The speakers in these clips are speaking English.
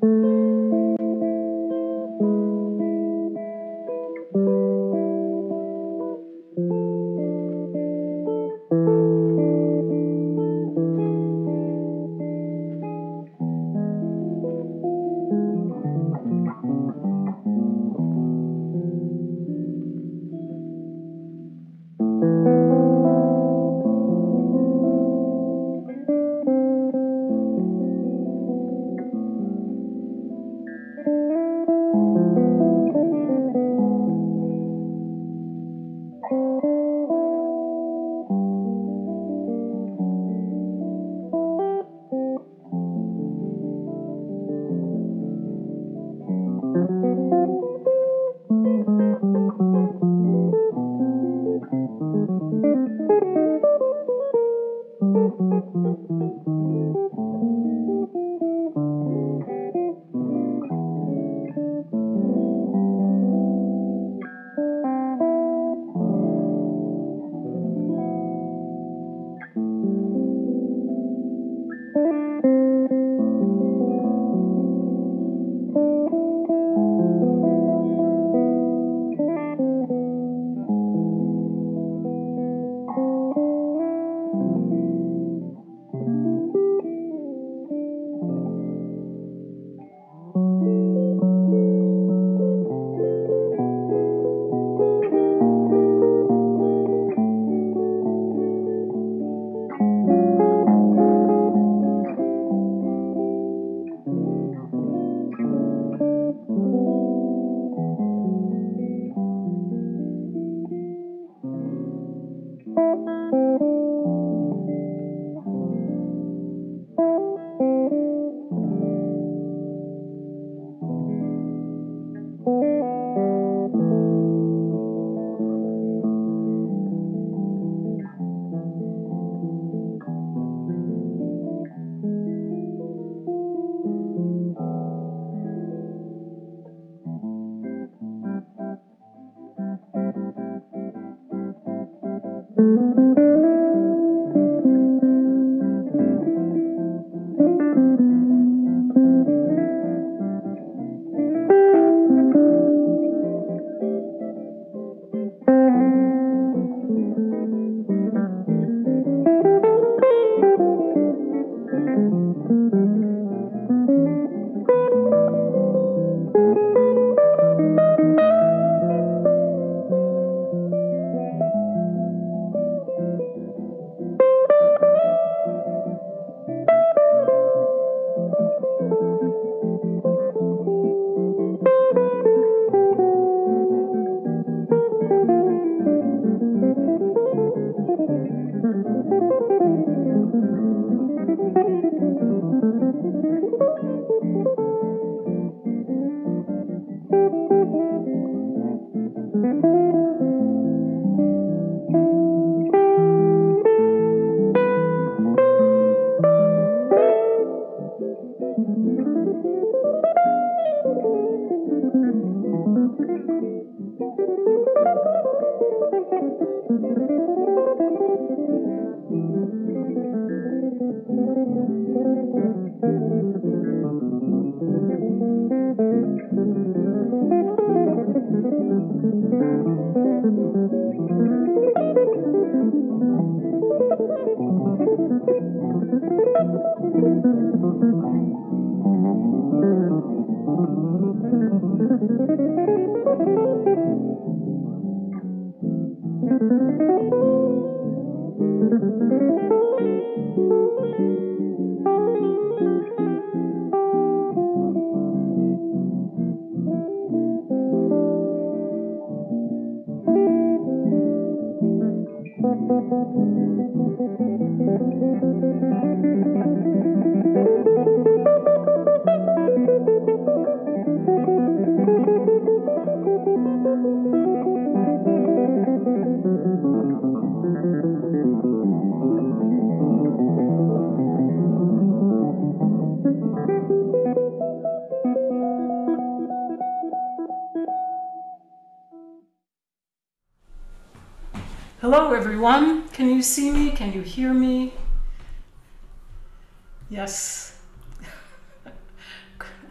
Hello everyone, can you see me? Can you hear me? Yes.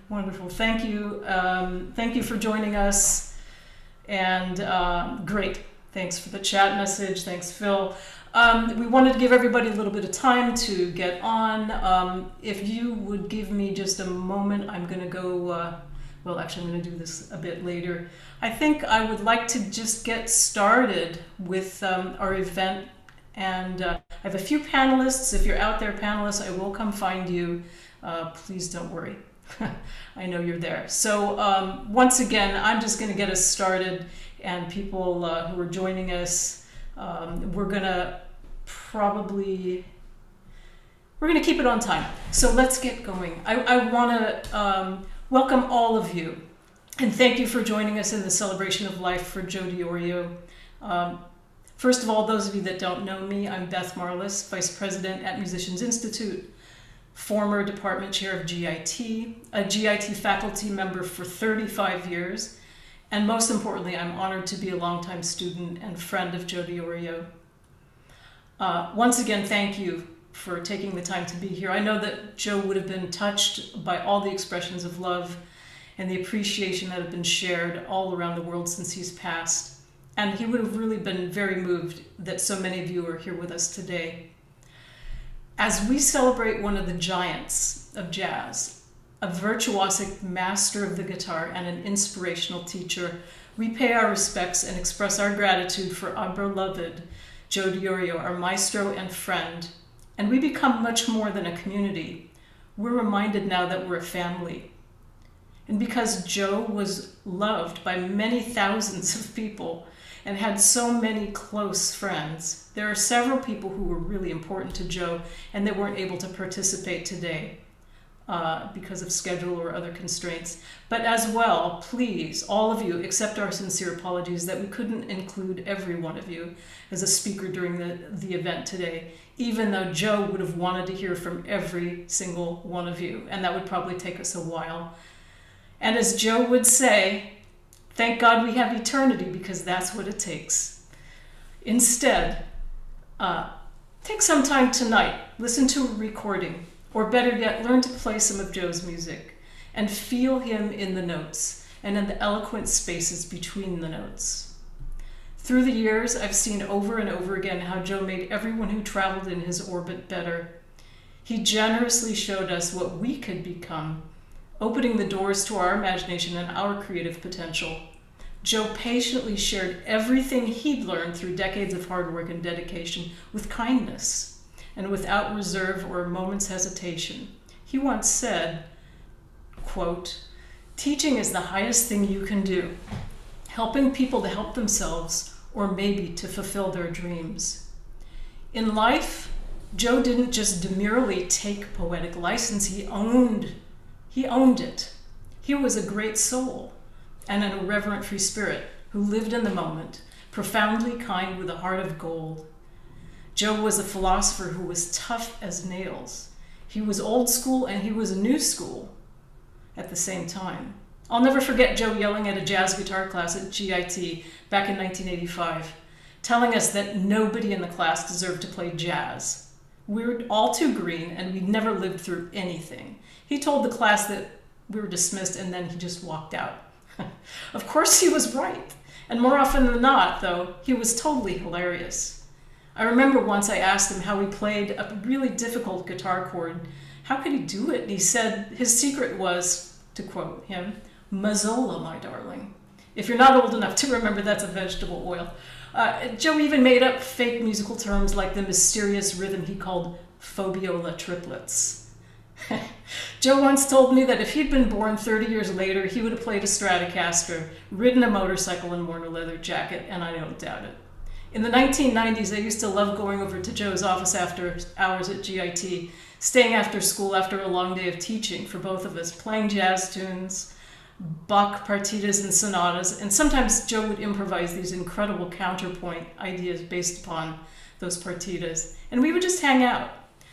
Wonderful. Thank you. Thank you for joining us. And great. Thanks for the chat message. Thanks, Phil. We wanted to give everybody a little bit of time to get on. If you would give me just a moment, I'm going to go, well, actually, I'm going to do this a bit later. I think I would like to just get started with our event. And I have a few panelists. If you're out there, panelists, I will come find you. Please don't worry. I know you're there. So once again, I'm just going to get us started. And people who are joining us, we're going to keep it on time. So let's get going. I want to welcome all of you. And thank you for joining us in the celebration of life for Joe DiOrio. First of all, those of you that don't know me, I'm Beth Marlis, Vice President at Musicians Institute, former department chair of GIT, a GIT faculty member for 35 years, and most importantly, I'm honored to be a longtime student and friend of Joe DiOrio. Once again, thank you for taking the time to be here. I know that Joe would have been touched by all the expressions of love and the appreciation that have been shared all around the world since he's passed. And he would have really been very moved that so many of you are here with us today. As we celebrate one of the giants of jazz, a virtuosic master of the guitar and an inspirational teacher, we pay our respects and express our gratitude for our beloved Joe DiOrio, our maestro and friend. And we become much more than a community. We're reminded now that we're a family. And because Joe was loved by many thousands of people and had so many close friends, there are several people who were really important to Joe and that weren't able to participate today because of schedule or other constraints. But as well, please, all of you, accept our sincere apologies that we couldn't include every one of you as a speaker during the event today, even though Joe would have wanted to hear from every single one of you, and that would probably take us a while. And as Joe would say, thank God we have eternity, because that's what it takes. Instead, take some time tonight, listen to a recording, or better yet, learn to play some of Joe's music and feel him in the notes and in the eloquent spaces between the notes. Through the years, I've seen over and over again how Joe made everyone who traveled in his orbit better. He generously showed us what we could become, opening the doors to our imagination and our creative potential. Joe patiently shared everything he'd learned through decades of hard work and dedication with kindness and without reserve or a moment's hesitation. He once said, quote, "Teaching is the highest thing you can do, helping people to help themselves or maybe to fulfill their dreams." In life, Joe didn't just demurely take poetic license, he owned it. He was a great soul and an irreverent free spirit who lived in the moment, profoundly kind with a heart of gold. Joe was a philosopher who was tough as nails. He was old school and he was new school at the same time. I'll never forget Joe yelling at a jazz guitar class at GIT back in 1985, telling us that nobody in the class deserved to play jazz. We were all too green and we'd never lived through anything. He told the class that we were dismissed and then he just walked out. Of course he was right. And more often than not, though, he was totally hilarious. I remember once I asked him how he played a really difficult guitar chord. How could he do it? And he said his secret was, to quote him, "Mazola, my darling." If you're not old enough to remember, that's a vegetable oil. Joe even made up fake musical terms like the mysterious rhythm he called Fobiola triplets. Joe once told me that if he'd been born 30 years later, he would have played a Stratocaster, ridden a motorcycle, and worn a leather jacket, and I don't doubt it. In the 1990s, I used to love going over to Joe's office after hours at GIT, staying after school after a long day of teaching for both of us, playing jazz tunes, Bach partitas and sonatas, and sometimes Joe would improvise these incredible counterpoint ideas based upon those partitas, and we would just hang out.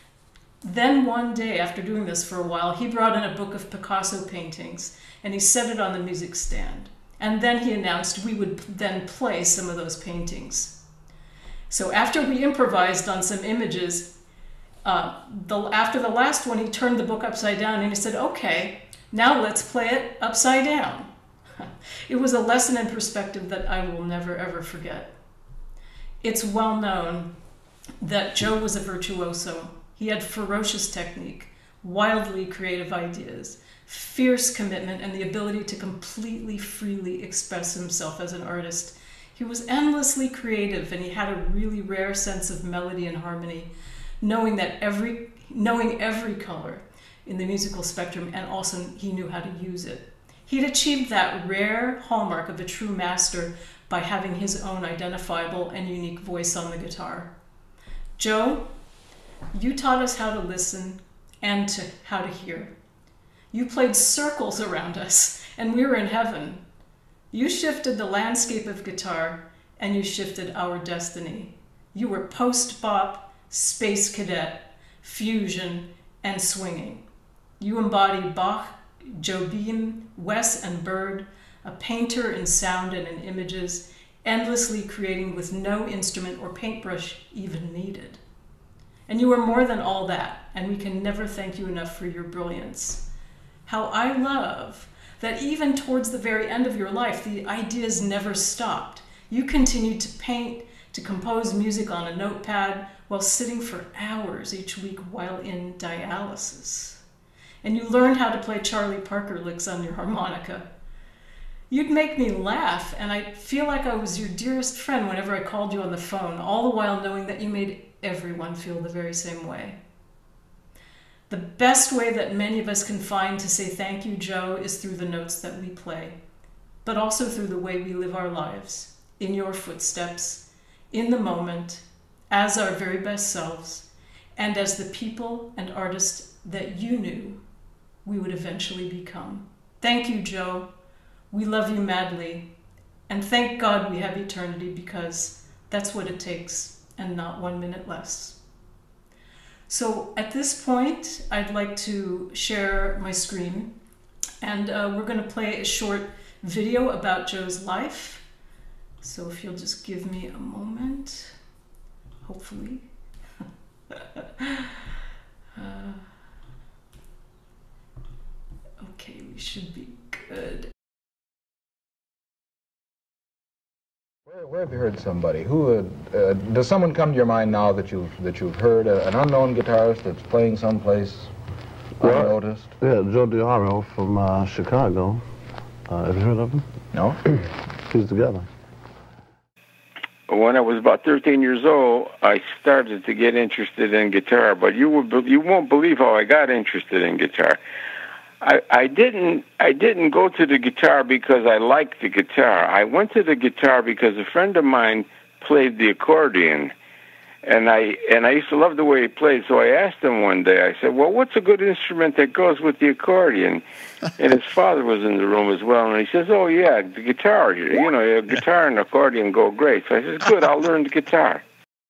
Then one day, after doing this for a while, he brought in a book of Picasso paintings, and he set it on the music stand. And then he announced we would then play some of those paintings. So after we improvised on some images, After the last one, he turned the book upside down and he said, "Okay, now let's play it upside down." It was a lesson in perspective that I will never, ever forget. It's well known that Joe was a virtuoso. He had ferocious technique, wildly creative ideas, fierce commitment, and the ability to completely freely express himself as an artist. He was endlessly creative, and he had a really rare sense of melody and harmony, knowing every color in the musical spectrum, and also he knew how to use it. He'd achieved that rare hallmark of a true master by having his own identifiable and unique voice on the guitar. Joe, you taught us how to listen and how to hear. You played circles around us, and we were in heaven. You shifted the landscape of guitar, and you shifted our destiny. You were post-bop, space cadet, fusion, and swinging. You embodied Bach, Jobim, Wes, and Bird, a painter in sound and in images, endlessly creating with no instrument or paintbrush even needed. And you were more than all that, and we can never thank you enough for your brilliance. How I love that even towards the very end of your life, the ideas never stopped. You continued to paint, to compose music on a notepad while sitting for hours each week while in dialysis. And you learned how to play Charlie Parker licks on your harmonica. You'd make me laugh, and I'd feel like I was your dearest friend whenever I called you on the phone, all the while knowing that you made everyone feel the very same way. The best way that many of us can find to say thank you, Joe, is through the notes that we play, but also through the way we live our lives, in your footsteps, in the moment, as our very best selves, and as the people and artists that you knew we would eventually become. Thank you, Joe. We love you madly, and thank God we have eternity, because that's what it takes, and not 1 minute less. So at this point, I'd like to share my screen, and we're going to play a short video about Joe's life. So if you'll just give me a moment, hopefully. Okay, we should be good. Where have you heard somebody? Who does someone come to your mind now that you've heard an unknown guitarist that's playing someplace unnoticed? Yeah, Joe DiOrio from Chicago. Have you heard of him? No. He's together. When I was about 13 years old, I started to get interested in guitar, but you won't believe how I got interested in guitar. I didn't go to the guitar because I liked the guitar. I went to the guitar because a friend of mine played the accordion, and I used to love the way he played. So I asked him one day. I said, "Well, what's a good instrument that goes with the accordion?" And his father was in the room as well, and he says, "Oh yeah, the guitar. You know, a guitar and accordion go great." So I said, "Good, I'll learn the guitar."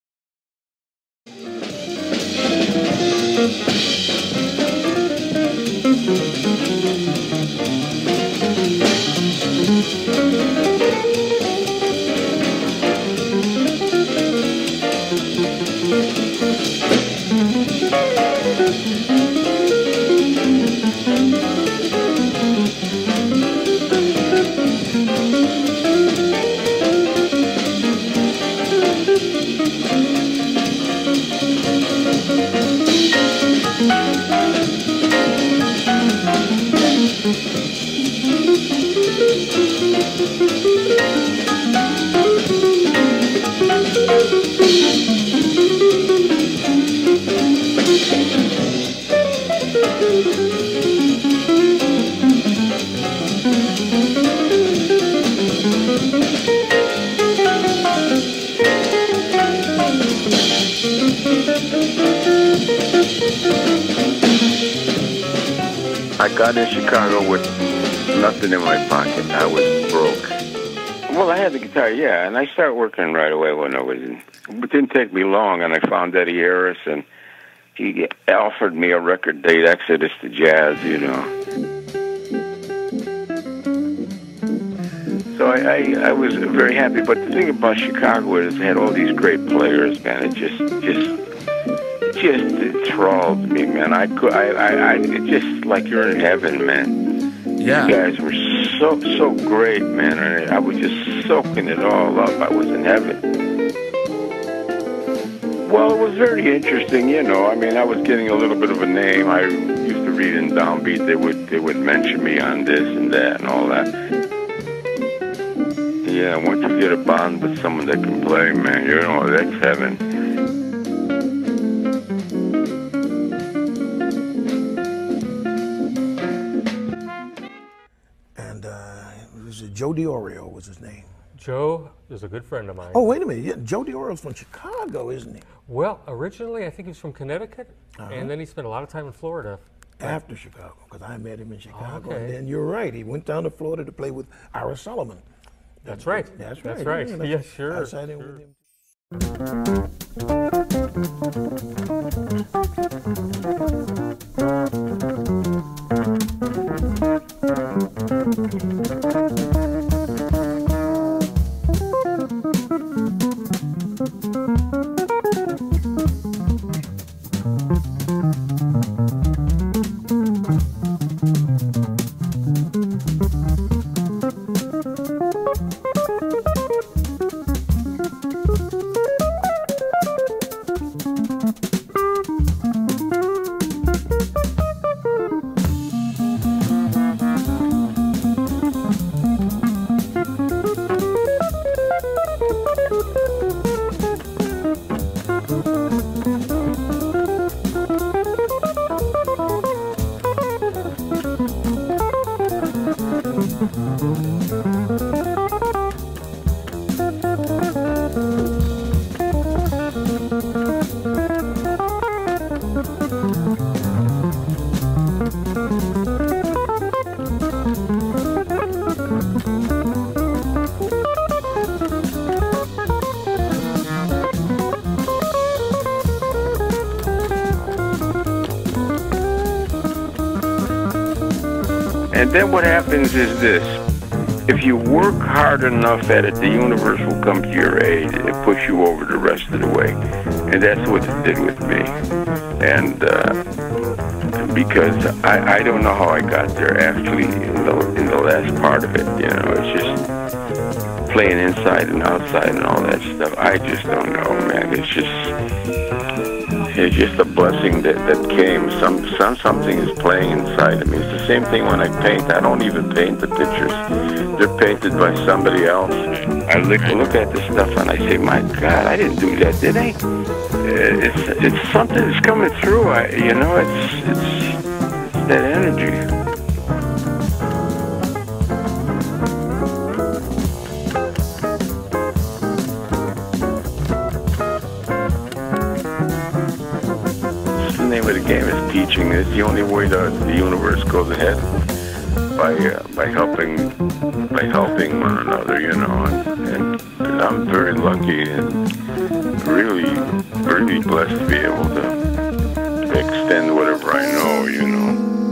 I got in Chicago with nothing in my pocket. I was broke. Well, I had the guitar, yeah, and I started working right away when I was in. It didn't take me long, and I found Eddie Harris, and he offered me a record date, Exodus to Jazz, you know. So I was very happy, but the thing about Chicago is it had all these great players, man. It just just enthralled me, man. It's just like you're in heaven, man. Yeah. You guys were so great, man. I was just soaking it all up. I was in heaven. Well, it was very interesting, you know. I mean, I was getting a little bit of a name. I used to read in Downbeat. They would mention me on this and that and all that. Yeah, once you get a bond with someone that can play, man, you know, that's heaven. And it was Joe DiOrio was his name. Joe is a good friend of mine. Oh, wait a minute. Yeah, Joe DiOrio's from Chicago, isn't he? Well, originally I think he's from Connecticut, and then he spent a lot of time in Florida. After Chicago, because I met him in Chicago. Okay. And then you're right. He went down to Florida to play with Ira Solomon. That's right. That's right. That's right. Yeah, Yes, sure. I sat in with him. And then what happens is this. If you work hard enough at it, the universe will come to your aid and push you over the rest of the way. And that's what it did with me. And because I don't know how I got there actually in the last part of it. You know, it's just playing inside and outside and all that stuff. I just don't know, man. It's just a blessing that came. Something is playing inside of me. It's the same thing when I paint. I don't even paint the pictures. They're painted by somebody else. I look at the stuff and I say, my God, I didn't do that, did I? It's something that's coming through. It's that energy. The name of the game is teaching. It's the only way the universe goes ahead by helping one another, you know. And I'm very lucky and really blessed to be able to extend whatever I know, you know.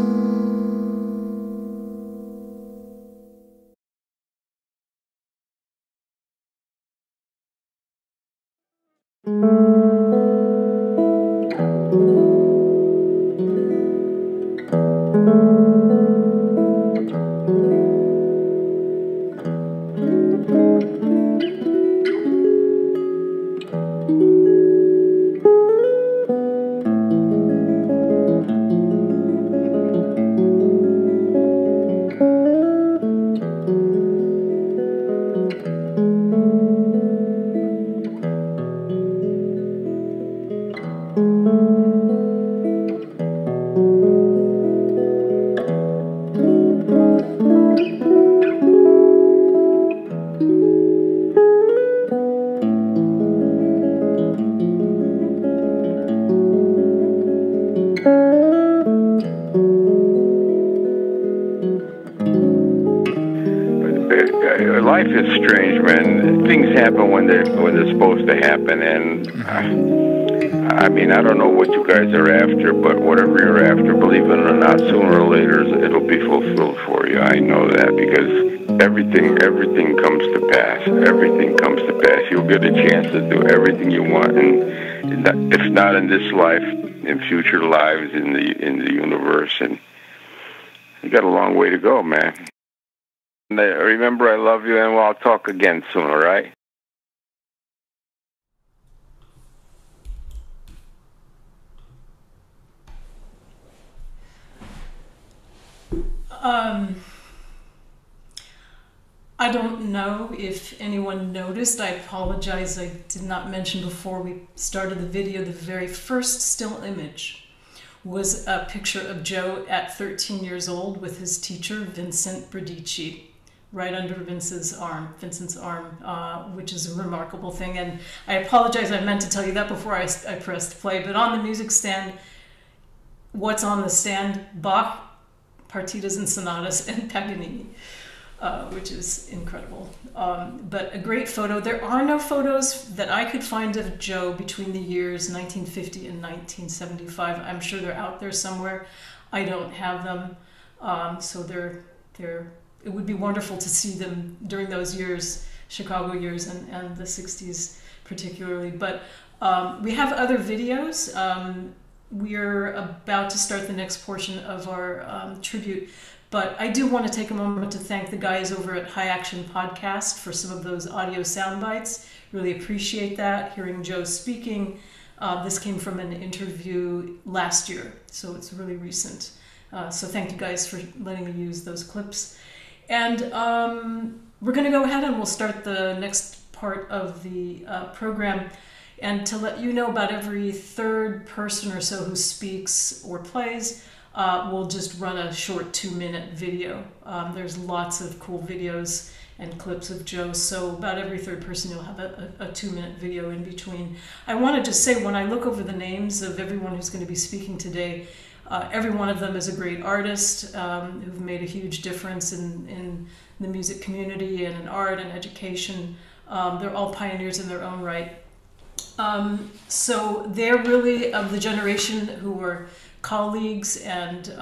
Life is strange, man. Things happen when they're supposed to happen, and I mean, I don't know what you guys are after, but whatever you're after, believe it or not, sooner or later it'll be fulfilled for you. I know that because everything comes to pass. Everything comes to pass. You'll get a chance to do everything you want, and if not in this life, in future lives, in the universe. And you got a long way to go, man. And remember, I love you, and I'll talk again soon. All right. I don't know if anyone noticed. I apologize. I did not mention before we started the video, the very first still image was a picture of Joe at 13 years old with his teacher, Vincent Bradici, right under Vincent's arm, which is a remarkable thing. And I apologize, I meant to tell you that before I pressed play, but on the music stand, what's on the stand? Bach, partitas and sonatas, and Paganini, which is incredible. But a great photo. There are no photos that I could find of Joe between the years 1950 and 1975. I'm sure they're out there somewhere. I don't have them. So it would be wonderful to see them during those years, Chicago years and the 60s particularly. But we have other videos. We're about to start the next portion of our tribute, but I do want to take a moment to thank the guys over at High Action Podcast for some of those audio sound bites. Really appreciate that, hearing Joe speaking. This came from an interview last year, so it's really recent. So thank you guys for letting me use those clips. And we're going to go ahead and we'll start the next part of the program. And to let you know, about every third person or so who speaks or plays, we'll just run a short 2-minute video. There's lots of cool videos and clips of Joe, so about every third person you'll have a 2-minute video in between. I want to just say, when I look over the names of everyone who's going to be speaking today, every one of them is a great artist who've made a huge difference in the music community and in art and education. They're all pioneers in their own right. So they're really of the generation who were colleagues and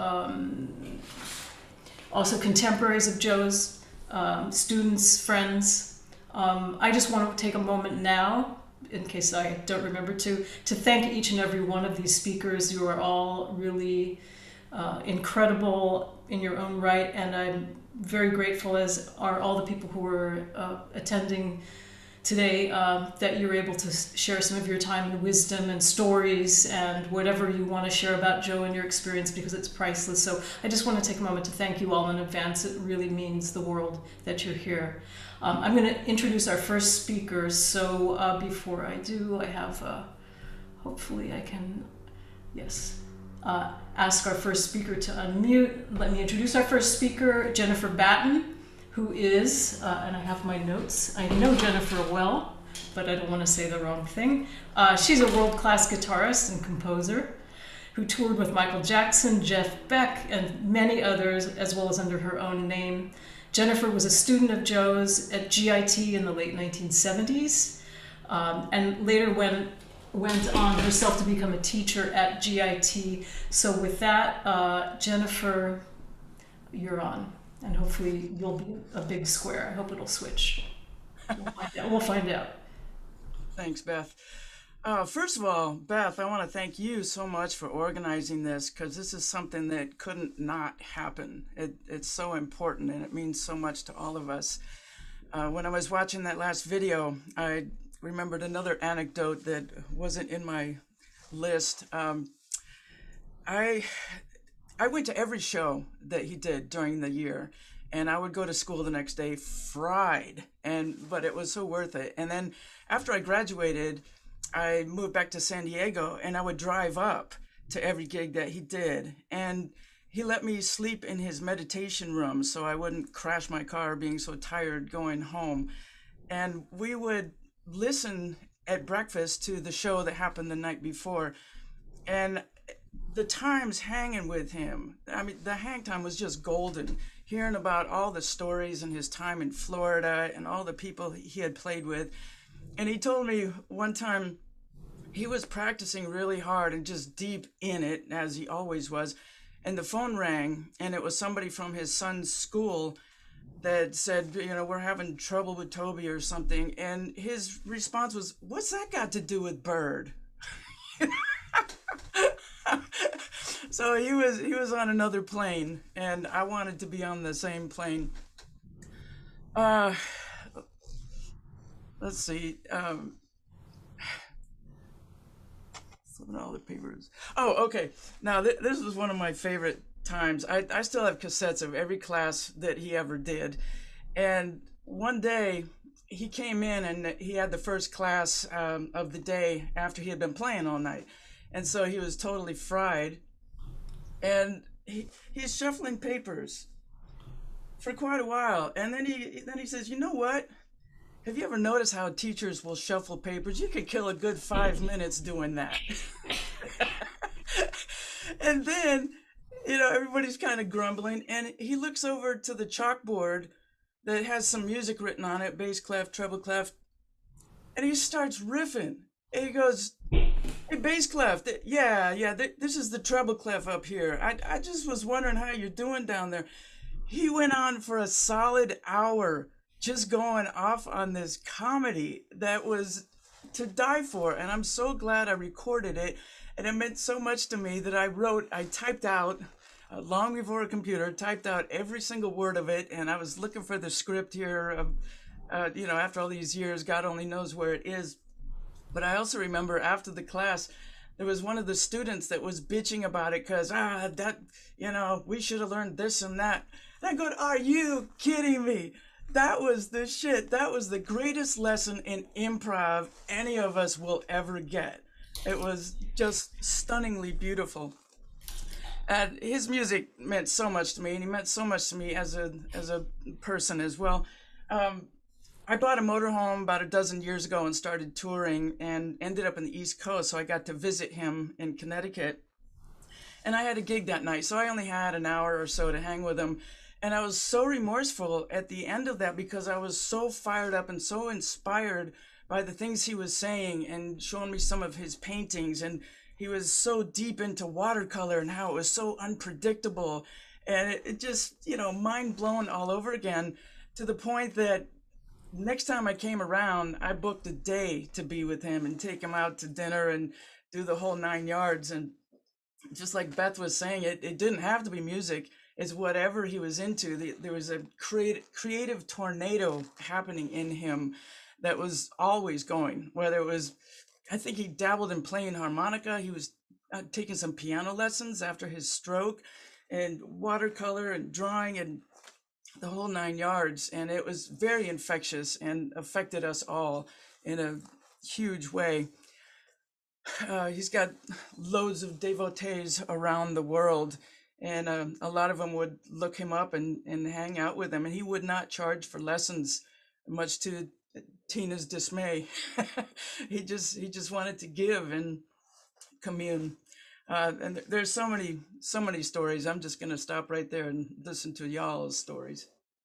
also contemporaries of Joe's, students, friends. I just want to take a moment now, in case I don't remember to thank each and every one of these speakers. You are all really incredible in your own right, and I'm very grateful, as are all the people who were attending today, that you're able to share some of your time and wisdom and stories and whatever you want to share about Joe and your experience, because it's priceless. So I just want to take a moment to thank you all in advance. It really means the world that you're here. I'm going to introduce our first speakers. So before I do, I have, hopefully I can, yes, ask our first speaker to unmute. Let me introduce our first speaker, Jennifer Batten, who is, and I have my notes, I know Jennifer well, but I don't want to say the wrong thing. She's a world-class guitarist and composer who toured with Michael Jackson, Jeff Beck, and many others, as well as under her own name. Jennifer was a student of Joe's at GIT in the late 1970s, and later went on herself to become a teacher at GIT. So with that, Jennifer, you're on. And hopefully you'll be a big square. I hope it'll switch. We'll find out. Thanks, Beth. First of all, Beth, I want to thank you so much for organizing this, because this is something that couldn't not happen. It's so important, and it means so much to all of us. When I was watching that last video, I remembered another anecdote that wasn't in my list. I went to every show that he did during the year, and I would go to school the next day fried, but it was so worth it. And then after I graduated, I moved back to San Diego, and I would drive up to every gig that he did. And he let me sleep in his meditation room so I wouldn't crash my car being so tired going home. And we would listen at breakfast to the show that happened the night before. And the times hanging with him, I mean, the hang time was just golden. Hearing about all the stories and his time in Florida and all the people he had played with. And he told me one time he was practicing really hard and just deep in it, as he always was. And the phone rang, and it was somebody from his son's school that said, you know, we're having trouble with Toby or something. And his response was, what's that got to do with Bird? So he was on another plane, and I wanted to be on the same plane. Let's see. Flipping all the papers. Oh, okay. Now this was one of my favorite times. I still have cassettes of every class that he ever did, and one day he came in and he had the first class of the day after he had been playing all night, and so he was totally fried, and he's shuffling papers for quite a while, and then he says, you know what? Have you ever noticed how teachers will shuffle papers? You could kill a good 5 minutes doing that. And then, you know, everybody's kind of grumbling, and he looks over to the chalkboard that has some music written on it, bass clef, treble clef, and he starts riffing. And he goes, hey, bass clef, this is the treble clef up here. I just was wondering how you're doing down there. He went on for a solid hour just going off on this comedy that was to die for. And I'm so glad I recorded it. And it meant so much to me that I typed out, long before a computer, typed out every single word of it. And I was looking for the script here, you know, after all these years, God only knows where it is. But I also remember after the class, there was one of the students that was bitching about it because, you know, we should have learned this and that. And I go, are you kidding me? That was the shit. That was the greatest lesson in improv any of us will ever get. It was just stunningly beautiful. And his music meant so much to me, and he meant so much to me as a person as well. I bought a motorhome about a dozen years ago and started touring and ended up in the East Coast, so I got to visit him in Connecticut. And I had a gig that night, so I only had an hour or so to hang with him. And I was so remorseful at the end of that because I was so fired up and so inspired by the things he was saying and showing me some of his paintings. And he was so deep into watercolor and how it was so unpredictable. And it just, you know, mind blown all over again, to the point that next time I came around, I booked a day to be with him and take him out to dinner and do the whole 9 yards. And just like Beth was saying, it didn't have to be music. It's whatever he was into. There was a creative tornado happening in him that was always going. Whether it was, I think he dabbled in playing harmonica. He was taking some piano lessons after his stroke, and watercolor and drawing and the whole 9 yards. And it was very infectious and affected us all in a huge way. He's got loads of devotees around the world. And a lot of them would look him up and hang out with him. And he would not charge for lessons, much to Tina's dismay. He just wanted to give and commune. And there's so many stories. I'm just going to stop right there and listen to y'all's stories.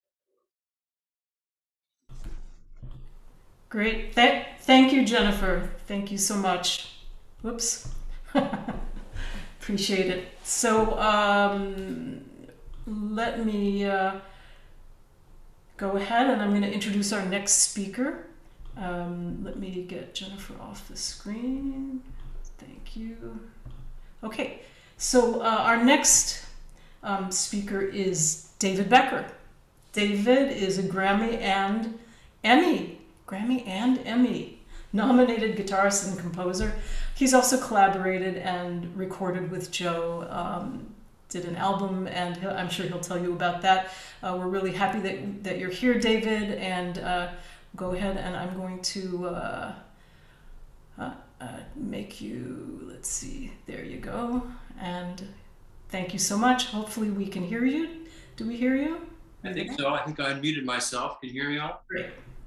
Great. Thank you, Jennifer. Thank you so much. Whoops. Appreciate it. So let me go ahead, and I'm going to introduce our next speaker. Let me get Jennifer off the screen. Thank you. Okay, so our next speaker is David Becker. David is a Grammy and Emmy nominated guitarist and composer. He's also collaborated and recorded with Joe, did an album, and I'm sure he'll tell you about that. We're really happy that you're here, David, and go ahead, and I'm going to make you, let's see, there you go, and thank you so much. Hopefully we can hear you. Do we hear you? I think so. I think I unmuted myself. Can you hear me all? Great.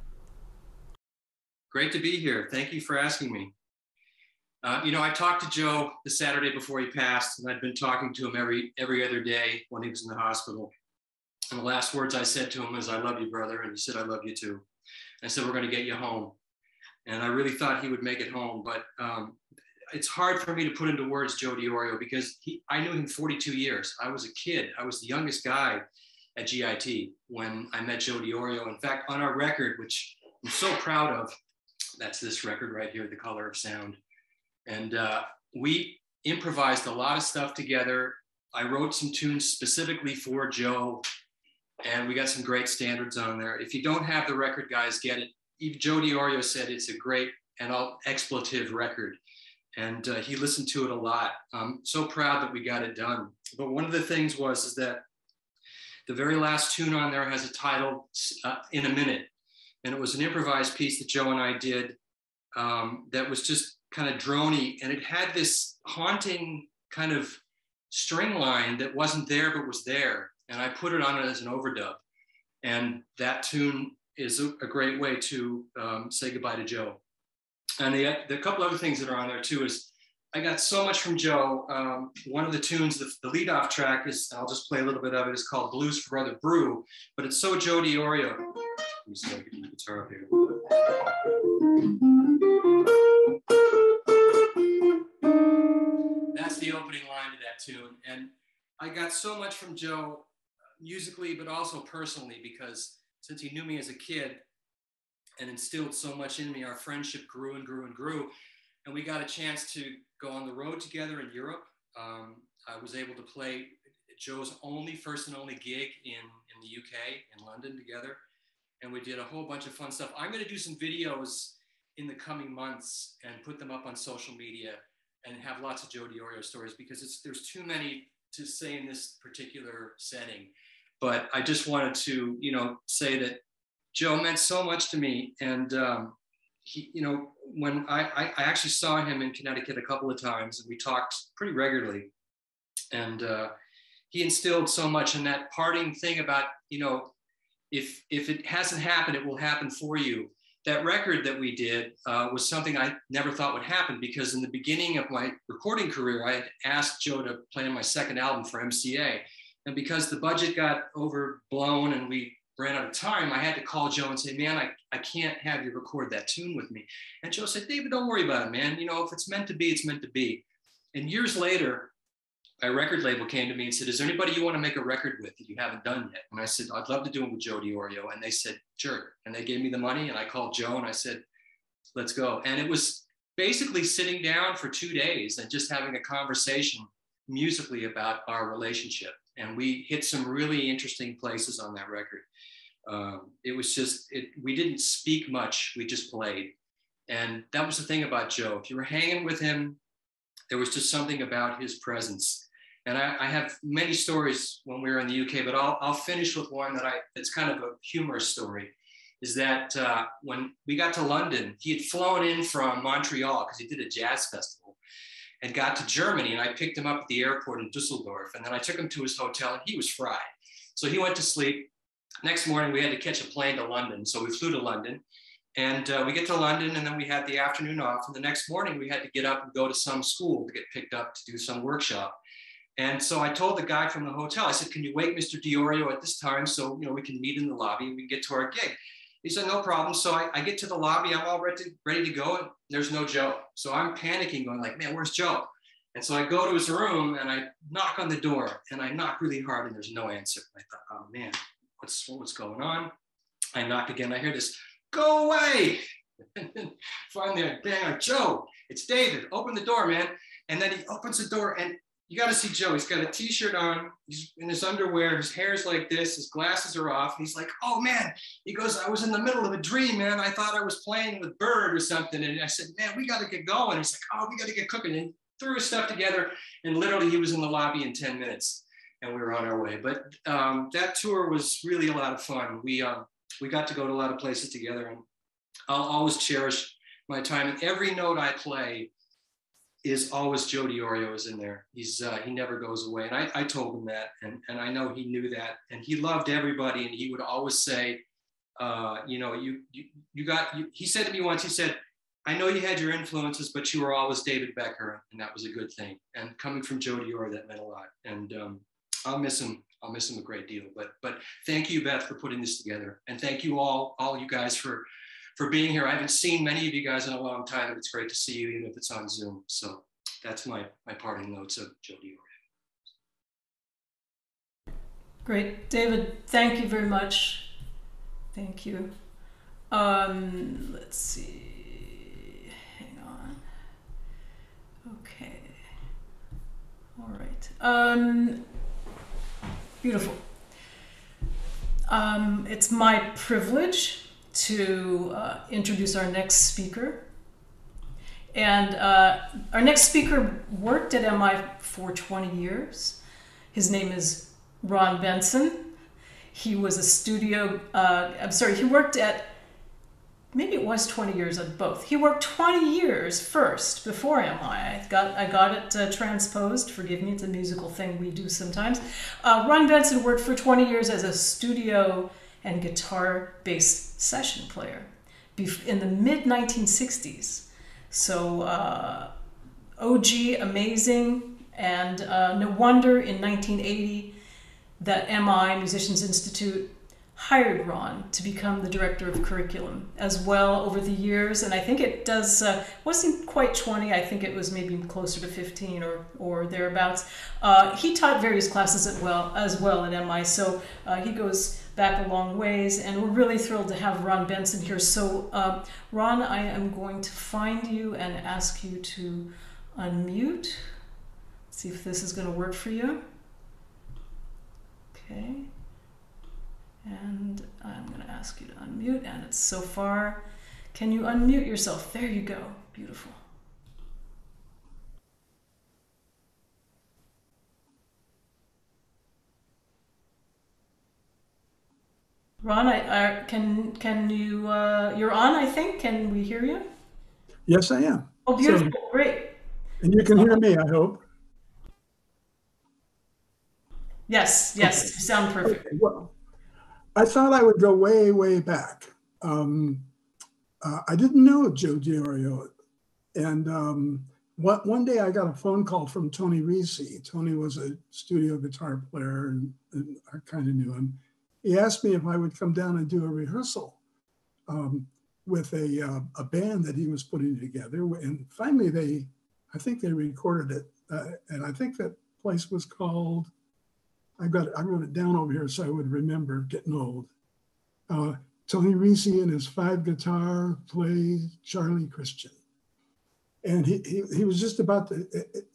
Great to be here. Thank you for asking me. You know, I talked to Joe the Saturday before he passed, and I'd been talking to him every other day when he was in the hospital. And the last words I said to him was, "I love you, brother." And he said, "I love you too." I said, "We're going to get you home." And I really thought he would make it home, but it's hard for me to put into words Joe DiOrio, because I knew him 42 years. I was a kid. I was the youngest guy at GIT when I met Joe DiOrio. In fact, on our record, which I'm so proud of, that's this record right here, The Color of Sound. And we improvised a lot of stuff together. I wrote some tunes specifically for Joe, and we got some great standards on there. If you don't have the record, guys, get it. Even Joe DiOrio said it's a great and all expletive record. And he listened to it a lot. I'm so proud that we got it done. But one of the things is that the very last tune on there has a title, In a Minute. And it was an improvised piece that Joe and I did that was just kind of droney. And it had this haunting kind of string line that wasn't there, but was there. And I put it on it as an overdub. And that tune is a great way to say goodbye to Joe. And the couple other things that are on there too is I got so much from Joe. One of the tunes, the lead-off track is, I'll just play a little bit of it, is called Blues for Brother Brew, but it's so Joe DiOrio. Let me see if I can get the guitar up here. That's the opening line to that tune. And I got so much from Joe musically, but also personally, because since he knew me as a kid and instilled so much in me, our friendship grew and grew and grew. And we got a chance to go on the road together in Europe. I was able to play Joe's first and only gig in the UK, in London together. And we did a whole bunch of fun stuff. I'm gonna do some videos in the coming months and put them up on social media and have lots of Joe DiOrio stories, because there's too many to say in this particular setting. But I just wanted to, say that Joe meant so much to me. And he, when I actually saw him in Connecticut a couple of times, and we talked pretty regularly. And he instilled so much in that parting thing about, if it hasn't happened, it will happen for you. That record that we did was something I never thought would happen, because in the beginning of my recording career, I had asked Joe to play on my second album for MCA. And because the budget got overblown and we ran out of time, I had to call Joe and say, man, I can't have you record that tune with me. And Joe said, David, don't worry about it, man. If it's meant to be, it's meant to be. And years later, a record label came to me and said, is there anybody you want to make a record with that you haven't done yet? And I said, I'd love to do it with Joe DiOrio. And they said, sure. And they gave me the money, and I called Joe and I said, let's go. And it was basically sitting down for 2 days and just having a conversation musically about our relationship. And we hit some really interesting places on that record. It was just, we didn't speak much, we just played. And that was the thing about Joe. If you were hanging with him, there was just something about his presence. And I have many stories when we were in the UK, but I'll finish with one that's kind of a humorous story, is that when we got to London, he had flown in from Montreal because he did a jazz festival, and got to Germany, and I picked him up at the airport in Dusseldorf, and then I took him to his hotel, and he was fried. So he went to sleep. Next morning, we had to catch a plane to London, so we flew to London. And we get to London, and then we had the afternoon off. And the next morning, we had to get up and go to some school to get picked up to do some workshop. And so I told the guy from the hotel, I said, can you wake Mr. DiOrio at this time so we can meet in the lobby and we can get to our gig? He said, no problem. So I get to the lobby, I'm all ready to go, and there's no Joe. So I'm panicking, going like, man, where's Joe? And so I go to his room and I knock on the door, and I knock really hard, and there's no answer. I thought, oh man, what's going on? I knock again, I hear this, go away. And then finally I bang on, Joe, it's David, open the door, man. And then he opens the door, and you got to see Joe. He's got a t-shirt on, he's in his underwear, his hair's like this, his glasses are off. And he's like, oh man, he goes, I was in the middle of a dream, man. I thought I was playing with Bird or something. And I said, man, we got to get going. He's like, oh, we got to get cooking. And he threw his stuff together, and literally he was in the lobby in 10 minutes and we were on our way. But that tour was really a lot of fun. We got to go to a lot of places together, and I'll always cherish my time. And every note I play is always Joe DiOrio is in there. He never goes away. And I told him that, and I know he knew that, and he loved everybody. And he would always say, he said to me once, he said, I know you had your influences, but you were always David Becker. And that was a good thing. And coming from Joe DiOrio, that meant a lot. And I'll miss him a great deal, but thank you, Beth, for putting this together. And thank you all you guys for being here. I haven't seen many of you guys in a long time, and it's great to see you, even if it's on Zoom. So that's my parting notes of Joe DiOrio. Great. David, thank you very much. Thank you. Let's see. Hang on. Okay. All right. Beautiful. It's my privilege to introduce our next speaker. And our next speaker worked at MI for 20 years. His name is Ron Benson. He was a studio, he worked at, maybe it was 20 years at both. He worked 20 years first before MI. I got it transposed. Forgive me, it's a musical thing we do sometimes. Ron Benson worked for 20 years as a studio and guitar-based session player in the mid-1960s. So OG, amazing, and no wonder in 1980 that MI, Musicians Institute, hired Ron to become the director of curriculum as well over the years. And I think it does, wasn't quite 20, I think it was maybe closer to 15 or thereabouts. He taught various classes as well at MI, so he goes back a long ways, and we're really thrilled to have Ron Benson here. So Ron, I am going to find you and ask you to unmute. See if this is going to work for you. Okay. And I'm going to ask you to unmute, and it's so far. Can you unmute yourself? There you go. Beautiful. Ron, can you, you're on, I think. Can we hear you? Yes, I am. Oh, beautiful. So, great. And you can hear me, I hope. Yes, okay. You sound perfect. Okay, well, I thought I would go way, way back. I didn't know Joe DiOrio. And one day I got a phone call from Tony Risi. Tony was a studio guitar player, and I kind of knew him. He asked me if I would come down and do a rehearsal with a band that he was putting together. And finally, I think they recorded it. And I think that place was called, I wrote it down over here so I would remember, getting old. Tony Risi and his 5-guitar play Charlie Christian. And he was just about to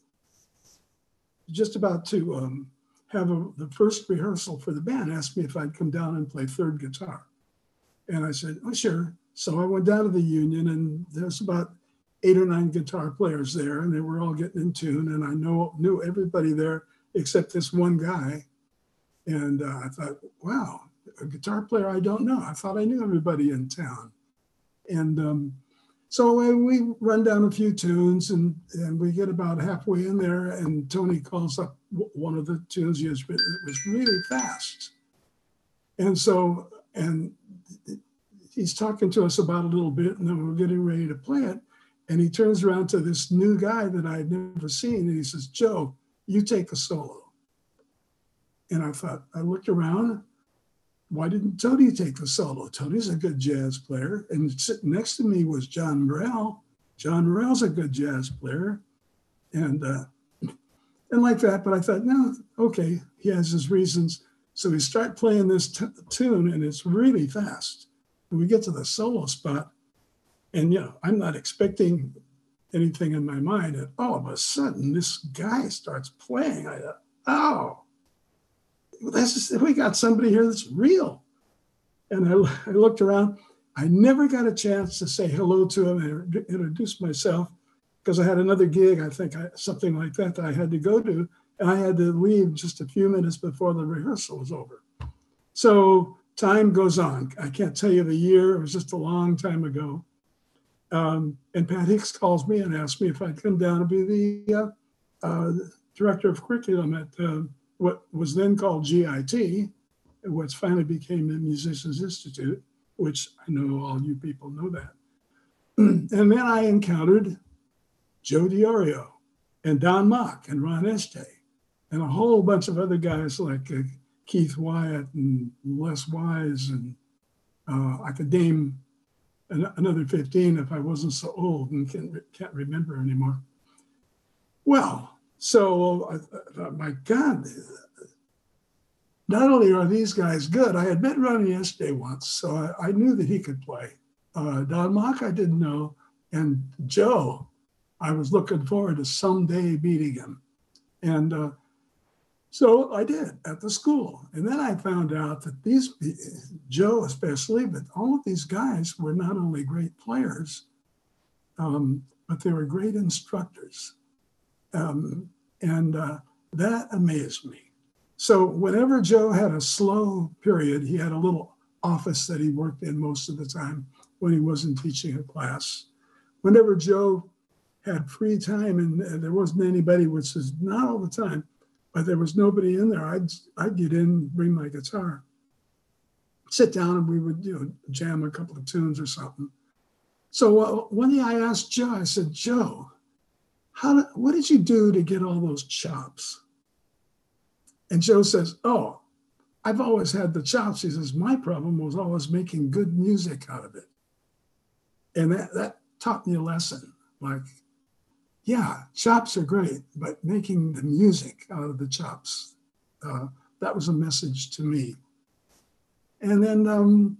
have the first rehearsal for the band, asked me if I'd come down and play 3rd guitar. And I said, oh, sure. So I went down to the Union, and there's about 8 or 9 guitar players there, and they were all getting in tune. And I knew everybody there except this one guy. And I thought, wow, a guitar player I don't know. I thought I knew everybody in town. And so we run down a few tunes, and we get about halfway in there, and Tony calls up one of the tunes he has written. It was really fast. And he's talking to us about a little bit, and then we're getting ready to play it. And he turns around to this new guy that I had never seen, and he says, Joe, you take a solo. And I thought, I looked around, why didn't Tony take the solo? Tony's a good jazz player. And sitting next to me was John Morell. John Morell's a good jazz player. And like that, but I thought, no, okay, he has his reasons. So we start playing this tune, and it's really fast. And we get to the solo spot, and I'm not expecting anything in my mind. And all of a sudden, this guy starts playing. I thought, oh, we got somebody here that's real. And I looked around. I never got a chance to say hello to him and introduce myself, because I had another gig, I think something like that I had to go to. And I had to leave just a few minutes before the rehearsal was over. So time goes on. I can't tell you the year. It was just a long time ago. And Pat Hicks calls me and asks me if I'd come down and be the director of curriculum at what was then called GIT, what finally became the Musicians Institute, which I know all you people know that. And then I encountered Joe DiOrio and Don Mock and Ron Este and a whole bunch of other guys like Keith Wyatt and Les Wise, and I could name another 15 if I wasn't so old and can't remember anymore. Well, so I thought, my God, not only are these guys good, I had met Ronnie yesterday once, so I knew that he could play. Don Mock, I didn't know. And Joe, I was looking forward to someday meeting him. And so I did at the school. And then I found out that Joe especially, but all of these guys were not only great players, but they were great instructors. And that amazed me. So whenever Joe had a slow period, he had a little office that he worked in most of the time when he wasn't teaching a class. Whenever Joe had free time and there wasn't anybody, which is not all the time, but there was nobody in there, I'd get in, bring my guitar, sit down, and we would jam a couple of tunes or something. So one day I asked Joe, I said, Joe, what did you do to get all those chops? And Joe says, oh, I've always had the chops. He says, my problem was always making good music out of it. And that taught me a lesson. Like, yeah, chops are great, but making the music out of the chops, that was a message to me. And then,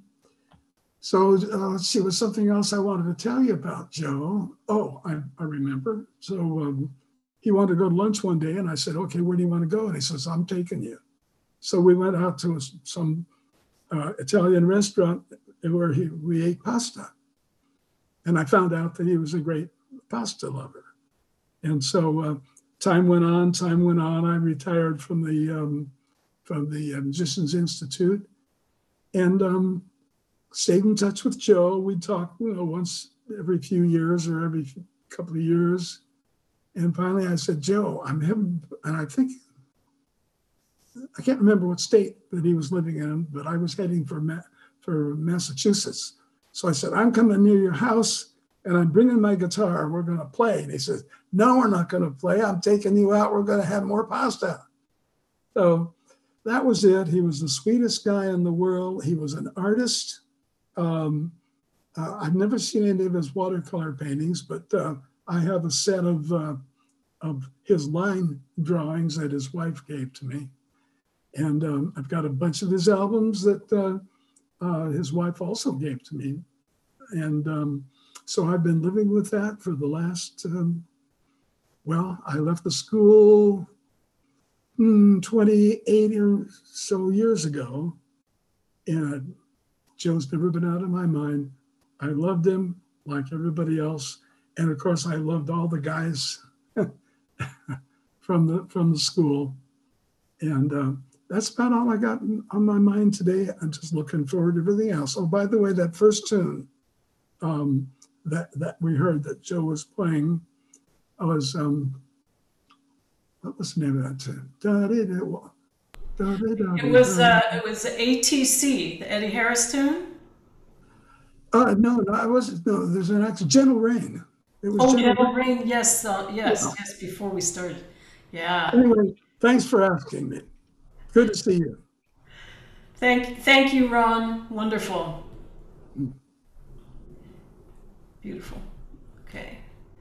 let's see, was something else I wanted to tell you about Joe. Oh, I remember. So he wanted to go to lunch one day, and I said, okay, where do you want to go? And he says, I'm taking you. So we went out to some Italian restaurant where we ate pasta. And I found out that he was a great pasta lover. And so time went on. I retired from the Musicians Institute and stayed in touch with Joe. We'd talk, once every few years or every couple of years. And finally I said, Joe, I'm having, and I can't remember what state that he was living in, but I was heading for Massachusetts. So I said, I'm coming near your house and I'm bringing my guitar. We're going to play. And he says, no, we're not going to play. I'm taking you out. We're going to have more pasta. So that was it. He was the sweetest guy in the world. He was an artist. I've never seen any of his watercolor paintings, but I have a set of his line drawings that his wife gave to me. And I've got a bunch of his albums that his wife also gave to me. And so I've been living with that for the last, I left the school 28 or so years ago. And Joe's never been out of my mind. I loved him like everybody else. And of course, I loved all the guys from the school. And that's about all I got on my mind today. I'm just looking forward to everything else. Oh, by the way, that first tune that we heard that Joe was playing was, what was the name of that tune? It was ATC, the Eddie Harris tune? No, I wasn't. No, there's an actual Gentle Rain. It was Gentle Rain, yes, yes, before we started. Yeah. Anyway, thanks for asking me. Good to see you. Thank you, Ron. Wonderful. Beautiful. Okay.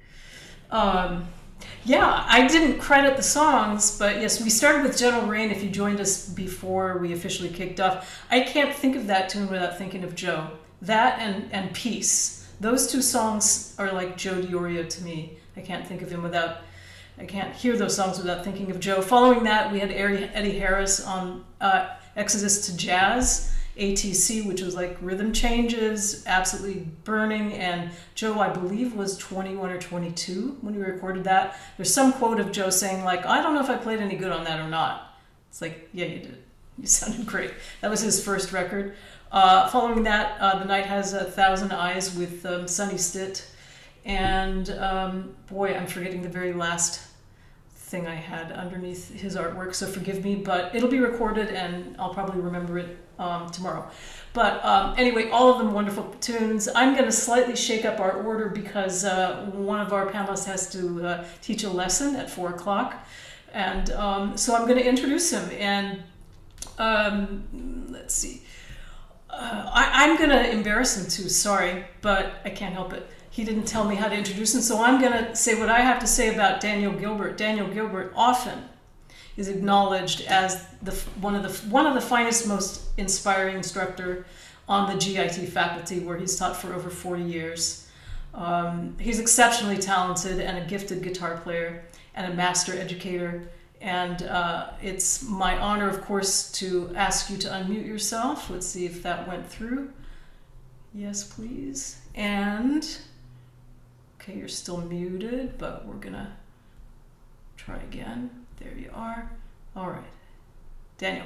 Yeah, I didn't credit the songs, but yes, we started with Gentle Rain. If you joined us before we officially kicked off, I can't think of that tune without thinking of Joe. That and Peace. Those two songs are like Joe DiOrio to me. I can't hear those songs without thinking of Joe. Following that, we had Eddie Harris on Exodus to Jazz, ATC, which was like rhythm changes, absolutely burning. And Joe, I believe, was 21 or 22 when we recorded that. There's some quote of Joe saying like, I don't know if I played any good on that or not. It's like, yeah, you did. You sounded great. That was his first record. Following that, The Night Has 1,000 Eyes with Sonny Stitt. And boy, I'm forgetting the very last thing I had underneath his artwork, so forgive me, but it'll be recorded and I'll probably remember it tomorrow. But anyway, all of them wonderful tunes. I'm going to slightly shake up our order because one of our panelists has to teach a lesson at 4 o'clock. And so I'm going to introduce him. And let's see. I'm going to embarrass him too, sorry, but I can't help it. He didn't tell me how to introduce him, so I'm going to say what I have to say about Daniel Gilbert. Daniel Gilbert often is acknowledged as one of the finest, most inspiring instructor on the GIT faculty, where he's taught for over 40 years. He's exceptionally talented and a gifted guitar player and a master educator. And it's my honor, of course, to ask you to unmute yourself. Let's see if that went through. Yes, please. And, okay, you're still muted, but we're gonna try again. There you are. All right. Daniel.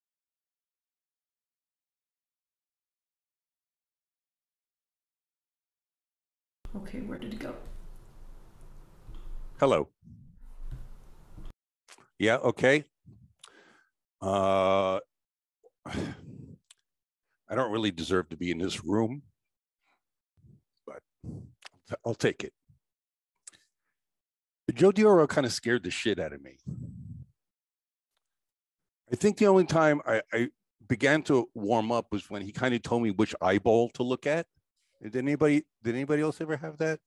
Okay, where did it go? Hello. Yeah, okay. I don't really deserve to be in this room, but I'll take it. Joe Diorio kind of scared the shit out of me. I think the only time I began to warm up was when he kind of told me which eyeball to look at. Did anybody else ever have that?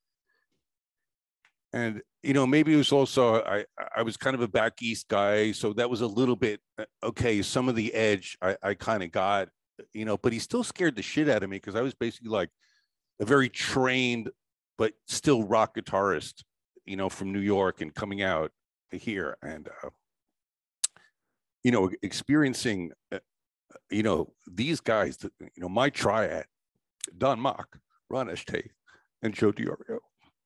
And, you know, maybe it was also, I was kind of a back east guy, so that was a little bit, okay, some of the edge I kind of got, you know, but he still scared the shit out of me because I was basically like a very trained, but still rock guitarist, you know, from New York and coming out here and, you know, experiencing, you know, these guys, you know, my triad, Don Mock, Ron Estate, and Joe Diorio.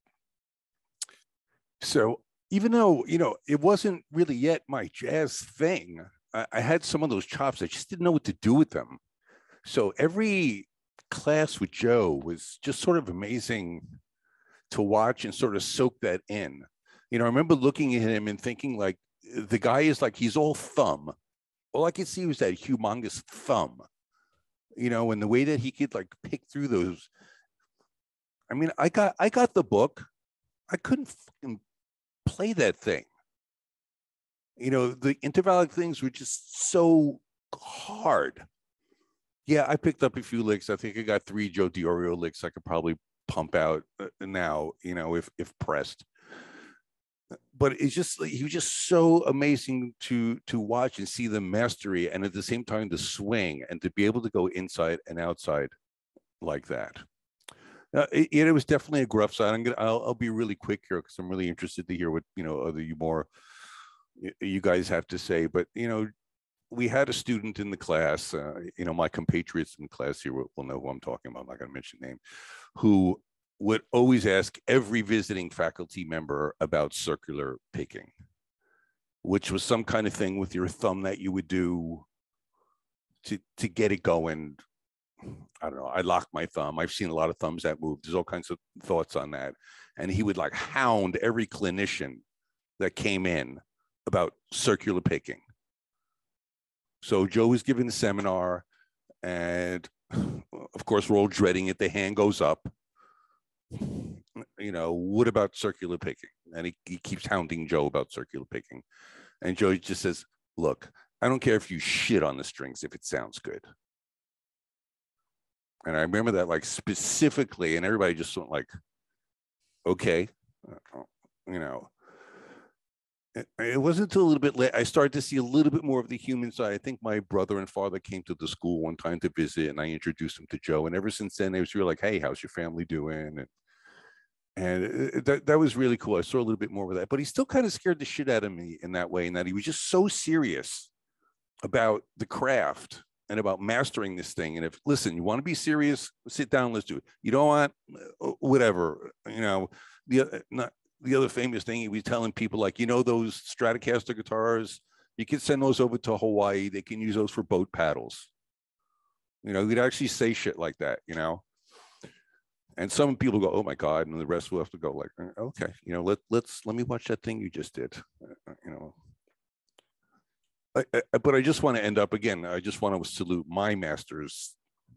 So even though, you know, it wasn't really yet my jazz thing, I had some of those chops. I just didn't know what to do with them. So every class with Joe was just sort of amazing to watch and sort of soak that in. You know, I remember looking at him and thinking like, the guy is like, he's all thumb. All I could see was that humongous thumb, you know, and the way that he could like pick through those. I mean, I got the book. I couldn't fucking play that thing. You know, the intervallic things were just so hard. Yeah, I picked up a few licks. I think I got 3 Joe Diorio licks I could probably pump out now, you know, if pressed. But it's just, he was just so amazing to watch and see the mastery, and at the same time the swing, and to be able to go inside and outside like that. It was definitely a gruff side. I'll be really quick here because I'm really interested to hear what, you know, you guys have to say. But, you know, we had a student in the class, you know, my compatriots in the class here will know who I'm talking about. I'm not going to mention name, who would always ask every visiting faculty member about circular picking, which was some kind of thing with your thumb that you would do to get it going. I don't know. I locked my thumb. I've seen a lot of thumbs that move. There's all kinds of thoughts on that. And he would like hound every clinician that came in about circular picking. So Joe was giving the seminar, and of course, we're all dreading it. The hand goes up. You know, what about circular picking? And he keeps hounding Joe about circular picking. And Joe just says, look, I don't care if you shit on the strings if it sounds good. And I remember that like specifically, and everybody just went like, okay, you know. It wasn't until a little bit late I started to see a little bit more of the human side. I think my brother and father came to the school one time to visit, and I introduced them to Joe. And ever since then, they was really like, hey, how's your family doing? And that was really cool. I saw a little bit more of that. But he still kind of scared the shit out of me in that way, in that he was just so serious about the craft and about mastering this thing. And if, listen, you want to be serious, sit down, let's do it. You don't want, whatever, you know, the other famous thing, he was telling people like, you know, those Stratocaster guitars, you can send those over to Hawaii. They can use those for boat paddles. You know, he'd actually say shit like that, you know. And some people go, oh my God. And the rest will have to go like, okay, you know, let me watch that thing you just did, you know. But I just want to end up again. I just want to salute my masters,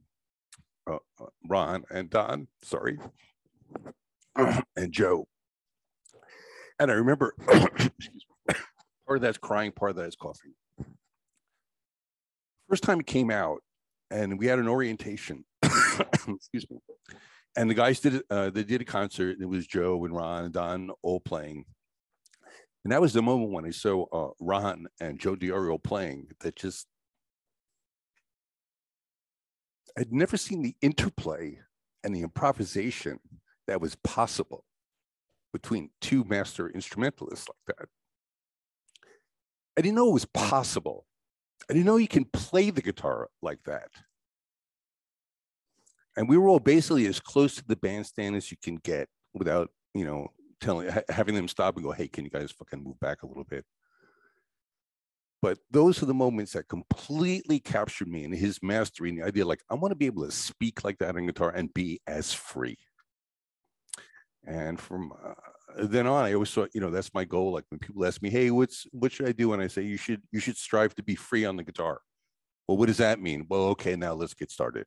Ron and Don, sorry, and Joe. And I remember, excuse me, part of that's crying, part of that is coughing. First time it came out, and we had an orientation, excuse me, and the guys did it. They did a concert. And it was Joe and Ron and Don all playing, And that was the moment when I saw Ron and Joe DiOrio playing that just, I'd never seen the interplay and the improvisation that was possible between two master instrumentalists like that. I didn't know it was possible. I didn't know you can play the guitar like that. And we were all basically as close to the bandstand as you can get without, you know, having them stop and go, hey, can you guys fucking move back a little bit? But those are the moments that completely captured me in his mastering the idea, like, I want to be able to speak like that on guitar and be as free. And from then on, I always thought, you know, that's my goal. Like when people ask me, hey, what should I do? And I say, you should strive to be free on the guitar. Well, what does that mean? Well, okay, now let's get started.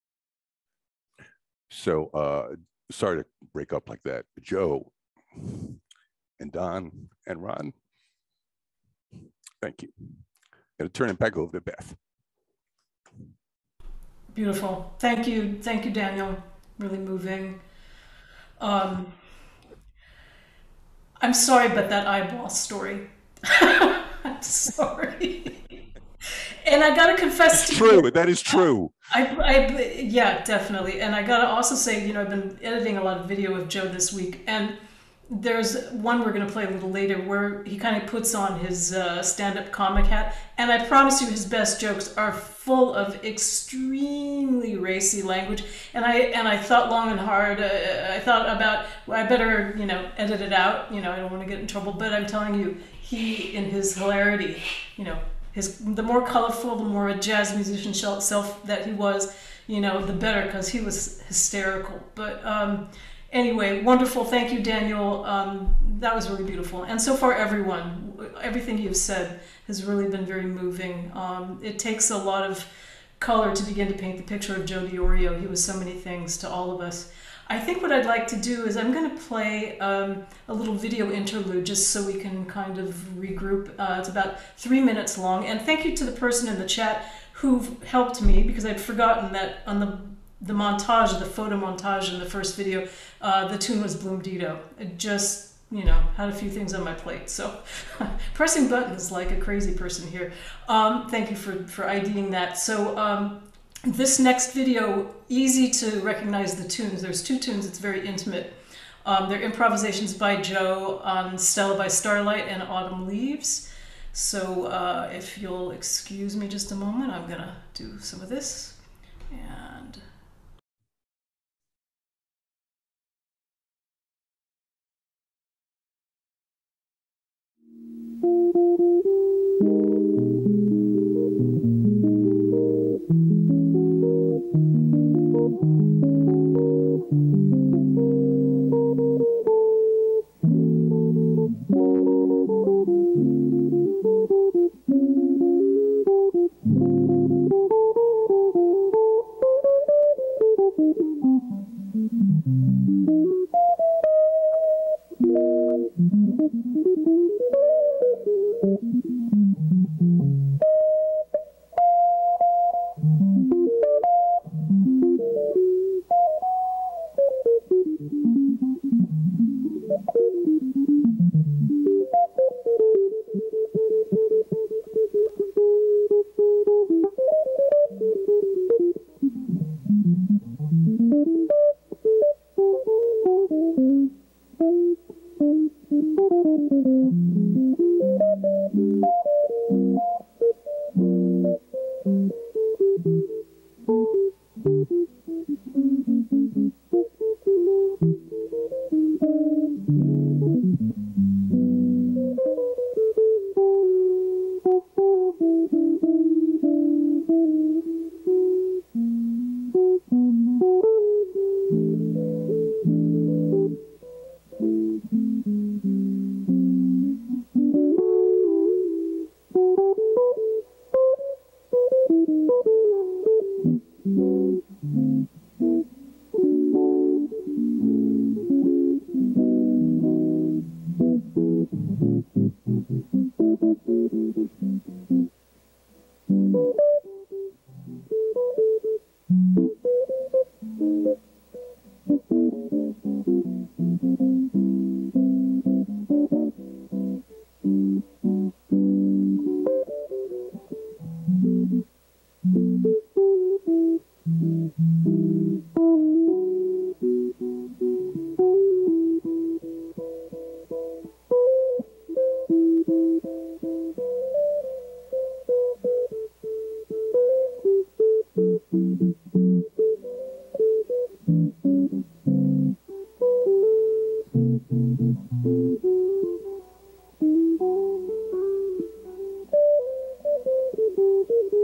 So sorry to break up like that. Joe and Don and Ron, thank you. I'm going to turn it back over to Beth. Beautiful. Thank you, Daniel. Really moving. I'm sorry, but that eyeball story. I'm sorry. And I gotta confess to you, that is true. Yeah, definitely. And I gotta also say, you know, I've been editing a lot of video of Joe this week, and there's one we're gonna play a little later where he kind of puts on his stand-up comic hat, and I promise you, his best jokes are full of extremely racy language. And I thought long and hard. I thought about, well, I better, you know, edit it out. You know, I don't want to get in trouble. But I'm telling you, he, in his hilarity, you know, the more colorful, the more a jazz musician self that he was, you know, the better, because he was hysterical. But anyway, wonderful. Thank you, Daniel. That was really beautiful. And so far, everything you've said has really been very moving. It takes a lot of color to begin to paint the picture of Joe DiOrio. He was so many things to all of us. I think what I'd like to do is I'm going to play a little video interlude just so we can kind of regroup. It's about 3 minutes long. And thank you to the person in the chat who helped me, because I'd forgotten that on the montage, the photo montage in the first video, the tune was Bloom Dito. It just, you know, had a few things on my plate. So pressing buttons like a crazy person here. Thank you for IDing that. So this next video, easy to recognize the tunes. There's 2 tunes. It's very intimate. They're improvisations by Joe on Stella by Starlight and Autumn Leaves. So if you'll excuse me just a moment, I'm gonna do some of this. And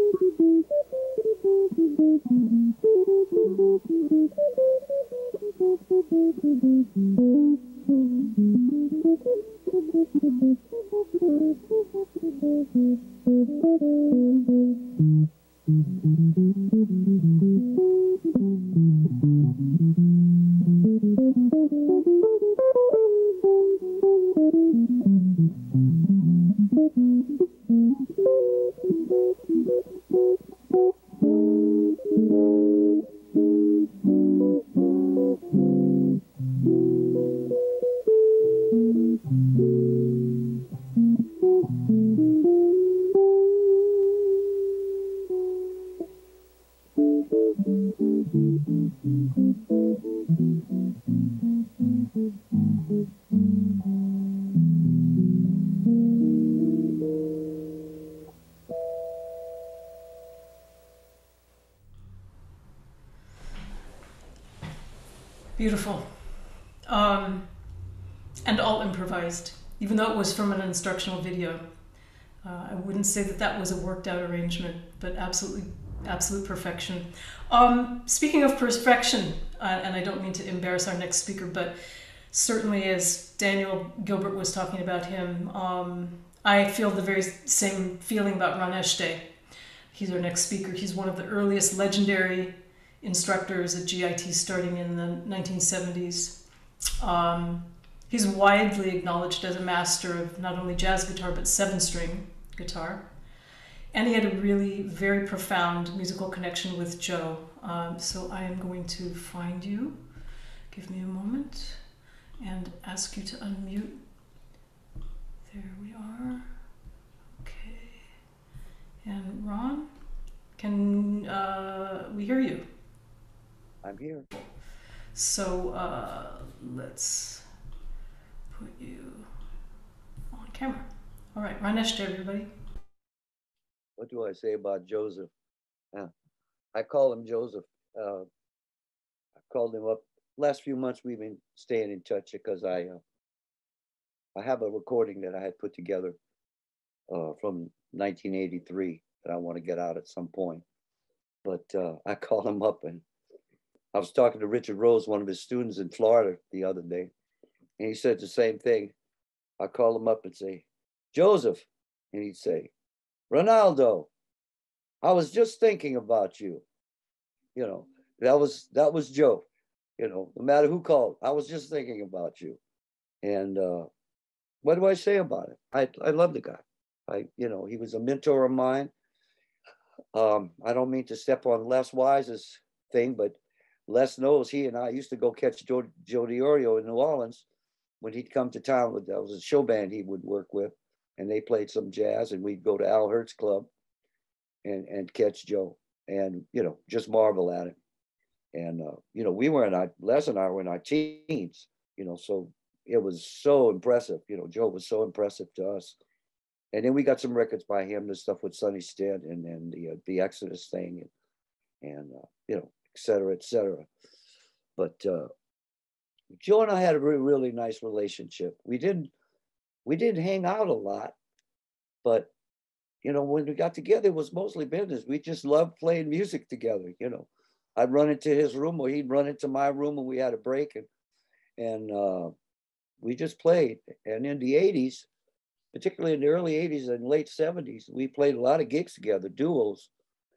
Beautiful. And all improvised, even though it was from an instructional video. I wouldn't say that that was a worked out arrangement, but absolute perfection. Speaking of perfection, and I don't mean to embarrass our next speaker, but certainly as Daniel Gilbert was talking about him, I feel the very same feeling about Ron Eshte. He's our next speaker. He's one of the earliest legendary instructors at GIT starting in the 1970s. He's widely acknowledged as a master of not only jazz guitar, but 7-string guitar. And he had a really very profound musical connection with Joe. So I am going to find you. Give me a moment and ask you to unmute. There we are. Okay. And Ron, can we hear you? I'm here. So let's put you on camera. All right, Ron Eshte, everybody. What do I say about Joseph? I call him Joseph. I called him up. Last few months we've been staying in touch because I have a recording that I had put together from 1983 that I want to get out at some point. But I called him up, and I was talking to Richard Rose, one of his students in Florida, the other day, and he said the same thing. I call him up and say, Joseph, and he'd say, Ronaldo, I was just thinking about you. You know, that was Joe. You know, no matter who called, I was just thinking about you. And what do I say about it? I love the guy. He was a mentor of mine. I don't mean to step on Les Wise's thing, but Les knows he and I used to go catch Joe DiOrio in New Orleans when he'd come to town. That was a show band he would work with, and they played some jazz, and we'd go to Al Hertz Club and catch Joe, and just marvel at it. And we were Les and I were in our teens, so it was so impressive. Joe was so impressive to us. And then we got some records by him, the stuff with Sonny Stitt and the Exodus thing, and et cetera, et cetera. But Joe and I had a really, really nice relationship. We didn't hang out a lot, but when we got together, it was mostly business. We just loved playing music together. I'd run into his room, or he'd run into my room, and we had a break, and we just played. And in the 80s, particularly in the early 80s and late 70s, we played a lot of gigs together, duos,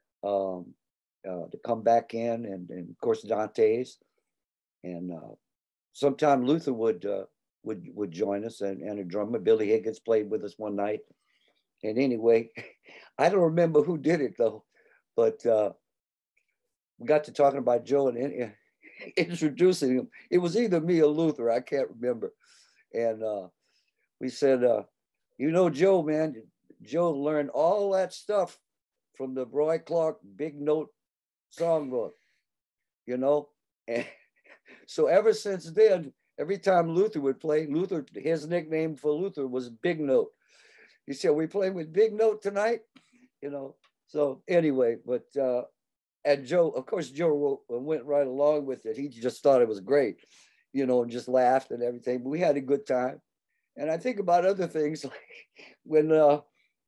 to Come Back In, and of course Dante's, and sometime Luther would join us, and a drummer, Billy Higgins, played with us one night. And anyway, I don't remember who did it though, but we got to talking about Joe and introducing him. It was either me or Luther, I can't remember. And we said, Joe, man, Joe learned all that stuff from the Roy Clark Big Note songbook, And so ever since then, every time Luther would play, his nickname for Luther was Big Note. He said, we playing with Big Note tonight? So anyway, but, and Joe, of course, Joe went right along with it. He just thought it was great, and just laughed and everything. But we had a good time. And I think about other things, like when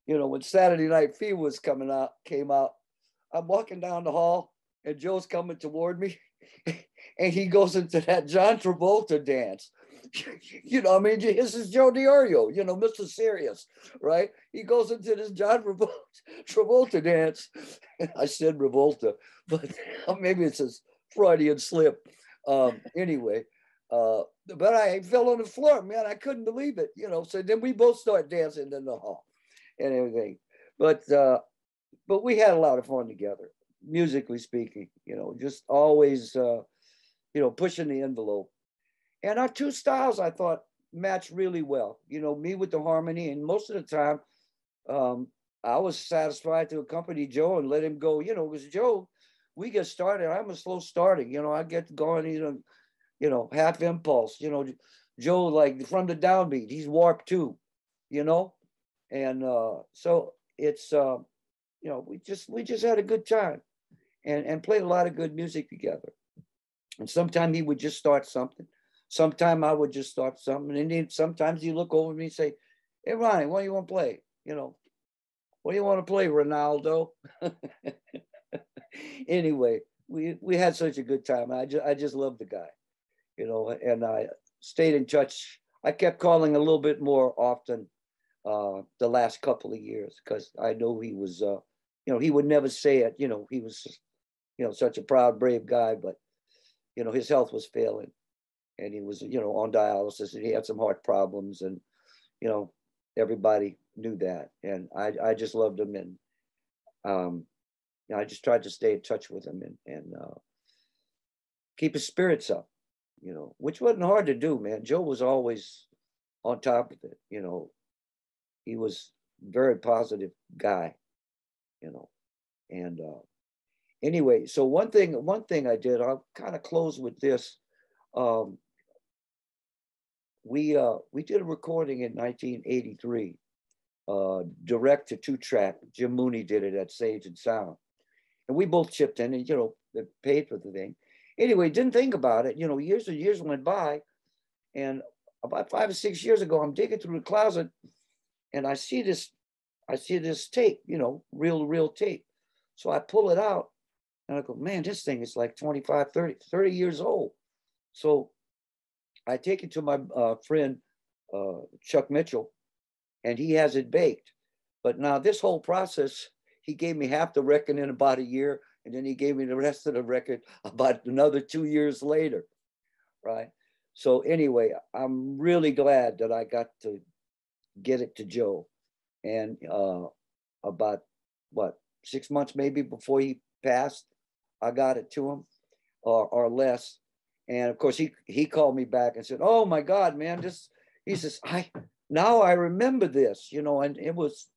you know, when Saturday Night Fever came out, I'm walking down the hall and Joe's coming toward me and he goes into that John Travolta dance. You know, I mean, this is Joe DiOrio, you know, Mr. Serious, right? He goes into this John Travolta dance. I said Revolta, but maybe it's a Freudian slip. Anyway, but I fell on the floor, man. I couldn't believe it, you know. So then we both start dancing in the hall and everything. But we had a lot of fun together, musically speaking, you know, just always, you know, pushing the envelope. And our two styles, I thought, matched really well. You know, me with the harmony, and most of the time, I was satisfied to accompany Joe and let him go. You know, because Joe, we get started. I'm a slow starting. You know, I get going, you know, half impulse. You know, Joe, like from the downbeat, he's warped too. You know, and so it's you know, we just had a good time, and played a lot of good music together. And sometimes he would just start something. Sometimes I would just start something. And then sometimes you look over me and say, hey, Ronnie, what do you want to play? You know, what do you want to play, Ronaldo? Anyway, we had such a good time. I just loved the guy, you know, and I stayed in touch. I kept calling a little bit more often the last couple of years because I know he was, you know, he would never say it. You know, he was, you know, such a proud, brave guy, but, you know, his health was failing. And he was, you know, on dialysis, and he had some heart problems, and, you know, everybody knew that. And I just loved him, and you know, I just tried to stay in touch with him and keep his spirits up, you know, which wasn't hard to do, man. Joe was always on top of it, you know. He was a very positive guy, you know. And anyway, so one thing I did, I'll kind of close with this. We did a recording in 1983, direct to 2-track. Jim Mooney did it at Sage and Sound, and we both chipped in, and, you know, paid for the thing. Anyway, didn't think about it. You know, years and years went by, and about 5 or 6 years ago, I'm digging through the closet, and I see this tape, you know, reel tape. So I pull it out, and I go, man, this thing is like 25, 30 years old. So I take it to my friend, Chuck Mitchell, and he has it baked. But now this whole process, he gave me half the record in about a year, and then he gave me the rest of the record about another 2 years later, right? So anyway, I'm really glad that I got to get it to Joe. And about, 6 months maybe before he passed, I got it to him, or less. And of course, he called me back and said, "Oh my God, man, this." He says, "Now I remember this, you know." And it was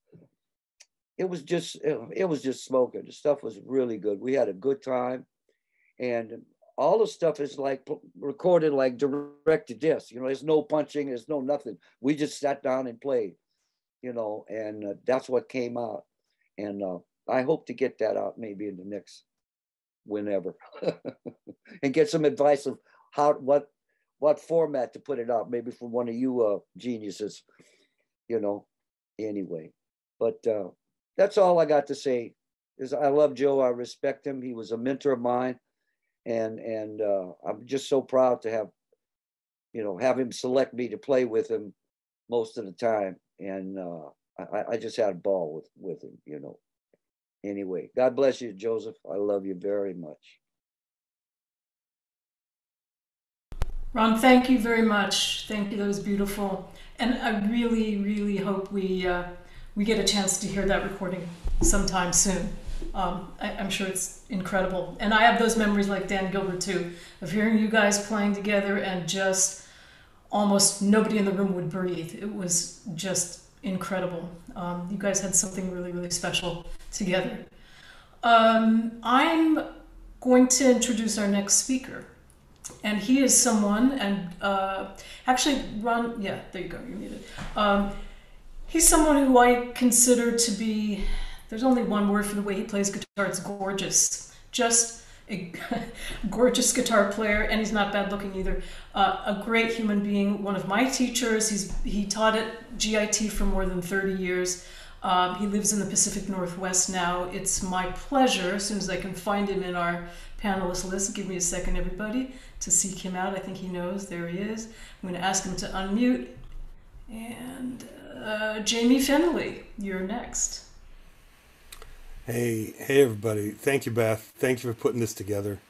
just smoking. The stuff was really good. We had a good time, and all the stuff is like recorded like direct to disc. You know, there's no punching, there's no nothing. We just sat down and played, you know, and that's what came out. And I hope to get that out maybe in the next whenever and get some advice of what format to put it out, maybe from one of you geniuses, you know. Anyway, but that's all I got to say. Is I love Joe. I respect him. He was a mentor of mine, and I'm just so proud to have him select me to play with him most of the time. And I just had a ball with him, you know. Anyway, God bless you, Joseph. I love you very much. Ron, thank you very much. Thank you. That was beautiful. And I really, really hope we get a chance to hear that recording sometime soon. I'm sure it's incredible. And I have those memories like Dan Gilbert too, of hearing you guys playing together and just almost nobody in the room would breathe. It was just incredible. You guys had something really, really special together. I'm going to introduce our next speaker. And he is someone, and actually, Ron, yeah, there you go, you're muted. He's someone who I consider to be, there's only one word for the way he plays guitar, it's gorgeous. Just a gorgeous guitar player, and he's not bad looking either. A great human being, one of my teachers. He taught at GIT for more than 30 years. He lives in the Pacific Northwest now. It's my pleasure, as soon as I can find him in our panelist list, give me a second, everybody, to seek him out. I think he knows. There he is. I'm going to ask him to unmute. And Jamie Fennelly, you're next. Hey everybody. Thank you, Beth. Thank you for putting this together.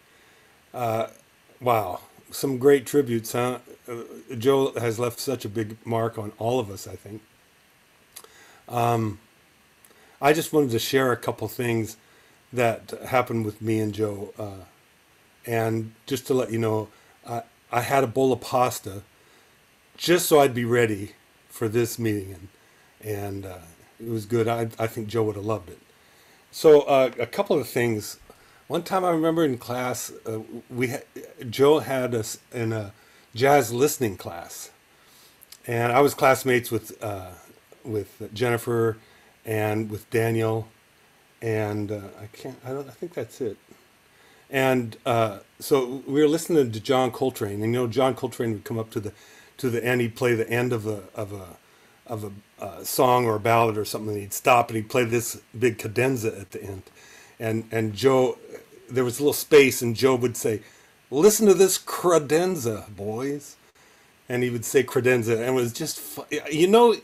Wow. Some great tributes, huh? Joe has left such a big mark on all of us, I think. I just wanted to share a couple things that happened with me and Joe. And just to let you know, I had a bowl of pasta just so I'd be ready for this meeting. And it was good. I think Joe would have loved it. So a couple of things. One time I remember in class, Joe had us in a jazz listening class. And I was classmates with Jennifer and with Daniel, and I think that's it. And so we were listening to John Coltrane, and John Coltrane would come up to the end. He'd play the end of a song or a ballad or something. And he'd stop and he'd play this big cadenza at the end. And Joe, there was a little space, and Joe would say, "Listen to this credenza, boys," and he would say credenza, and it was just he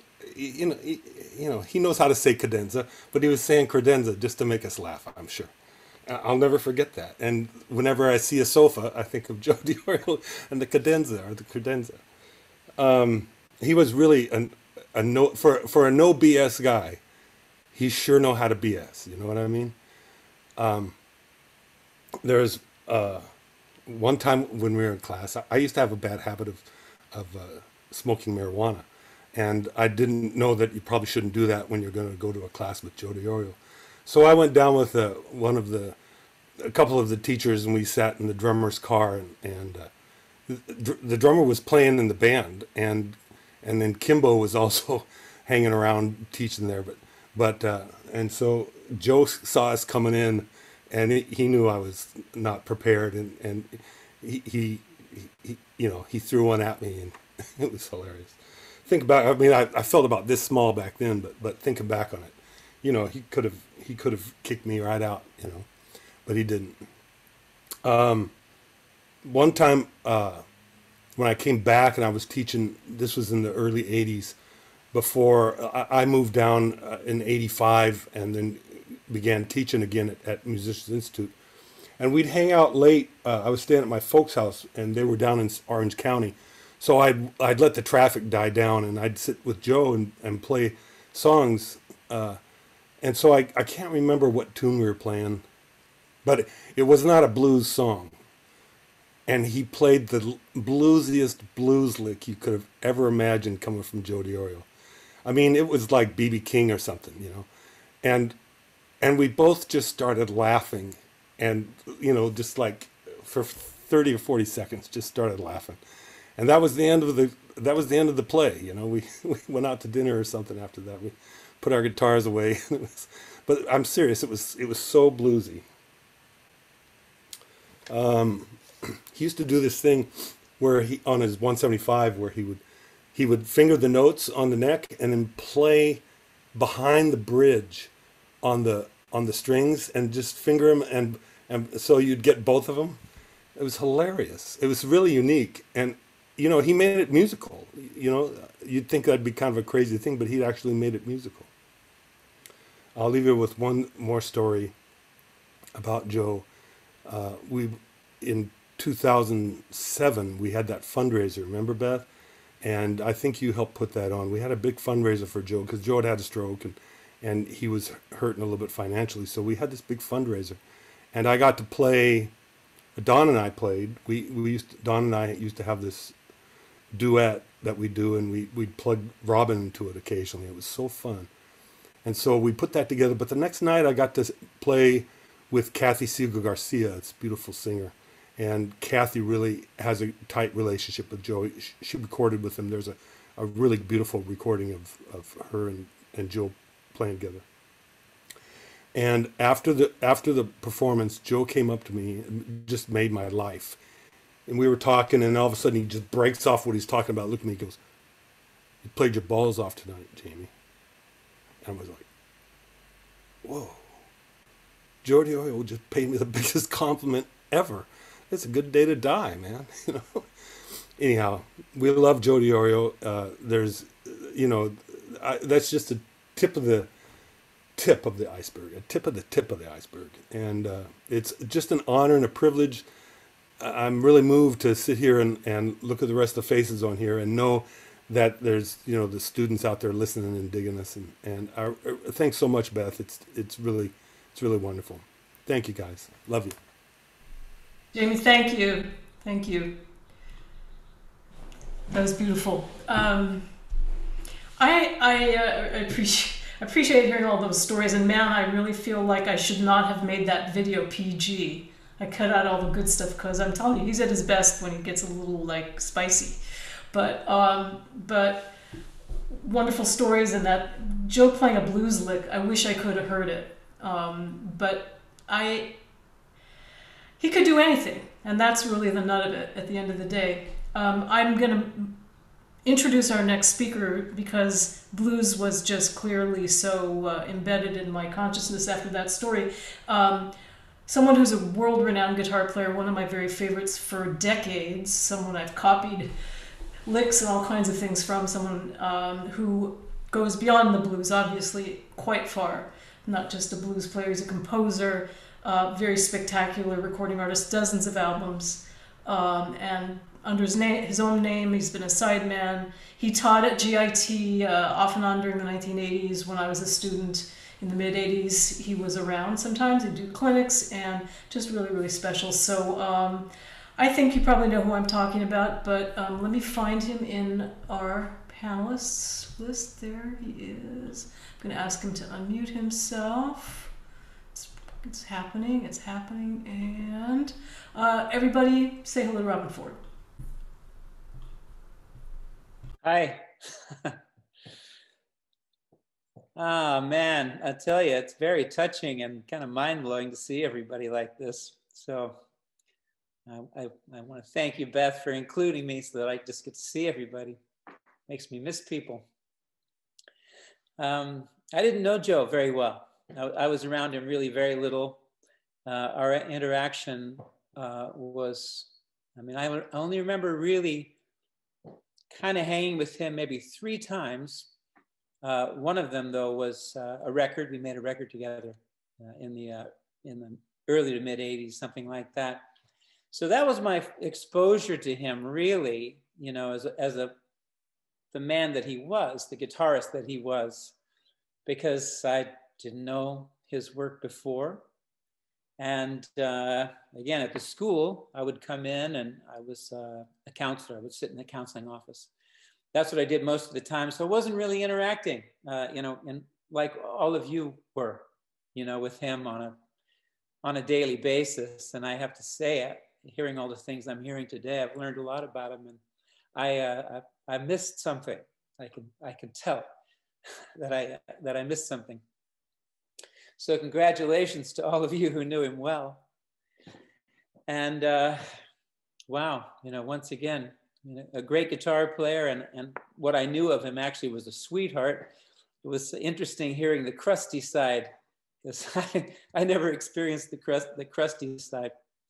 knows how to say cadenza, but he was saying credenza just to make us laugh, I'm sure. I'll never forget that. And whenever I see a sofa, I think of Joe DiOrio and the cadenza or the credenza. He was really for a no BS guy. He sure know how to BS. You know what I mean? There's one time when we were in class, I used to have a bad habit of smoking marijuana. And I didn't know that you probably shouldn't do that when you're going to go to a class with Joe DiOrio. So I went down with a couple of the teachers, and we sat in the drummer's car, and the drummer was playing in the band, and then Kimbo was also hanging around teaching there. And so Joe saw us coming in, and he knew I was not prepared, and he threw one at me, and it was hilarious. Think about, I felt about this small back then, but thinking back on it, he could have kicked me right out, but he didn't. One time, when I came back and I was teaching, this was in the early 80s, before I moved down in 85 and then began teaching again at Musicians Institute. And we'd hang out late. I was staying at my folks' house, and they were down in Orange County. So I'd let the traffic die down, and I'd sit with Joe and play songs. And so I can't remember what tune we were playing, but it was not a blues song. And he played the bluesiest blues lick you could have ever imagined coming from Joe DiOrio. It was like B.B. King or something, And we both just started laughing, and, just like for 30 or 40 seconds, just started laughing. And that was the end of the play. We went out to dinner or something after that. We put our guitars away. But I'm serious. It was so bluesy. He used to do this thing where he, on his 175, where he would finger the notes on the neck and then play behind the bridge on the strings and just finger them, and so you'd get both of them. It was hilarious. It was really unique, and he made it musical. You'd think that'd be kind of a crazy thing, but he actually made it musical. I'll leave you with one more story about Joe. In 2007, we had that fundraiser. Remember, Beth? And I think you helped put that on. We had a big fundraiser for Joe because Joe had a stroke, and he was hurting a little bit financially. So we had this big fundraiser, and I got to play. Don and I played. Don and I used to have this duet that we do, and we'd plug Robin into it occasionally. It was so fun. And so we put that together. But the next night I got to play with Kathy Siegel Garcia. It's a beautiful singer. And Kathy really has a tight relationship with Joe. She recorded with him. There's a really beautiful recording of her and Joe playing together. And after the performance, Joe came up to me and just made my life. And we were talking, and all of a sudden he just breaks off what he's talking about. Look at me, he goes, "You played your balls off tonight, Jamie." And I was like, whoa, Joe DiOrio just paid me the biggest compliment ever. It's a good day to die, man. You know. Anyhow, we love Joe DiOrio. There's, you know, that's just a tip of the iceberg, a tip of the iceberg. And it's just an honor and a privilege. I'm really moved to sit here and look at the rest of the faces on here and know that there's, you know, the students out there listening and digging us. And thanks so much, Beth. It's really wonderful. Thank you, guys. Love you. Jamie, thank you. Thank you. That was beautiful. I appreciate hearing all those stories, and man, I really feel like I should not have made that video PG. I cut out all the good stuff because I'm telling you, he's at his best when he gets a little like spicy. But wonderful stories, and that Joe playing a blues lick, I wish I could have heard it. But he could do anything, and that's really the nut of it at the end of the day. I'm going to introduce our next speaker because blues was just clearly so embedded in my consciousness after that story. Someone who's a world-renowned guitar player, one of my very favorites for decades, someone I've copied licks and all kinds of things from, someone who goes beyond the blues, obviously quite far. Not just a blues player, he's a composer, very spectacular recording artist, dozens of albums, and under his own name, he's been a sideman. He taught at GIT off and on during the 1980s. When I was a student in the mid-80s, he was around sometimes. He'd do clinics, and just really, really special. So I think you probably know who I'm talking about, but let me find him in our panelists list. There he is. I'm going to ask him to unmute himself. It's happening, and everybody say hello to Robin Ford. Hi. Oh man, I tell you, it's very touching and kind of mind-blowing to see everybody like this. So I want to thank you, Beth, for including me so that I just get to see everybody. Makes me miss people. I didn't know Joe very well. I was around him really very little. Our interaction was, I only remember really kind of hanging with him maybe 3 times. One of them, though, was a record. We made a record together in the early to mid 80s, something like that. So that was my exposure to him, really, you know, as the man that he was, the guitarist that he was, because I didn't know his work before. And again, at the school, I would come in and I was a counselor. I would sit in the counseling office. That's what I did most of the time. So I wasn't really interacting, you know, and like all of you were, you know, with him on a daily basis. And I have to say, hearing all the things I'm hearing today, I've learned a lot about him, and I missed something. I can tell that I missed something. So congratulations to all of you who knew him well. And wow, you know, once again, you know, a great guitar player, and what I knew of him actually was a sweetheart. It was interesting hearing the crusty side, because I never experienced the crusty side.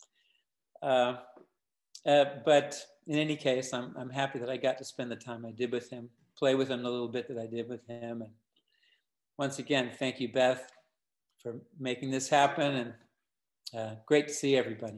But in any case, I'm happy that I got to spend the time I did with him, play with him the little bit that I did with him. And once again, thank you, Beth, for making this happen, and great to see everybody.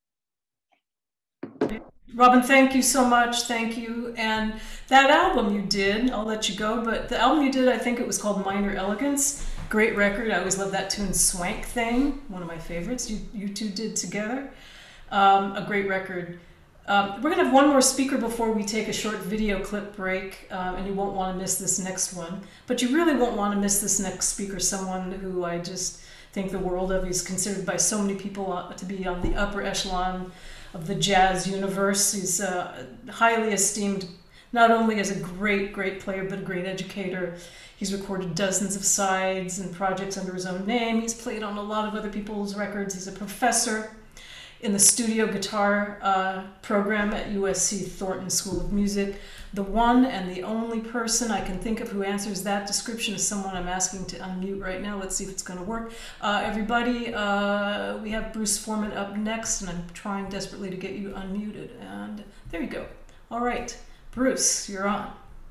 Robin, thank you so much. Thank you. And that album you did, I'll let you go, but the album you did, I think it was called Minor Elegance. Great record. I always love that tune, Swank Thing, one of my favorites you two did together. A great record. We're going to have one more speaker before we take a short video clip break, and you won't want to miss this next one. But you really won't want to miss this next speaker, someone who I just think the world of. He's considered by so many people to be on the upper echelon of the jazz universe. He's highly esteemed, not only as a great player, but a great educator. He's recorded dozens of sides and projects under his own name. He's played on a lot of other people's records. He's a professor in the studio guitar program at USC Thornton School of Music. The one and the only person I can think of who answers that description is someone I'm asking to unmute right now. Let's see if it's going to work. Everybody, we have Bruce Foreman up next, and I'm trying desperately to get you unmuted. And there you go. All right, Bruce, you're on.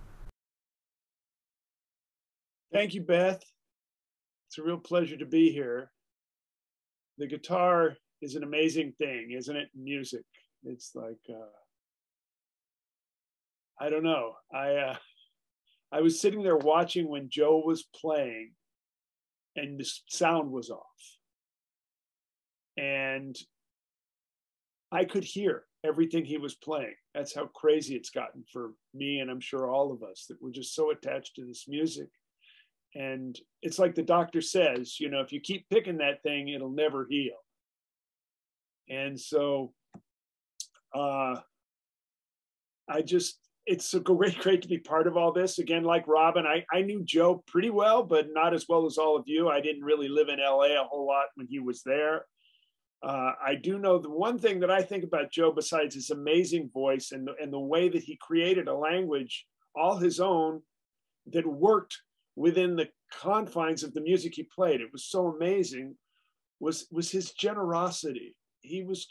Thank you, Beth. It's a real pleasure to be here. The guitar is an amazing thing, isn't it? Music. It's like, I don't know. I was sitting there watching when Joe was playing and the sound was off. And I could hear everything he was playing. That's how crazy it's gotten for me, and I'm sure all of us, that we're just so attached to this music. And it's like the doctor says, you know, if you keep picking that thing, it'll never heal. And so it's so great to be part of all this. Again, like Robin, I knew Joe pretty well, but not as well as all of you. I didn't really live in LA a whole lot when he was there. I do know the one thing that I think about Joe, besides his amazing voice and the way that he created a language all his own that worked within the confines of the music he played. It was so amazing, was his generosity. He was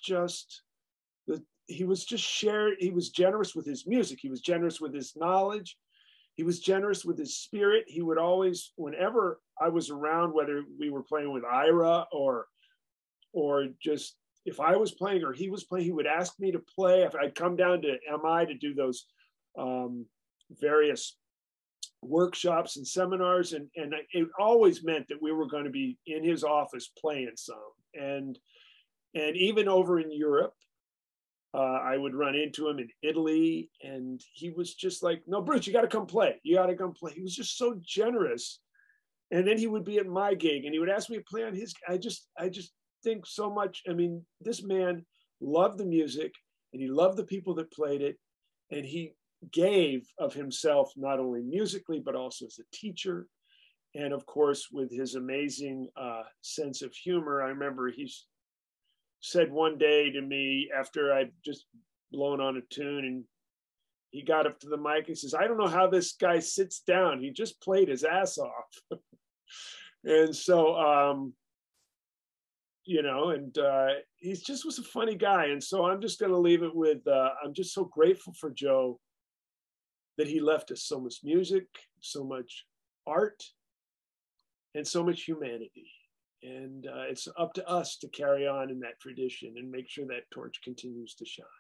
generous with his music. He was generous with his knowledge. He was generous with his spirit. He would always, whenever I was around, whether we were playing with Ira or just if I was playing or he was playing, he would ask me to play. If I'd come down to MI to do those various workshops and seminars, and it always meant that we were going to be in his office playing some. And even over in Europe, I would run into him in Italy, and he was just like, no, Bruce, you got to come play. You got to come play. He was just so generous. And then he would be at my gig and he would ask me to play on his. I just think so much. I mean, this man loved the music and he loved the people that played it. And he gave of himself, not only musically, but also as a teacher. And of course, with his amazing sense of humor. I remember he said one day to me after I'd just blown on a tune, and he got up to the mic and says, I don't know how this guy sits down. He just played his ass off. And so, you know, and he just was a funny guy. And so I'm just going to leave it with, I'm just so grateful for Joe that he left us so much music, so much art, and so much humanity. And it's up to us to carry on in that tradition and make sure that torch continues to shine.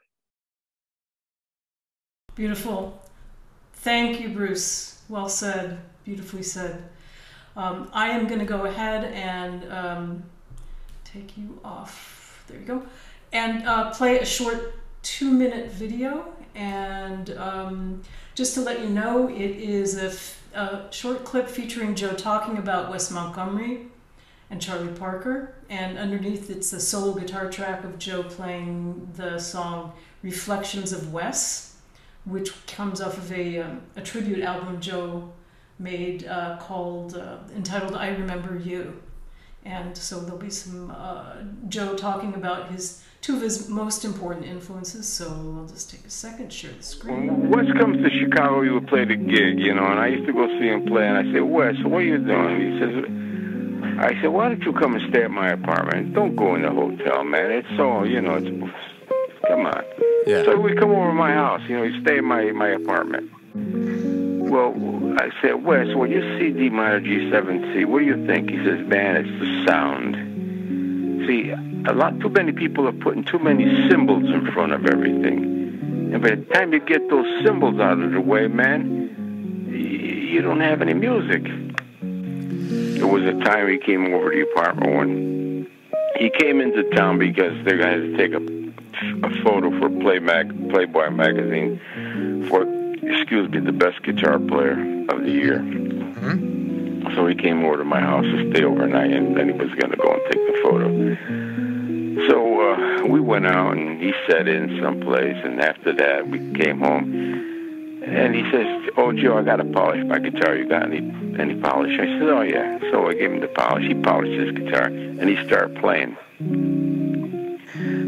Beautiful. Thank you, Bruce. Well said. Beautifully said. I am going to go ahead and take you off. There you go. And play a short 2-minute video. And just to let you know, it is a short clip featuring Joe talking about Wes Montgomery and Charlie Parker. And underneath, it's a solo guitar track of Joe playing the song Reflections of Wes, which comes off of a tribute album Joe made entitled I Remember You. And so there'll be some Joe talking about two of his most important influences. So I'll just take a second, share the screen. Wes comes to Chicago, he would play the gig, you know, and I used to go see him play, and I said, Wes, what are you doing? I said, why don't you come and stay at my apartment? Don't go in the hotel, man. It's so, you know, come on. Yeah. So we come over to my house, you know, you stay in my apartment. Well, I said, Wes, when you see D minor G7C, what do you think? He says, man, it's the sound. See, too many people are putting too many symbols in front of everything. And by the time you get those symbols out of the way, man, you don't have any music. There was a time he came over to the apartment when he came into town because they're going to take a photo for Playboy magazine for, the best guitar player of the year. Mm-hmm. So he came over to my house to stay overnight, and then he was going to go and take the photo. So we went out, and he sat in someplace, and after that, we came home. And he says, oh, Joe, I got to polish my guitar. You got any polish? I said, oh, yeah. So I gave him the polish. He polished his guitar, and he started playing.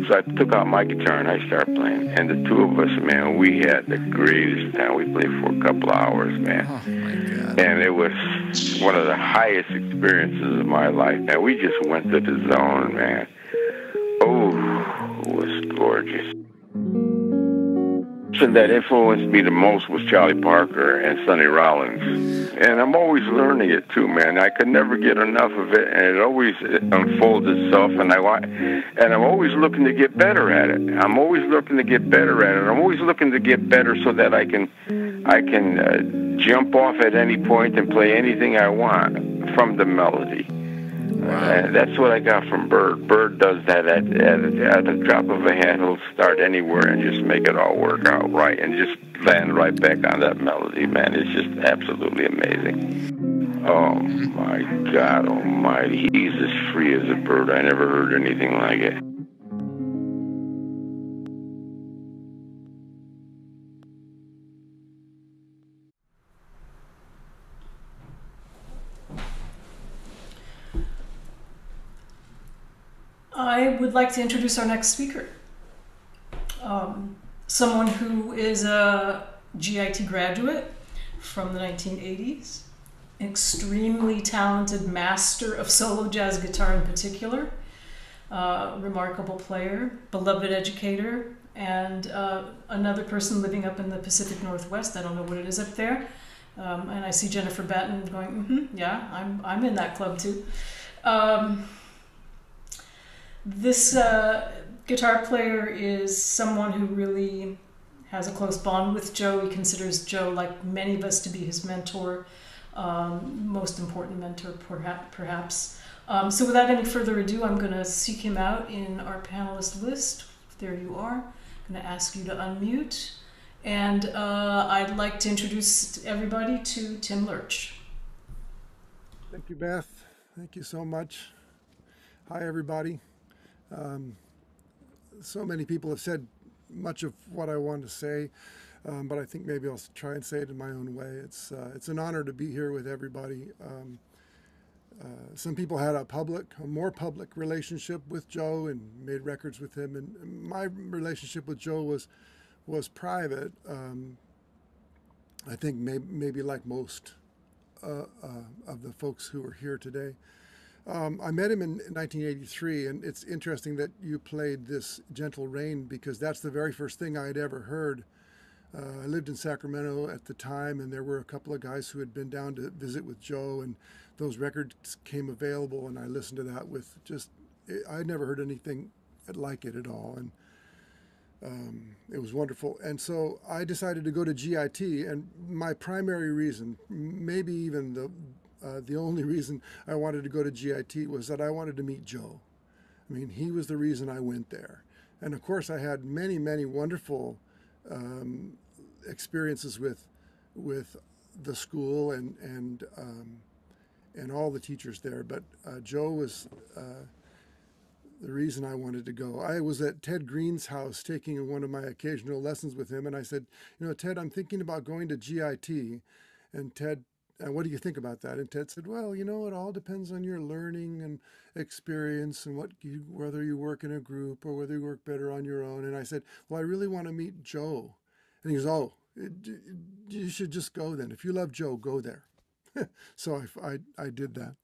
So I took out my guitar and I started playing. And the two of us, man, we had the greatest time. We played for a couple of hours, man. Oh, my God. And it was one of the highest experiences of my life. And we just went to the zone, man. Oh, it was gorgeous. The person that influenced me the most was Charlie Parker and Sonny Rollins. And I'm always learning it too, man. I could never get enough of it, and it always unfolds itself. And I'm always looking to get better at it. I'm always looking to get better at it. I'm always looking to get better so that I can jump off at any point and play anything I want from the melody. And that's what I got from Bird. Bird does that at the drop of a hat. He'll start anywhere and just make it all work out right and just land right back on that melody, man. It's just absolutely amazing. Oh, my God almighty. He's as free as a bird. I never heard anything like it. I would like to introduce our next speaker. Someone who is a GIT graduate from the 1980s, an extremely talented master of solo jazz guitar in particular, remarkable player, beloved educator, and another person living up in the Pacific Northwest. I don't know what it is up there. And I see Jennifer Batten going, yeah, I'm in that club too. This guitar player is someone who really has a close bond with Joe. He considers Joe, like many of us, to be his mentor, most important mentor, perhaps. So without any further ado, I'm going to seek him out in our panelist list. There you are. I'm going to ask you to unmute. And I'd like to introduce everybody to Tim Lurch. Thank you, Beth. Thank you so much. Hi, everybody. So many people have said much of what I wanted to say, but I think maybe I'll try and say it in my own way. It's an honor to be here with everybody. Some people had a more public relationship with Joe and made records with him, and my relationship with Joe was private. I think maybe like most of the folks who are here today. I met him in 1983, and it's interesting that you played this Gentle Rain because that's the very first thing I had ever heard. I lived in Sacramento at the time, and there were a couple of guys who had been down to visit with Joe, and those records came available, and I listened to that with I'd never heard anything like it at all, and it was wonderful. And so I decided to go to GIT, and my primary reason, maybe even the only reason I wanted to go to GIT was that I wanted to meet Joe. I mean, he was the reason I went there. And of course, I had many, many wonderful experiences with the school and all the teachers there. But Joe was the reason I wanted to go. I was at Ted Green's house taking one of my occasional lessons with him, and I said, Ted, I'm thinking about going to GIT. And Ted, what do you think about that? And Ted said, well, it all depends on your learning and experience and whether you work in a group or whether you work better on your own. And I said, well, I really want to meet Joe. And he goes, oh, you should just go then. If you love Joe, go there. So I did that.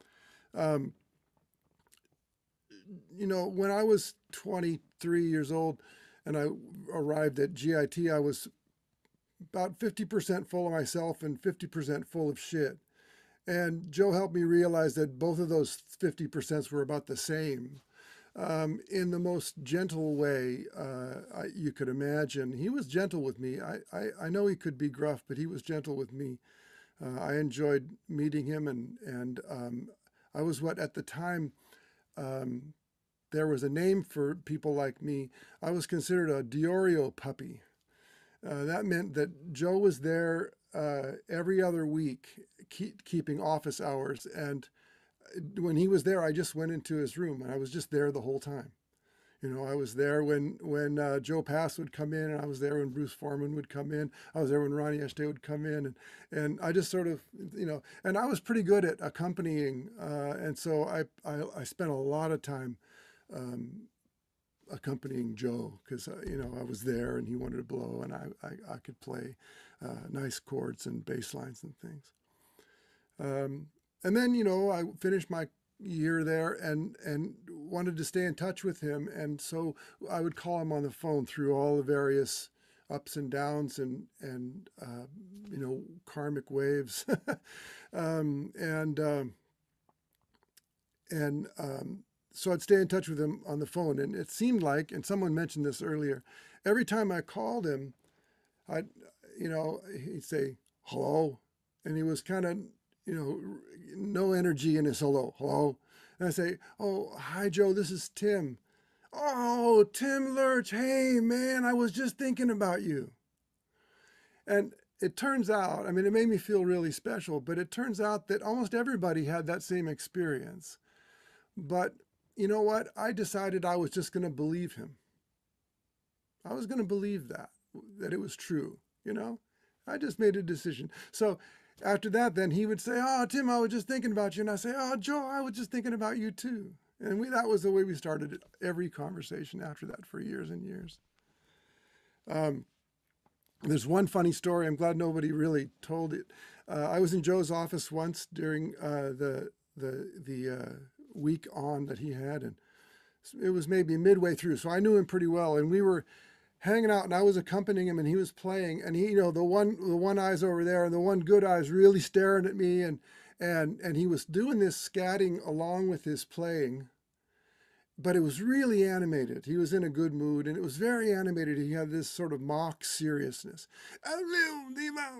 When I was 23 years old and I arrived at GIT, I was about 50% full of myself and 50% full of shit. And Joe helped me realize that both of those 50% were about the same. In the most gentle way you could imagine. He was gentle with me. I know he could be gruff, but he was gentle with me. I enjoyed meeting him, and I was at the time, there was a name for people like me. I was considered a Diorio puppy. That meant that Joe was there every other week, keeping office hours. And when he was there, I just went into his room, and I was just there the whole time. I was there when Joe Pass would come in, and I was there when Bruce Foreman would come in. I was there when Ronnie Ashday would come in, and I just sort of, and I was pretty good at accompanying, and so I spent a lot of time accompanying Joe because I was there and he wanted to blow and I could play nice chords and bass lines and things. And then I finished my year there and wanted to stay in touch with him, and so I would call him on the phone through all the various ups and downs and karmic waves, so I'd stay in touch with him on the phone, and it seemed like, and someone mentioned this earlier, every time I called him, he'd say hello, and he was kind of no energy in his hello. And I say, oh, hi, Joe, this is Tim. Oh, Tim Lurch, hey, man, I was just thinking about you. And it turns out, it made me feel really special, but it turns out that almost everybody had that same experience. But you know what? I decided I was just going to believe him. I was going to believe that it was true, I just made a decision. So after that, then he would say, oh, Tim, I was just thinking about you. And I say, oh, Joe, I was just thinking about you too. And that was the way we started every conversation after that for years and years. There's one funny story. I'm glad nobody really told it. I was in Joe's office once during the week on that he had, and it was maybe midway through, so I knew him pretty well, and we were hanging out, and I was accompanying him, and he was playing, and he, the one eye's over there, and the one good eye's really staring at me, and he was doing this scatting along with his playing, but it was really animated. He was in a good mood, and it was very animated. He had this sort of mock seriousness. And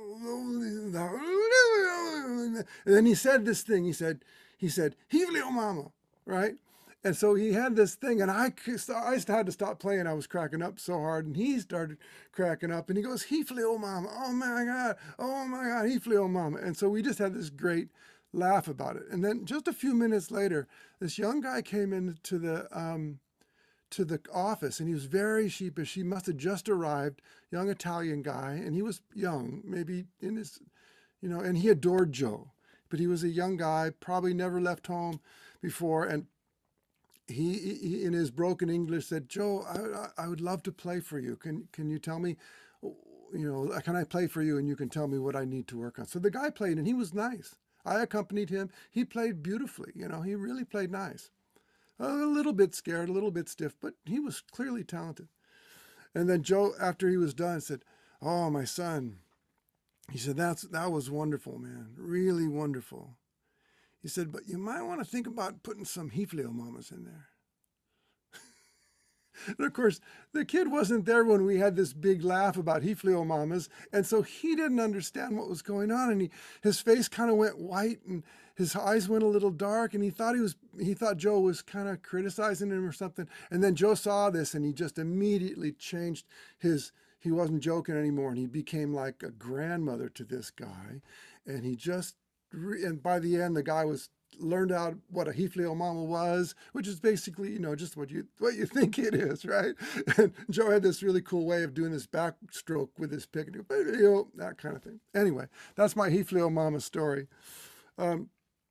then he said this thing. He said, "Hivlio mama," right? And so he had this thing, and I had to stop playing. I was cracking up so hard, and he started cracking up, and he goes, "Hiflio mama, oh my God, Hiflio mama." And so we just had this great laugh about it. And then just a few minutes later, this young guy came into the office, and he was very sheepish. He must have just arrived, young Italian guy, and he was young, maybe in his, and he adored Joe, but he was a young guy, probably never left home before, and he in his broken English said, "Joe, I would love to play for you. Can you tell me, can I play for you, and you can tell me what I need to work on?" So the guy played, and he was nice. I accompanied him. He played beautifully. He really played nice. A little bit scared, a little bit stiff, but he was clearly talented. And then Joe, after he was done, said, "Oh, my son," he said, that was wonderful, man, really wonderful. He said, "But you might want to think about putting some Hiflio mamas in there." And of course, the kid wasn't there when we had this big laugh about Hiflio mamas, and so he didn't understand what was going on, and his face kind of went white, and his eyes went a little dark, and he thought Joe was kind of criticizing him or something. And then Joe saw this, and he just immediately changed he wasn't joking anymore, and he became like a grandmother to this guy, and and by the end, the guy learned out what a Hiflio mama was, which is basically, just what you think it is, right? And Joe had this really cool way of doing this backstroke with his pick, and that kind of thing. Anyway, that's my Hiflio mama story. And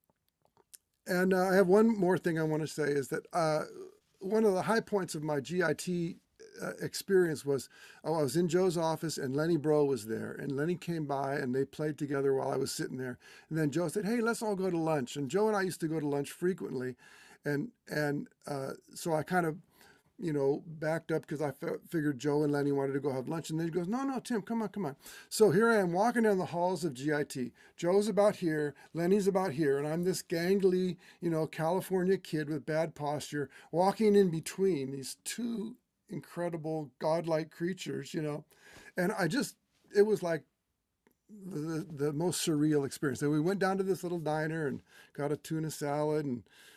I have one more thing I want to say is that one of the high points of my GIT experience was, I was in Joe's office, and Lenny Breau was there, and Lenny came by, and they played together while I was sitting there. And then Joe said, "Hey, let's all go to lunch." And Joe and I used to go to lunch frequently, and so I kind of backed up because I figured Joe and Lenny wanted to go have lunch. And then he goes, no, Tim, come on. So here I am walking down the halls of GIT. Joe's about here, Lenny's about here, and I'm this gangly, California kid with bad posture walking in between these two incredible godlike creatures, and it was like the most surreal experience. And we went down to this little diner and got a tuna salad,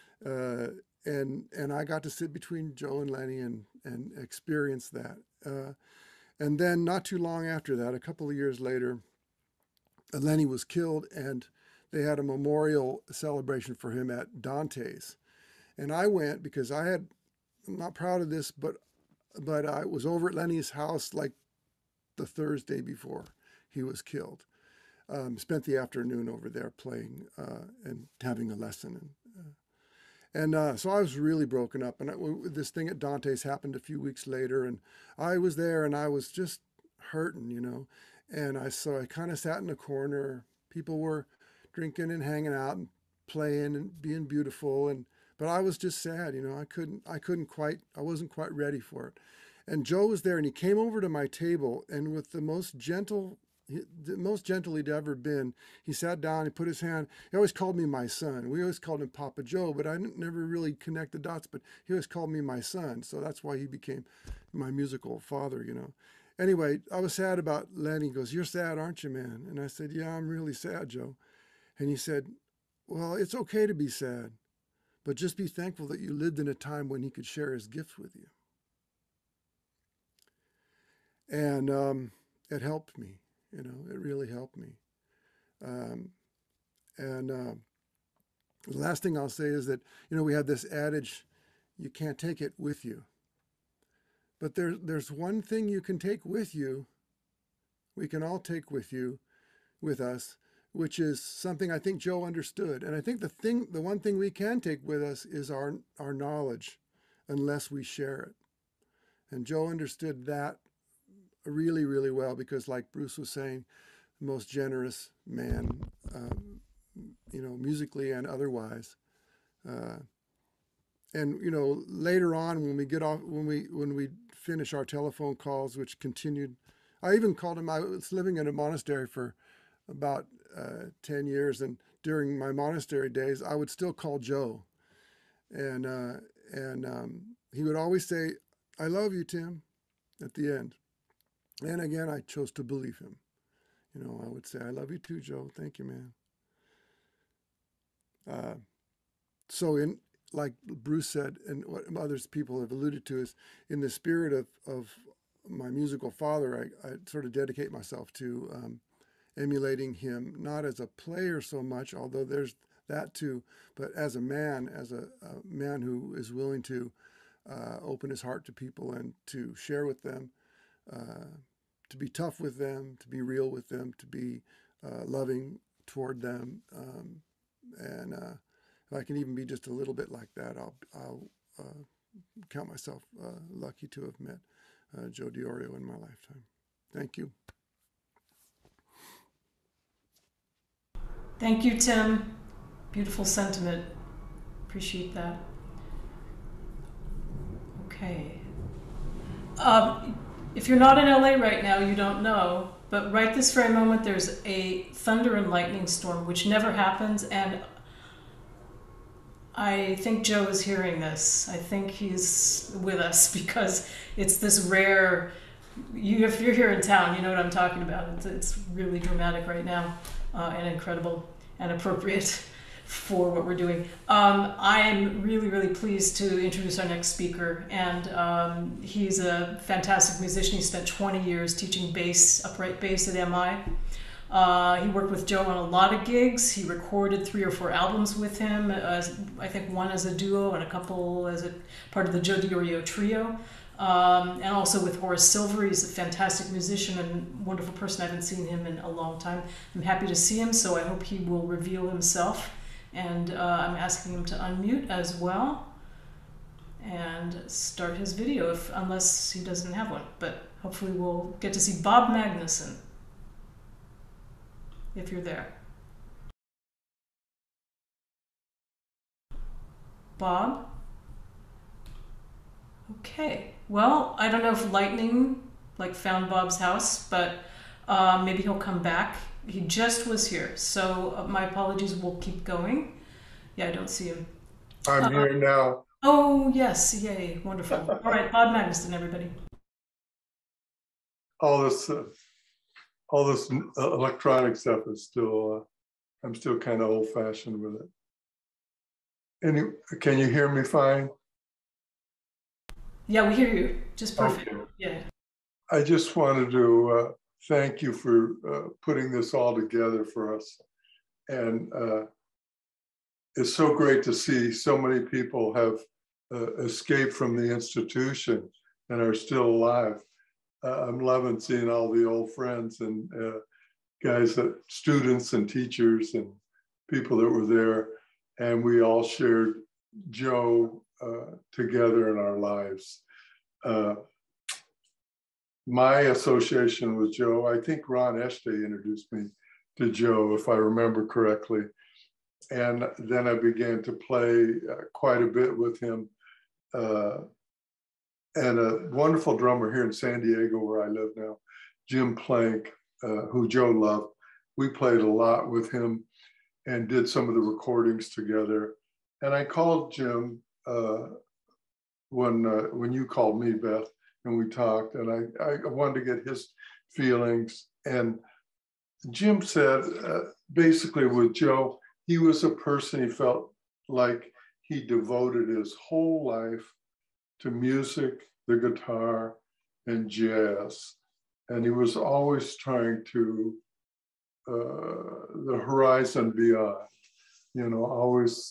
and I got to sit between Joe and Lenny and experience that. And then not too long after that, a couple of years later, Lenny was killed, and they had a memorial celebration for him at Dante's. And I went because I'm not proud of this, but I was over at Lenny's house like the Thursday before he was killed. Spent the afternoon over there playing and having a lesson. And so I was really broken up. And this thing at Dante's happened a few weeks later, and I was there, and I was just hurting, you know. And I kind of sat in a corner. People were drinking and hanging out and playing and being beautiful, but I was just sad, you know. I wasn't quite ready for it. And Joe was there, and he came over to my table, and with the most gentle he'd ever been, he sat down, he put his hand, he always called me my son. We always called him Papa Joe, but I never really connect the dots, but he always called me my son. So that's why he became my musical father, you know. Anyway, I was sad about Lenny. He goes, "You're sad, aren't you, man?" And I said, "Yeah, I'm really sad, Joe." And he said, "Well, it's okay to be sad, but just be thankful that you lived in a time when he could share his gifts with you." And it helped me, you know, it really helped me. The last thing I'll say is that, you know, we have this adage, you can't take it with you. But there's one thing you can take with you, we can all take with us, which is something I think Joe understood. And I think the one thing we can take with us is our knowledge, unless we share it. And Joe understood that really, really well, because like Bruce was saying, the most generous man, you know, musically and otherwise. And, you know, later on when we finish our telephone calls, which continued, I even called him. I was living in a monastery for about 10 years. And during my monastery days, I would still call Joe. And he would always say, "I love you, Tim," at the end. And again, I chose to believe him. You know, I would say, "I love you too, Joe. Thank you, man." So like Bruce said, and what others people have alluded to, is in the spirit of my musical father, I sort of dedicate myself to emulating him, not as a player so much, although there's that too, but as a man who is willing to open his heart to people and to share with them, to be tough with them, to be real with them, to be loving toward them. And if I can even be just a little bit like that, I'll count myself lucky to have met Joe Diorio in my lifetime. Thank you. Thank you, Tim. Beautiful sentiment. Appreciate that. Okay. If you're not in LA right now, you don't know, but right this very moment, there's a thunder and lightning storm, which never happens, and I think Joe is hearing this. I think he's with us because it's this rare, if you're here in town, you know what I'm talking about. It's really dramatic right now and incredible and appropriate for what we're doing. I am really, really pleased to introduce our next speaker, and he's a fantastic musician. He spent 20 years teaching bass, upright bass at MI. He worked with Joe on a lot of gigs. He recorded 3 or 4 albums with him, I think one as a duo and a couple as a part of the Joe Diorio trio. And also with Horace Silver. He's a fantastic musician and wonderful person. I haven't seen him in a long time. I'm happy to see him, so I hope he will reveal himself. And I'm asking him to unmute as well and start his video, unless he doesn't have one. But hopefully we'll get to see Bob Magnuson, if you're there. Bob? Okay. Well, I don't know if lightning found Bob's house, but maybe he'll come back. He just was here, so my apologies. We'll keep going. Yeah, I don't see him. I'm here now. Oh, yes. Yay. Wonderful. All right, Bob Magnuson, everybody. All this electronic stuff is still, I'm still kind of old-fashioned with it. Can you hear me fine? Yeah, we hear you. Just perfect. Okay. Yeah. I just wanted to thank you for putting this all together for us. And it's so great to see so many people have escaped from the institution and are still alive. I'm loving seeing all the old friends and guys, students and teachers and people that were there. And we all shared Joe together in our lives. My association with Joe, I think Ron Estee introduced me to Joe, if I remember correctly. And then I began to play quite a bit with him. And a wonderful drummer here in San Diego, where I live now, Jim Plank, who Joe loved. We played a lot with him and did some of the recordings together. And I called Jim when you called me, Beth, and we talked, and I wanted to get his feelings. And Jim said, basically with Joe, he was a person he felt like he devoted his whole life to music, the guitar, and jazz. And he was always trying to the horizon beyond, you know, always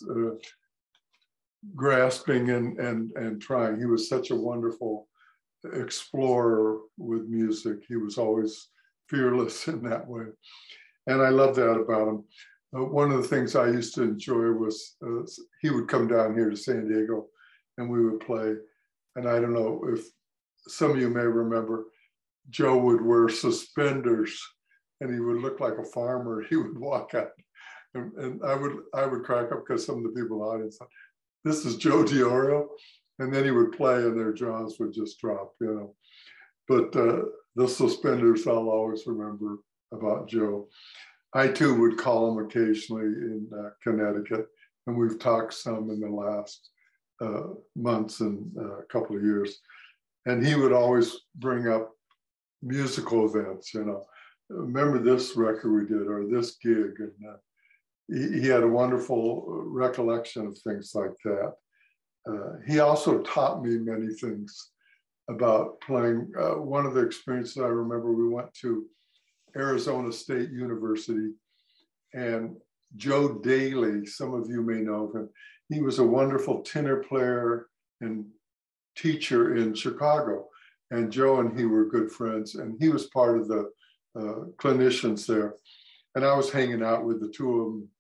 grasping and trying. He was such a wonderful explorer with music. He was always fearless in that way. And I love that about him. One of the things I used to enjoy was he would come down here to San Diego and we would play. And I don't know if some of you may remember, Joe would wear suspenders and he would look like a farmer. He would walk out and I would crack up because some of the people in the audience thought, this is Joe DiOrio. And then he would play and their jaws would just drop, you know. But the suspenders I'll always remember about Joe. I too would call him occasionally in Connecticut, and we've talked some in the last months and a couple of years. And he would always bring up musical events, you know. Remember this record we did or this gig? And he had a wonderful recollection of things like that. He also taught me many things about playing. One of the experiences I remember, we went to Arizona State University, and Joe Daly, some of you may know him. He was a wonderful tenor player and teacher in Chicago, and Joe and he were good friends, and he was part of the clinicians there. And I was hanging out with the two of them,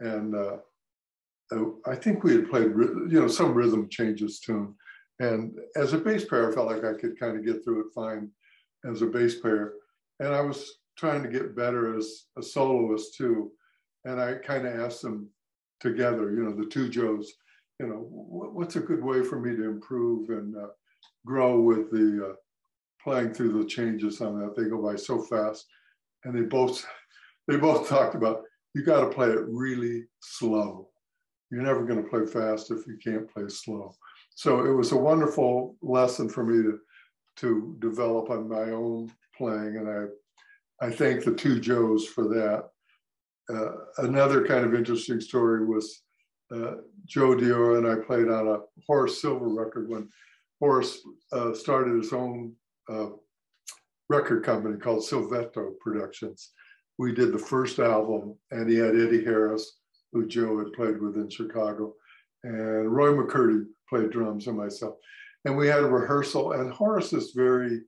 and I think we had played, you know, some rhythm changes tune. And as a bass player, I felt like I could kind of get through it fine as a bass player. And I was trying to get better as a soloist too. And I kind of asked them together, you know, the two Joes, you know, what's a good way for me to improve and grow with the playing through the changes on that. They go by so fast. And they both talked about, you got to play it really slow. You're never going to play fast if you can't play slow. So it was a wonderful lesson for me to develop on my own playing. And I thank the two Joes for that. Another kind of interesting story was Joe DiOrio and I played on a Horace Silver record when Horace started his own record company called Silvetto Productions. We did the first album, and he had Eddie Harris, who Joe had played with in Chicago, and Roy McCurdy played drums and myself. And we had a rehearsal, and Horace is very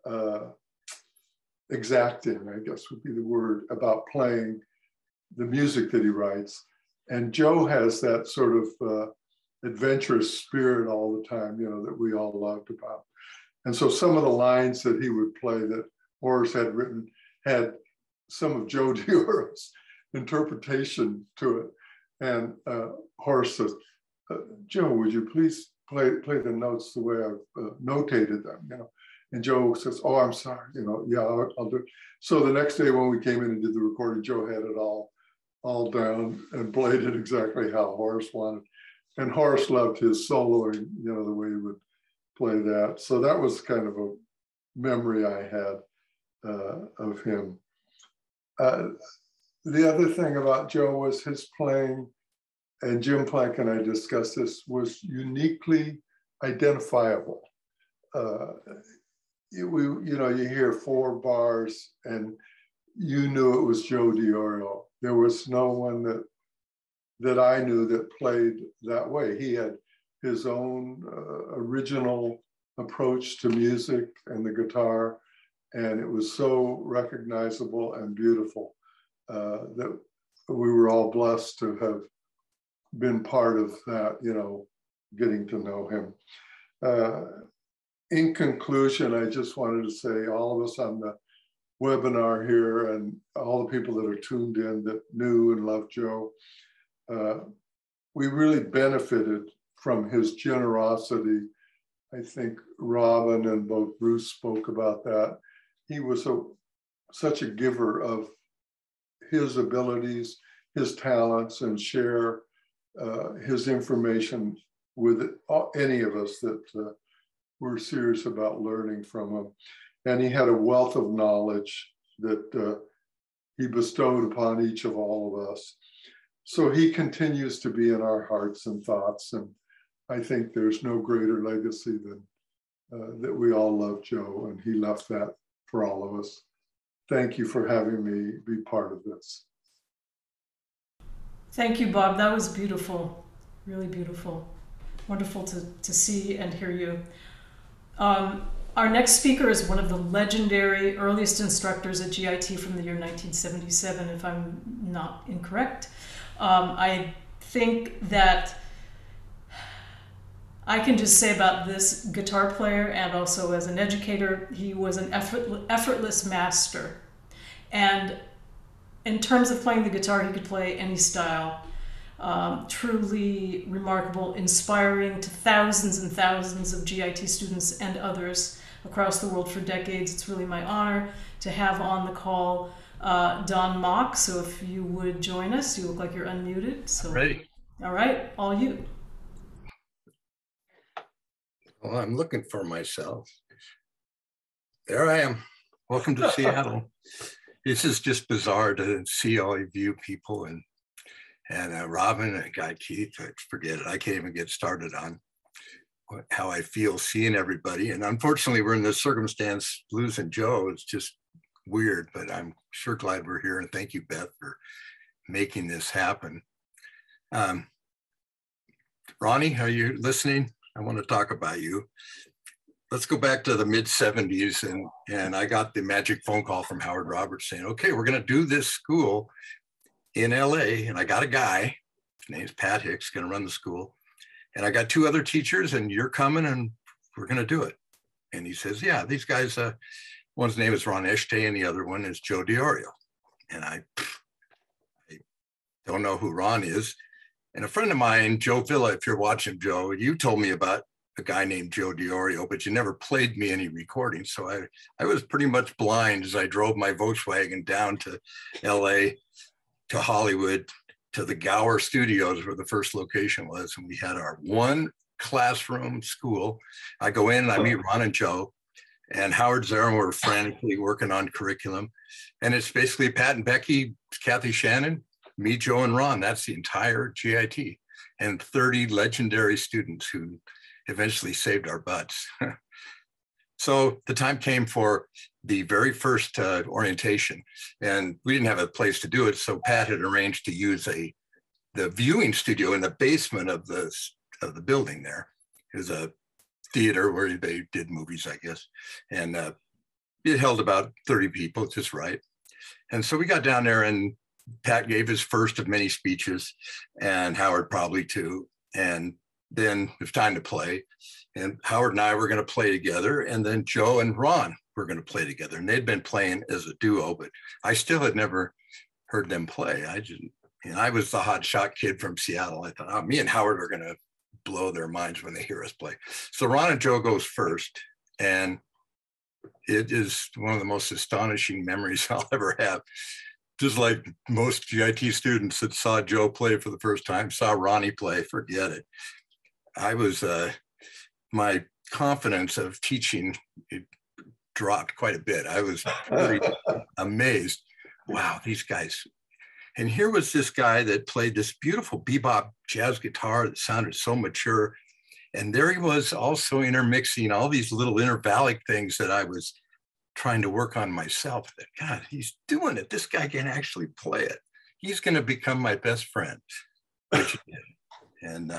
exacting, I guess would be the word, about playing the music that he writes. And Joe has that sort of adventurous spirit all the time, you know, that we all loved about. And so some of the lines that he would play that Horace had written had some of Joe DiOrio's interpretation to it. And Horace says, Joe, would you please play the notes the way I've notated them, you know? And Joe says, oh, I'm sorry, you know, yeah, I'll do it. So the next day when we came in and did the recording, Joe had it all down and played it exactly how Horace wanted. And Horace loved his soloing, you know, the way he would play that. So that was kind of a memory I had of him. The other thing about Joe was his playing, and Jim Plank and I discussed this, was uniquely identifiable. You hear 4 bars and you knew it was Joe DiOrio. There was no one that I knew that played that way. He had his own original approach to music and the guitar, and it was so recognizable and beautiful that we were all blessed to have been part of that, getting to know him. In conclusion, I just wanted to say all of us on the webinar here and all the people that are tuned in that knew and loved Joe, we really benefited from his generosity. I think Robin and both Bruce spoke about that. He was such a giver of his abilities, his talents, and share his information with any of us that were serious about learning from him. And he had a wealth of knowledge that he bestowed upon each of all of us. So he continues to be in our hearts and thoughts. And I think there's no greater legacy than that we all love Joe, and he left that for all of us. Thank you for having me be part of this. Thank you, Bob. That was beautiful, really beautiful. Wonderful to see and hear you. Our next speaker is one of the legendary earliest instructors at GIT from the year 1977, if I'm not incorrect. I think that I can just say about this guitar player, and also as an educator, he was an effortless master. And in terms of playing the guitar, he could play any style. Truly remarkable, inspiring to thousands and thousands of GIT students and others across the world for decades. It's really my honor to have on the call Don Mock. So if you would join us, you look like you're unmuted. So ready. All right, all you. Well, I'm looking for myself. There I am. Welcome to Seattle. This is just bizarre to see all of you people and Robin and Guy Keith. I forget it. I can't even get started on how I feel seeing everybody. And unfortunately, we're in this circumstance. Losing Joe is just weird, but I'm sure glad we're here. And thank you, Beth, for making this happen. Ronnie, are you listening? I want to talk about you. Let's go back to the mid-70s, and I got the magic phone call from Howard Roberts saying, okay, we're going to do this school in LA, and I got a guy, his name's Pat Hicks, going to run the school, and I got 2 other teachers, and you're coming, and we're going to do it. And he says, yeah, these guys, one's name is Ron Eshtay, and the other one is Joe DiOrio. And I don't know who Ron is. And a friend of mine, Joe Villa, if you're watching, Joe, you told me about a guy named Joe DiOrio, but you never played me any recordings. So I was pretty much blind as I drove my Volkswagen down to LA, to Hollywood, to the Gower Studios, where the first location was. And we had our one classroom school. I go in and I meet Ron and Joe, and Howard's there, and we're frantically working on curriculum. And it's basically Pat and Becky, Kathy Shannon, me, Joe, and Ron. That's the entire GIT, and 30 legendary students who eventually saved our butts. So the time came for the very first orientation, and we didn't have a place to do it. So Pat had arranged to use the viewing studio in the basement of the building there. It was a theater where they did movies, I guess. And it held about 30 people, just right. And so we got down there, and Pat gave his first of many speeches, and Howard probably too. And then it was time to play. And Howard and I were going to play together. And then Joe and Ron were going to play together. And they'd been playing as a duo, but I still had never heard them play. I was the hot shot kid from Seattle. I thought, oh, me and Howard are going to blow their minds when they hear us play. So Ron and Joe goes first. And it is one of the most astonishing memories I'll ever have. Just like most GIT students that saw Joe play for the first time, saw Ronnie play, forget it. I was, my confidence of teaching, it dropped quite a bit. I was very amazed. Wow, these guys. And here was this guy that played this beautiful bebop jazz guitar that sounded so mature. And there he was also intermixing all these little intervallic things that I was trying to work on myself. That, God, he's doing it. This guy can actually play it. He's going to become my best friend. Which he did.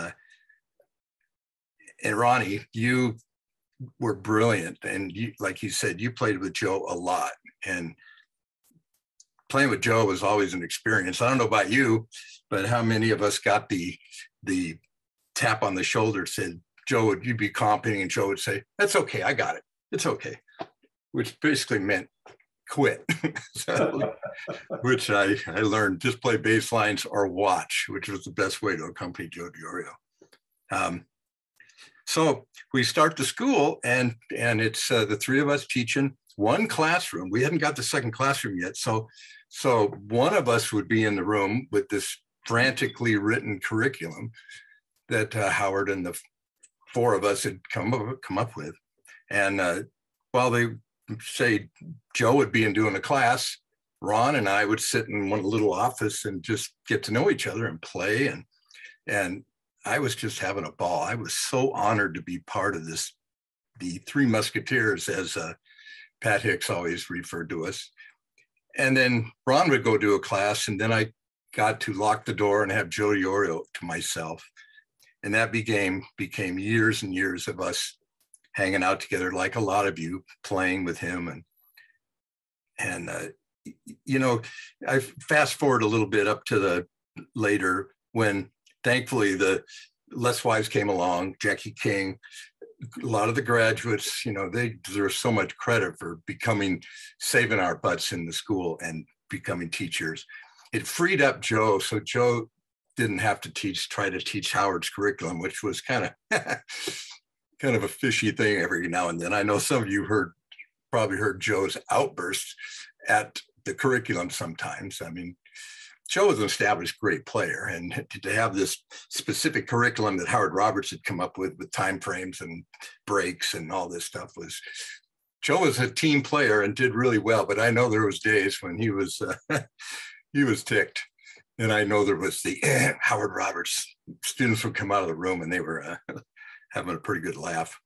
And Ronnie, you were brilliant. And you, like you said, you played with Joe a lot. And playing with Joe was always an experience. I don't know about you, but how many of us got the tap on the shoulder, said, Joe, would you be competing? And Joe would say, that's okay, I got it. It's okay. Which basically meant quit. So, which I learned, just play bass lines or watch, which was the best way to accompany Joe DiOrio. So we start the school, and it's the three of us teaching one classroom. We hadn't got the second classroom yet. So one of us would be in the room with this frantically written curriculum that Howard and the four of us had come up with. And while they say Joe would be in doing a class, Ron and I would sit in one little office and just get to know each other and play. And I was just having a ball. I was so honored to be part of this, the Three Musketeers, as Pat Hicks always referred to us. And then Ron would go do a class, and then I got to lock the door and have Joe DiOrio to myself. And that became years and years of us hanging out together, like a lot of you, playing with him. And you know, I fast forward a little bit up to the later, when thankfully the Les Wives came along, Jackie King, a lot of the graduates, you know, they deserve so much credit for saving our butts in the school and becoming teachers. It freed up Joe, so Joe didn't have to try to teach Howard's curriculum, which was kind of a fishy thing every now and then. I know some of you probably heard Joe's outbursts at the curriculum sometimes. I mean, Joe was an established great player, and to have this specific curriculum that Howard Roberts had come up with time frames and breaks and all this stuff Joe was a team player and did really well. But I know there was days when he was ticked, and I know there was the Howard Roberts students would come out of the room and they were having a pretty good laugh.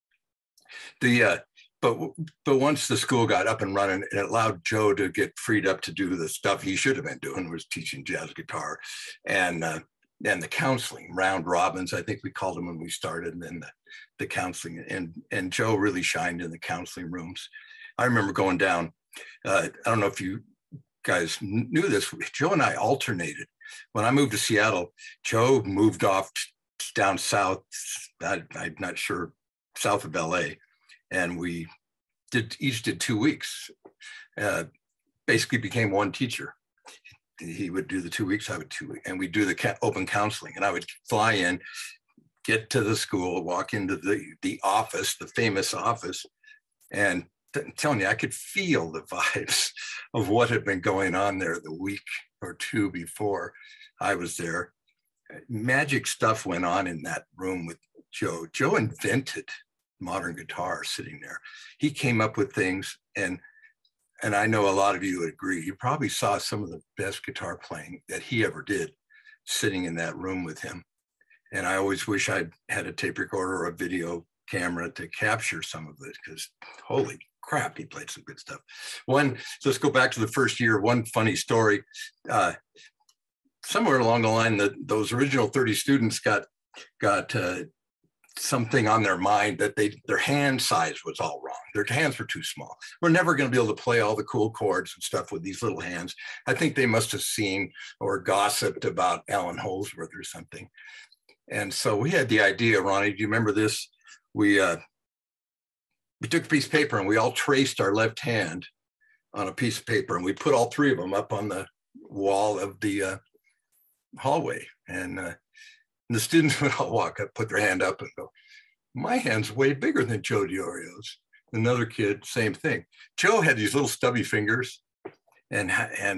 But once the school got up and running, it allowed Joe to get freed up to do the stuff he should have been doing, was teaching jazz guitar and the counseling, round robins, I think we called them when we started, and then the counseling. And Joe really shined in the counseling rooms. I remember going down, I don't know if you guys knew this, Joe and I alternated. When I moved to Seattle, Joe moved off down south, I'm not sure, south of LA. And we each did 2 weeks, basically became one teacher. He would do the 2 weeks, I would 2 weeks, and we'd do the open counseling. And I would fly in, get to the school, walk into the office, the famous office, and I'm telling you, I could feel the vibes of what had been going on there the week or two before I was there. Magic stuff went on in that room with Joe. Joe invented modern guitar sitting there. He came up with things, and I know a lot of you would agree. You probably saw some of the best guitar playing that he ever did sitting in that room with him. And I always wish I'd had a tape recorder or a video camera to capture some of it, because holy crap, he played some good stuff. Let's go back to the first year. One funny story. Somewhere along the line, those original 30 students got something on their mind that their hand size was all wrong. Their hands were too small. We're never going to be able to play all the cool chords and stuff with these little hands. I think they must have seen or gossiped about Alan Holdsworth or something. And so we had the idea, Ronnie, do you remember this? We took a piece of paper and we all traced our left hand on a piece of paper, and we put all three of them up on the wall of the hallway. And the students would all walk up, put their hand up and go, my hand's way bigger than Joe DiOrio's. Another kid, same thing. Joe had these little stubby fingers, and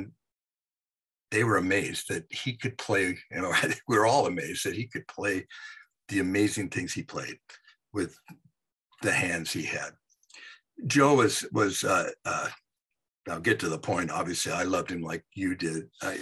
they were amazed that he could play, you know, we were all amazed that he could play the amazing things he played with the hands he had. Joe was I'll get to the point, obviously, I loved him like you did.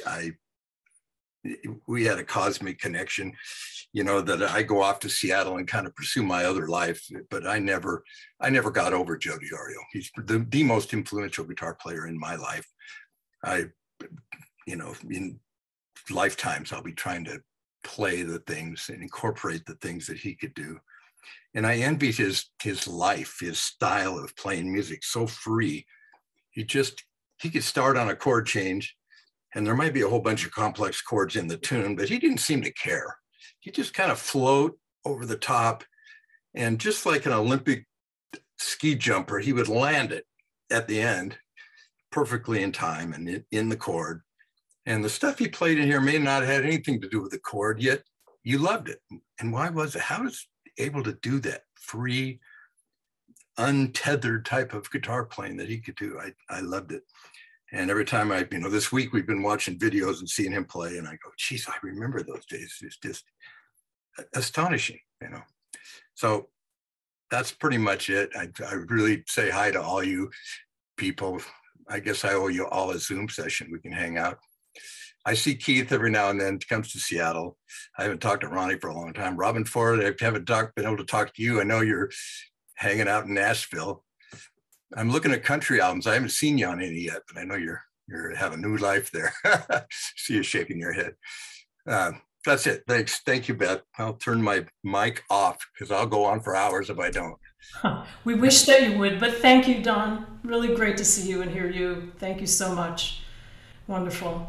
We had a cosmic connection, you know, that I go off to Seattle and kind of pursue my other life, but I never got over Joe DiOrio. He's the most influential guitar player in my life. You know, in lifetimes, I'll be trying to play the things and incorporate the things that he could do. And I envied his life, his style of playing music, so free. He could start on a chord change, and there might be a whole bunch of complex chords in the tune, but he didn't seem to care. He just kind of float over the top, and just like an Olympic ski jumper, he would land it at the end perfectly in time and in the chord. And the stuff he played in here may not have had anything to do with the chord, yet you loved it. And why was it? How was he able to do that free, untethered type of guitar playing that he could do? I loved it. And every time this week we've been watching videos and seeing him play, and I go, geez, I remember those days. It's just astonishing, So that's pretty much it. I really say hi to all you people. I guess I owe you all a Zoom session. We can hang out. I see Keith every now and then. He comes to Seattle. I haven't talked to Ronnie for a long time. Robin Ford, I haven't been able to talk to you. I know you're hanging out in Nashville. I'm looking at country albums. I haven't seen you on any yet, but I know you're have a new life there. See you shaking your head. That's it. Thanks. Thank you, Beth. I'll turn my mic off because I'll go on for hours if I don't. We wish that you would, but thank you, Don. Really great to see you and hear you. Thank you so much. Wonderful.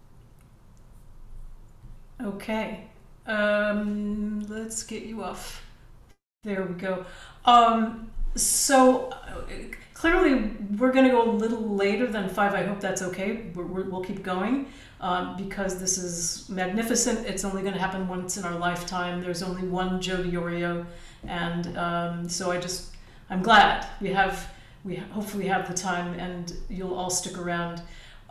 Okay. Let's get you off. There we go. So clearly we're going to go a little later than 5. I hope that's okay. We'll keep going because this is magnificent. It's only going to happen once in our lifetime. There's only one Joe DiOrio, and so I'm glad we hopefully have the time, and you'll all stick around.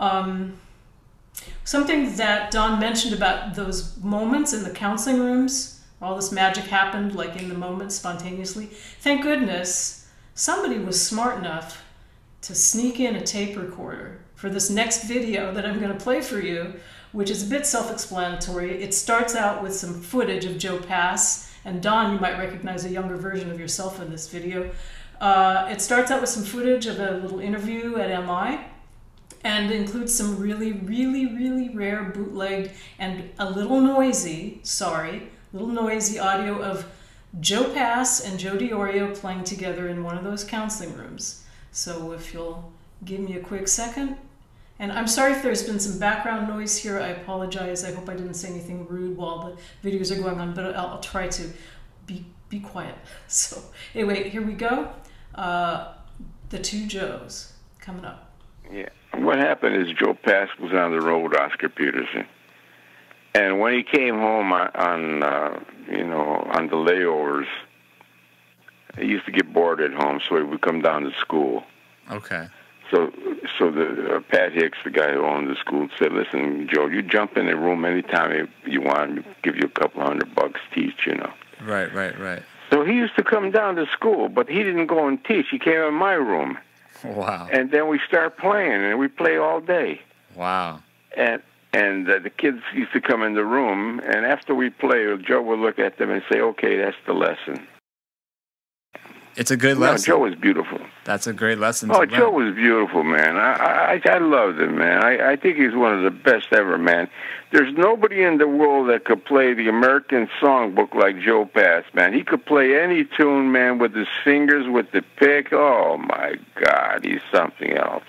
Something that Don mentioned about those moments in the counseling rooms, all this magic happened like in the moment spontaneously. Thank goodness somebody was smart enough to sneak in a tape recorder for this next video that I'm going to play for you, which is a bit self-explanatory. It starts out with some footage of Joe Pass, and Don, you might recognize a younger version of yourself in this video. It starts out with some footage of a little interview at MI, and includes some really, really, really rare bootlegged and a little noisy audio of Joe Pass and Joe DiOrio playing together in one of those counseling rooms. So if you'll give me a quick second. And I'm sorry if there's been some background noise here. I apologize. I hope I didn't say anything rude while the videos are going on, but I'll try to be quiet. So anyway, here we go. The two Joes coming up. Yeah. What happened is Joe Pass was on the road, Oscar Peterson. And when he came home on the layovers, he used to get bored at home, so he would come down to school. Okay. So the Pat Hicks, the guy who owned the school, said, "Listen, Joe, you jump in the room anytime you want. We'll give you a couple $100 teach, Right. So he used to come down to school, but he didn't go and teach. He came in my room. Wow. And then we start playing, and we play all day. Wow. And the kids used to come in the room, and after we play, Joe would look at them and say, "Okay, that's the lesson." It's a good lesson. Joe was beautiful. That's a great lesson. Oh, Joe was beautiful, man. I loved him, man. I think he's one of the best ever, man. There's nobody in the world that could play the American Songbook like Joe Pass, man. He could play any tune, man, with his fingers, with the pick. Oh, my God, he's something else.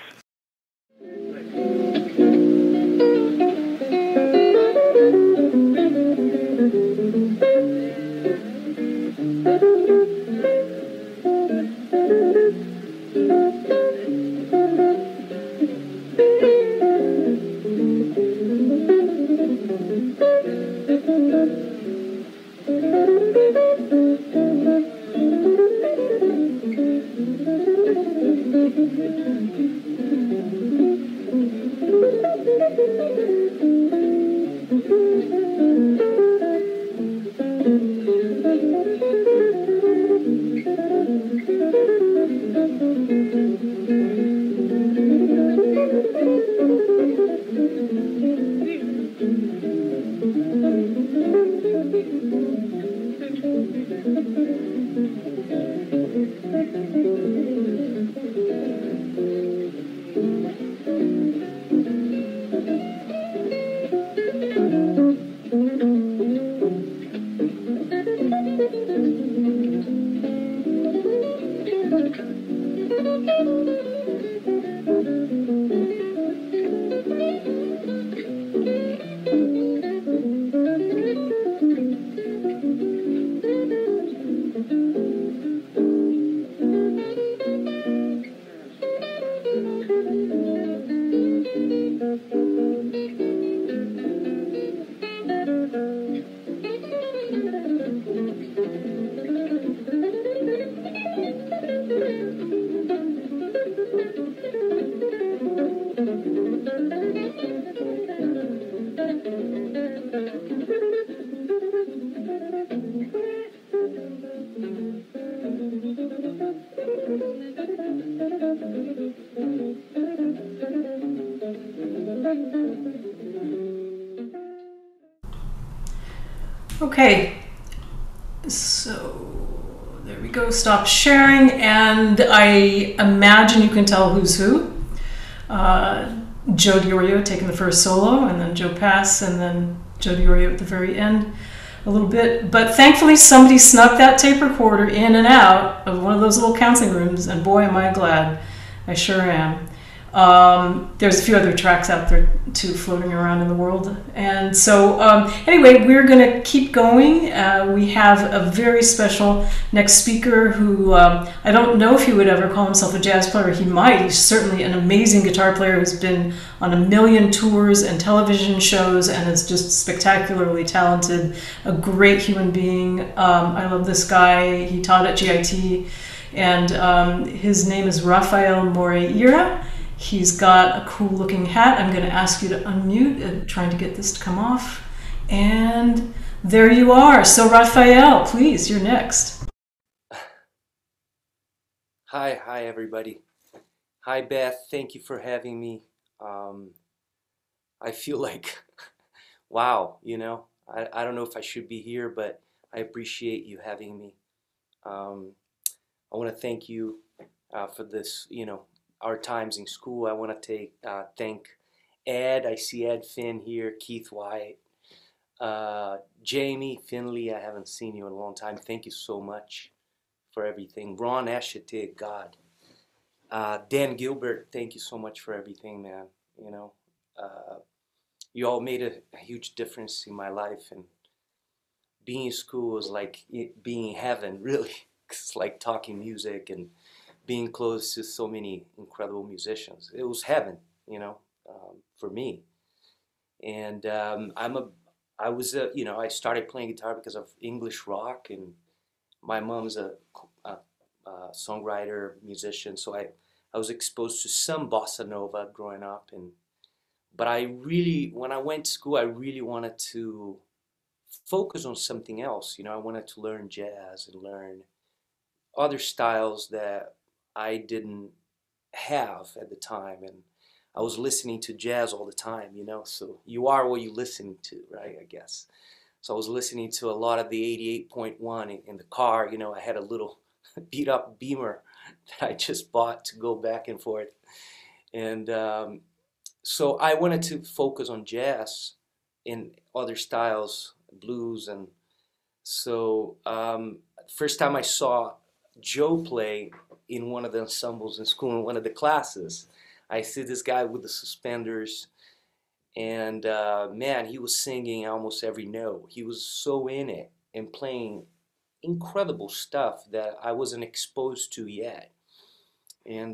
Okay, so there we go. Stop sharing, and I imagine you can tell who's who. Joe DiOrio taking the first solo, and then Joe Pass, and then Joe DiOrio at the very end a little bit. But thankfully somebody snuck that tape recorder in and out of one of those little counseling rooms, and boy am I glad. I sure am. There's a few other tracks out there too floating around in the world. And so anyway, we're going to keep going. We have a very special next speaker who I don't know if he would ever call himself a jazz player. He might. He's certainly an amazing guitar player who's been on a million tours and television shows and is just spectacularly talented, a great human being. I love this guy. He taught at GIT, and his name is Rafael Moreira. He's got a cool looking hat. I'm going to ask you to unmute and trying to get this to come off. And there you are. So Rafael, please, you're next. Hi everybody. Hi Beth, thank you for having me. I feel like, wow, you know, I don't know if I should be here, but I appreciate you having me. I want to thank you for this, you know, our times in school. I want to thank Ed. I see Ed Finn here, Keith White, Jamie Finley. I haven't seen you in a long time. Thank you so much for everything. Ron Ashete, God. Dan Gilbert, thank you so much for everything, man. You know, you all made a huge difference in my life, and being in school was like being in heaven, really. It's like talking music and being close to so many incredible musicians. It was heaven, you know, for me. And you know, I started playing guitar because of English rock, and my mom's a songwriter, musician, so I was exposed to some bossa nova growing up. But when I went to school, I really wanted to focus on something else. You know, I wanted to learn jazz and learn other styles that I didn't have at the time, and I was listening to jazz all the time, you know, so you are what you're listening to, right, I guess. So I was listening to a lot of the 88.1 in the car. You know, I had a little beat up Beamer that I just bought to go back and forth, and so I wanted to focus on jazz and other styles, blues. And so first time I saw Joe play in one of the ensembles in school, in one of the classes, I see this guy with the suspenders, and man, he was singing almost every note. He was so in it and playing incredible stuff that I wasn't exposed to yet. And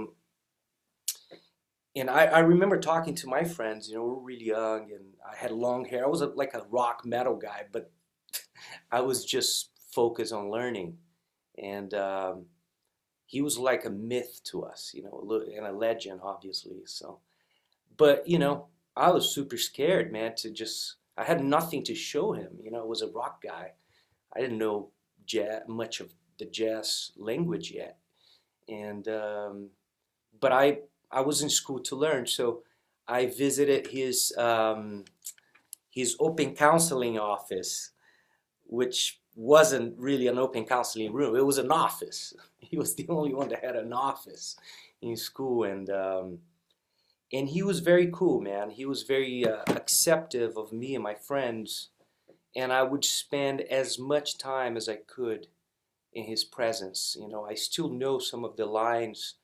I remember talking to my friends, you know, we were really young, and I had long hair. I was like a rock metal guy, but I was just focused on learning. And he was like a myth to us, you know, and a legend, obviously. So, but, you know, I was super scared, man, I had nothing to show him. You know, I was a rock guy. I didn't know much of the jazz language yet. And, but I was in school to learn. So I visited his open counseling office, which wasn't really an open counseling room. It was an office. He was the only one that had an office in school, and he was very cool, man. He was very acceptive of me and my friends, and I would spend as much time as I could in his presence. You know, I still know some of the lines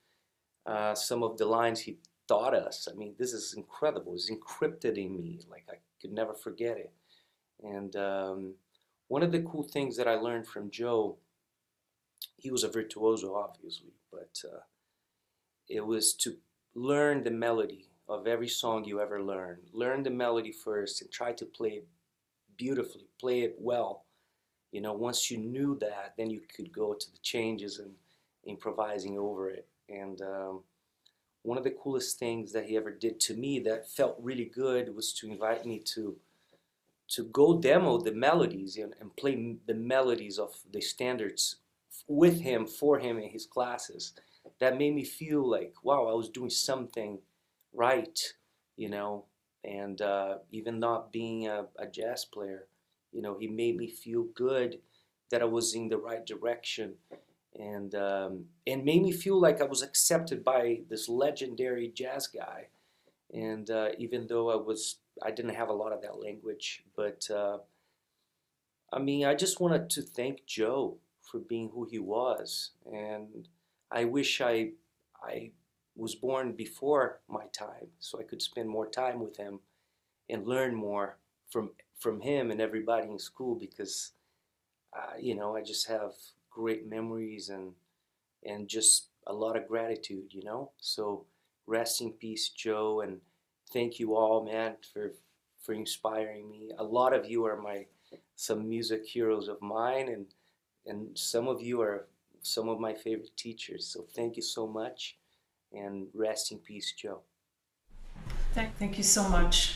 he taught us. I mean, this is incredible. It's encrypted in me. Like, I could never forget it. And one of the cool things that I learned from Joe, he was a virtuoso, obviously, but it was to learn the melody of every song you ever learn. Learn the melody first and try to play it beautifully, play it well. You know, once you knew that, then you could go to the changes and improvising over it. And one of the coolest things that he ever did to me that felt really good was to invite me to go demo the melodies and play the melodies of the standards with him, for him in his classes. That made me feel like, wow, I was doing something right, you know. And even not being a jazz player, you know, he made me feel good that I was in the right direction, and made me feel like I was accepted by this legendary jazz guy. And even though I didn't have a lot of that language, but I mean, I just wanted to thank Joe for being who he was, and I wish I was born before my time so I could spend more time with him and learn more from him and everybody in school, because you know, I just have great memories and just a lot of gratitude, you know. So rest in peace, Joe, and thank you all, man, for inspiring me. A lot of you are some music heroes of mine, and some of you are some of my favorite teachers. So thank you so much, and rest in peace, Joe. Thank you so much.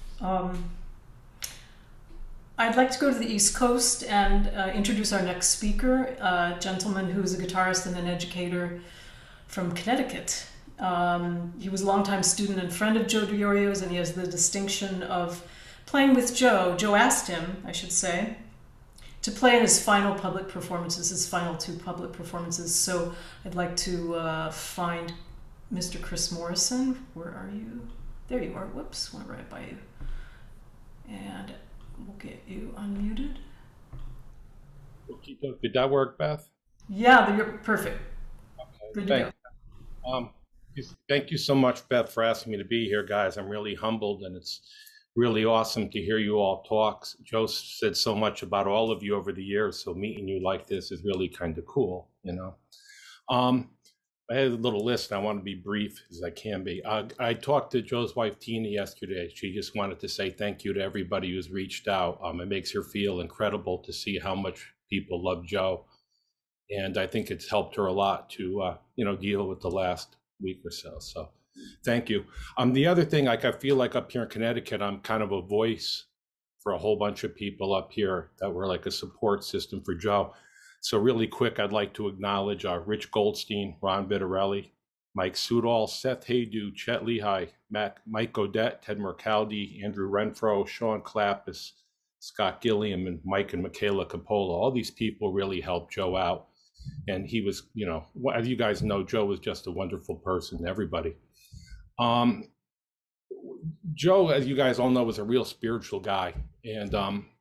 I'd like to go to the East Coast and introduce our next speaker, a gentleman who is a guitarist and an educator from Connecticut. He was a longtime student and friend of Joe Diorio's, and he has the distinction of playing with Joe. Joe asked him, I should say, to play in his final public performances, his final 2 public performances. So I'd like to find Mr. Chris Morrison. Where are you? There you are. Whoops, went right by you. And we'll get you unmuted. Did that work, Beth? Yeah, you're perfect. Okay, good to go. Thank you so much, Beth, for asking me to be here, guys. I'm really humbled, and it's really awesome to hear you all talk. Joe said so much about all of you over the years, so meeting you like this is really kind of cool, you know. I had a little list, and I want to be brief as I can be. I talked to Joe's wife, Tina, yesterday. She just wanted to say thank you to everybody who's reached out. It makes her feel incredible to see how much people love Joe. And I think it's helped her a lot to, you know, deal with the last week or so. So thank you. The other thing, like, I feel like up here in Connecticut, I'm kind of a voice for a whole bunch of people up here that were like a support system for Joe. So really quick, I'd like to acknowledge Rich Goldstein, Ron Vitarelli, Mike Sudol, Seth Haydu, Chet Lehigh, Mike Godette, Ted Mercaldi, Andrew Renfro, Sean Clappis, Scott Gilliam, and Mike and Michaela Capola. All these people really helped Joe out. And he was, you know, as you guys know, Joe was just a wonderful person, everybody. Joe, as you guys all know, was a real spiritual guy. And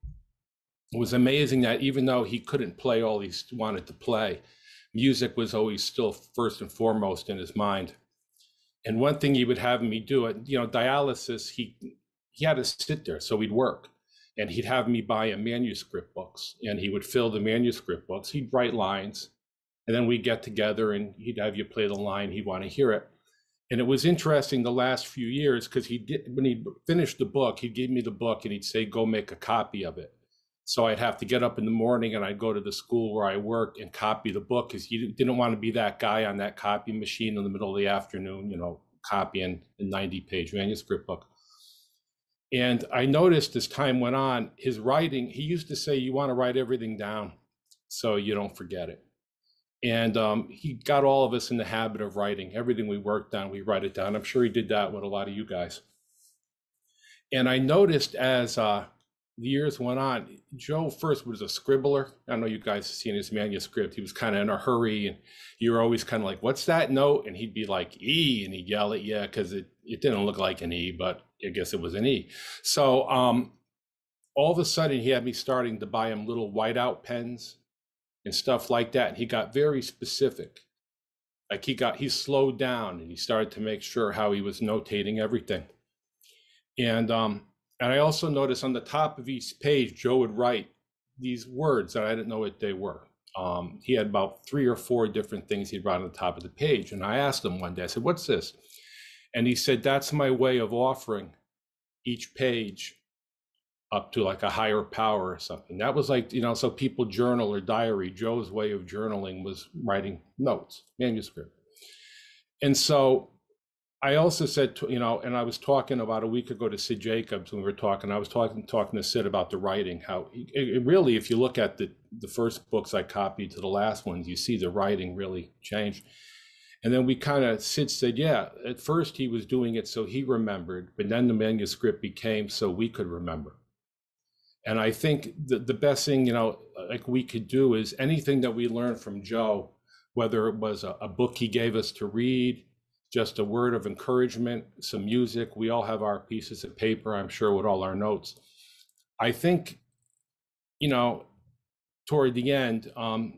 it was amazing that even though he couldn't play all he wanted to play, music was always still first and foremost in his mind. And one thing he would have me do, you know, dialysis, he had to sit there, so he'd work. And he'd have me buy him manuscript books, and he would fill the manuscript books. He'd write lines, and then we'd get together and he'd have you play the line, he'd want to hear it. And it was interesting the last few years, because when he finished the book, he'd give me the book and he'd say, go make a copy of it. So I'd have to get up in the morning and I'd go to the school where I worked and copy the book, because he didn't want to be that guy on that copy machine in the middle of the afternoon, you know, copying a 90-page manuscript book. And I noticed as time went on, his writing, he used to say, you want to write everything down so you don't forget it. And he got all of us in the habit of writing. Everything we worked on, we write it down. I'm sure he did that with a lot of you guys. And I noticed as the years went on, Joe first was a scribbler. I know you guys have seen his manuscript. He was kind of in a hurry, and you were always kind of like, what's that note? And he'd be like, E, and he'd yell at you because it didn't look like an E, but I guess it was an E. So all of a sudden, he had me starting to buy him little whiteout pens and stuff like that. And he got very specific. Like he slowed down and he started to make sure how he was notating everything. And I also noticed on the top of each page, Joe would write these words that I didn't know what they were. He had about 3 or 4 different things he'd write on the top of the page. And I asked him one day, I said, what's this? And he said, that's my way of offering each page up to like a higher power or something. That was like, you know, so people journal or diary. Joe's way of journaling was writing notes, manuscript. And so I also said, you know, and I was talking about a week ago to Sid Jacobs when we were talking. I was talking to Sid about the writing. How it really, if you look at the first books I copied to the last ones, you see the writing really changed. And then Sid said, yeah, at first he was doing it so he remembered, but then the manuscript became so we could remember. And I think the best thing, you know, like we could do is anything that we learned from Joe, whether it was a book he gave us to read, just a word of encouragement, some music. We all have our pieces of paper, I'm sure, with all our notes. I think, you know, toward the end,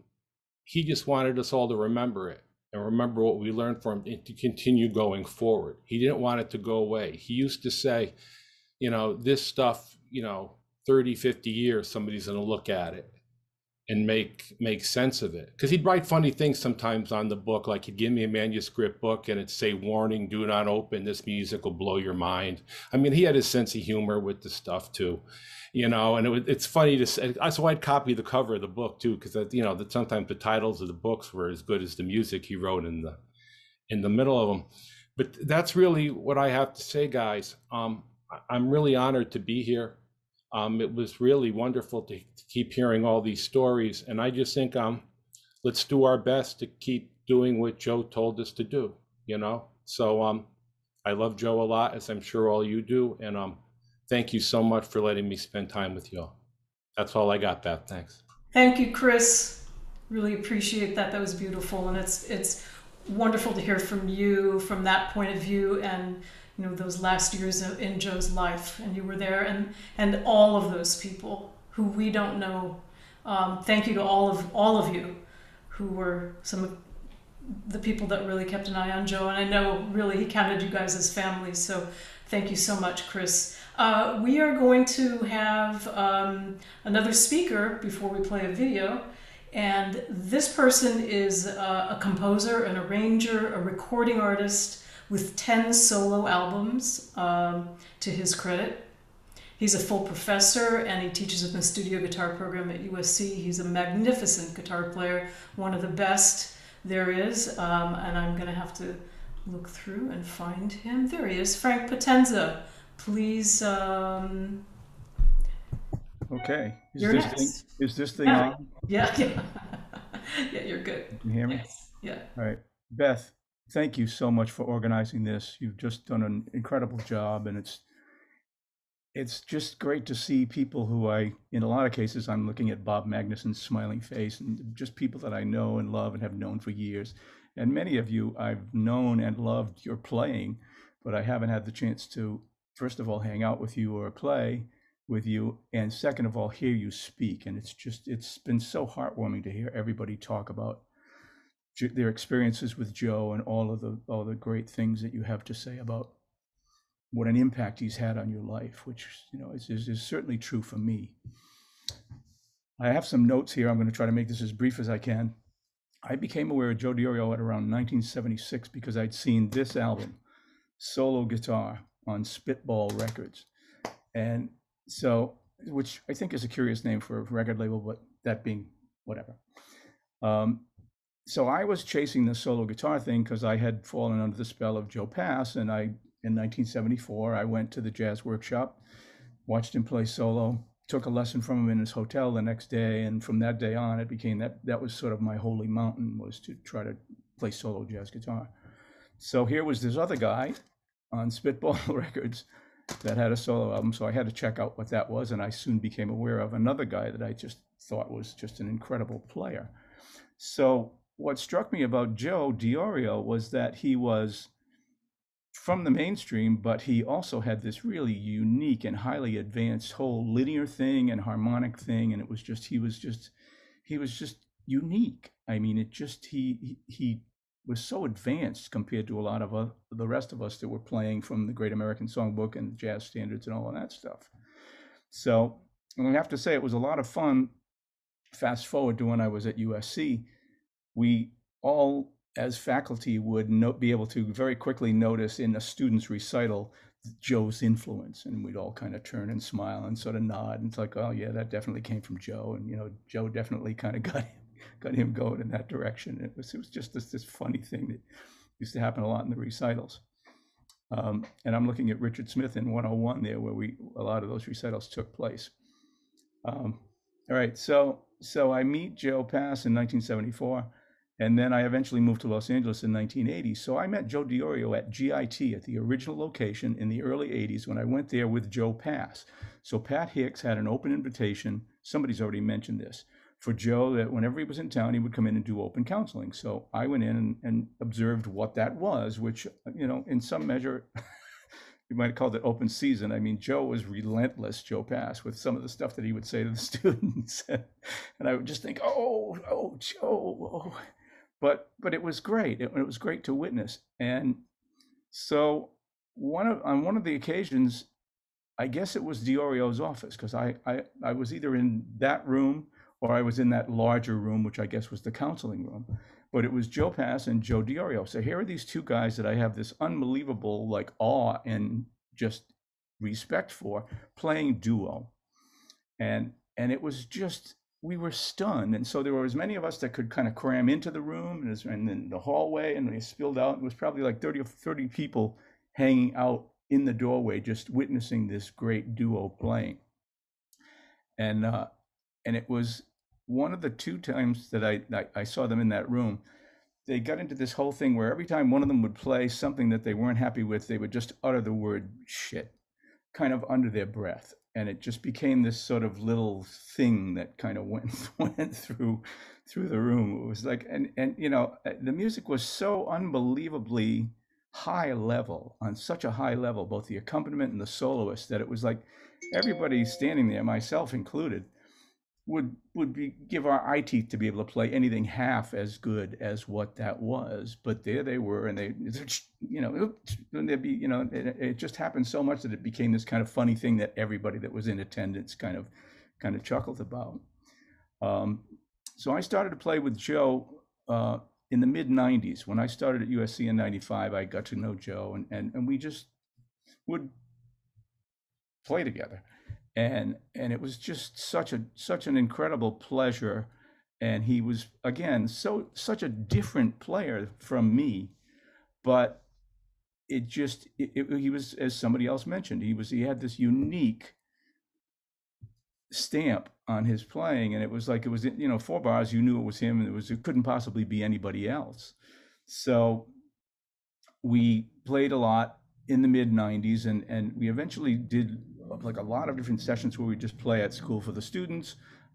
he just wanted us all to remember it and remember what we learned from it to continue going forward. He didn't want it to go away. He used to say, you know, this stuff, you know, 30, 50 years, somebody's going to look at it and make sense of it. Because he'd write funny things sometimes on the book, like he'd give me a manuscript book and it'd say, warning, do not open, this music will blow your mind. I mean, he had his sense of humor with the stuff too, you know, and it's funny to say, so I'd copy the cover of the book too, because, you know, that sometimes the titles of the books were as good as the music he wrote in the middle of them. But that's really what I have to say, guys. I'm really honored to be here. It was really wonderful to keep hearing all these stories. And I just think, let's do our best to keep doing what Joe told us to do, you know? So I love Joe a lot, as I'm sure all you do. And thank you so much for letting me spend time with you all. That's all I got, Beth. Thanks. Thank you, Chris. Really appreciate that. That was beautiful. And it's wonderful to hear from you from that point of view, and you know, those last years in Joe's life, and you were there, and all of those people who we don't know. Thank you to all of you who were some of the people that really kept an eye on Joe, and I know really he counted you guys as family, so thank you so much, Chris. We are going to have another speaker before we play a video, and this person is a composer, an arranger, a recording artist, with 10 solo albums to his credit. He's a full professor and he teaches in the studio guitar program at USC. He's a magnificent guitar player, one of the best there is. And I'm gonna have to look through and find him. There he is, Frank Potenza. Please. Okay. Is this thing on? Yeah. Yeah, you're good. Can you hear me? Yes. Yeah. All right. Beth, thank you so much for organizing this. You've just done an incredible job, and it's just great to see people who in a lot of cases, I'm looking at Bob Magnuson's smiling face, and just people that I know and love and have known for years. And many of you I've known and loved your playing, but I haven't had the chance to, first of all, hang out with you or play with you, and second of all, hear you speak. And it's been so heartwarming to hear everybody talk about their experiences with Joe and all the great things that you have to say about what an impact he's had on your life, which, you know, is certainly true for me. I have some notes here. I'm going to try to make this as brief as I can. I became aware of Joe Diorio at around 1976 because I'd seen this album, Solo Guitar, on Spitball Records. And so, which I think is a curious name for a record label, but that being whatever. So I was chasing the solo guitar thing because I had fallen under the spell of Joe Pass, and in 1974, I went to the Jazz Workshop, watched him play solo, took a lesson from him in his hotel the next day, and from that day on, it became that was sort of my holy mountain, was to try to play solo jazz guitar. So here was this other guy on Spitball Records that had a solo album, so I had to check out what that was, and I soon became aware of another guy that I just thought was just an incredible player. So what struck me about Joe Diorio was that he was from the mainstream, but he also had this really unique and highly advanced whole linear thing and harmonic thing, and it was just he was just unique. I mean, he was so advanced compared to a lot of the rest of us that were playing from the Great American Songbook and jazz standards and all of that stuff. So, and I have to say, it was a lot of fun. Fast forward to when I was at USC, we all, as faculty, would be able to very quickly notice in a student's recital Joe's influence, and we'd all kind of turn and smile and sort of nod, and it's like, oh yeah, that definitely came from Joe, and you know, Joe definitely kind of got him going in that direction. It was just this funny thing that used to happen a lot in the recitals. And I'm looking at Richard Smith in 101 there, where a lot of those recitals took place. All right, so I meet Joe Pass in 1974, and then I eventually moved to Los Angeles in 1980. So I met Joe Diorio at GIT, at the original location in the early 80s, when I went there with Joe Pass. So Pat Hicks had an open invitation, somebody's already mentioned this, for Joe, that whenever he was in town, he would come in and do open counseling. So I went in and observed what that was, which, in some measure, you might have called it open season. I mean, Joe was relentless, Joe Pass, with some of the stuff that he would say to the students. And I would just think, oh, Joe. But it was great. It was great to witness. And so on one of the occasions, I guess it was Diorio's office, because I was either in that room or I was in that larger room, which I guess was the counseling room. But it was Joe Pass and Joe Diorio. So here are these two guys that I have this unbelievable awe and just respect for, playing duo. And it was just, we were stunned. And so there were as many of us that could kind of cram into the room and then the hallway, and they spilled out. It was probably like 30 or 30 people hanging out in the doorway, just witnessing this great duo playing. And it was one of the two times that I saw them in that room. They got into this whole thing where every time one of them would play something that they weren't happy with, they would just utter the word shit, kind of under their breath. And it just became this sort of little thing that kind of went through the room. It was like, and the music was so unbelievably high level, on such a high level, both the accompaniment and the soloist, that it was like everybody standing there, myself included, would give our eye teeth to be able to play anything half as good as what that was. But there they were, and it just happened so much that it became this kind of funny thing that everybody that was in attendance kind of chuckled about. So I started to play with Joe in the mid 90s. When I started at USC in 95, I got to know Joe, and we just would play together. And it was just such an incredible pleasure. And he was, again, such a different player from me, but he was, as somebody else mentioned, he had this unique stamp on his playing, and it was 4 bars, you knew it was him, and it couldn't possibly be anybody else. So we played a lot in the mid 90s, and we eventually did a lot of different sessions where we just play at school for the students.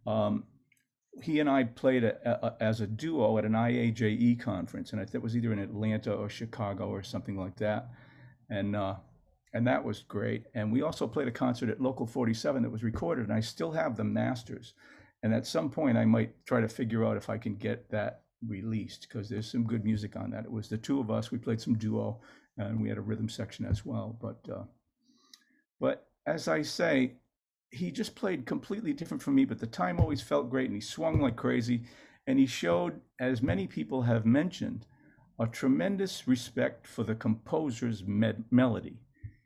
He and I played as a duo at an IAJE conference, and that was either in Atlanta or Chicago or something like that. And that was great. And we also played a concert at Local 47 that was recorded, and I still have the masters. And at some point I might try to figure out if I can get that released, because there's some good music on that. It was the two of us. We played some duo, and we had a rhythm section as well. But as I say, he just played completely different from me, but the time always felt great, and he swung like crazy. And he showed, as many people have mentioned, a tremendous respect for the composer's melody.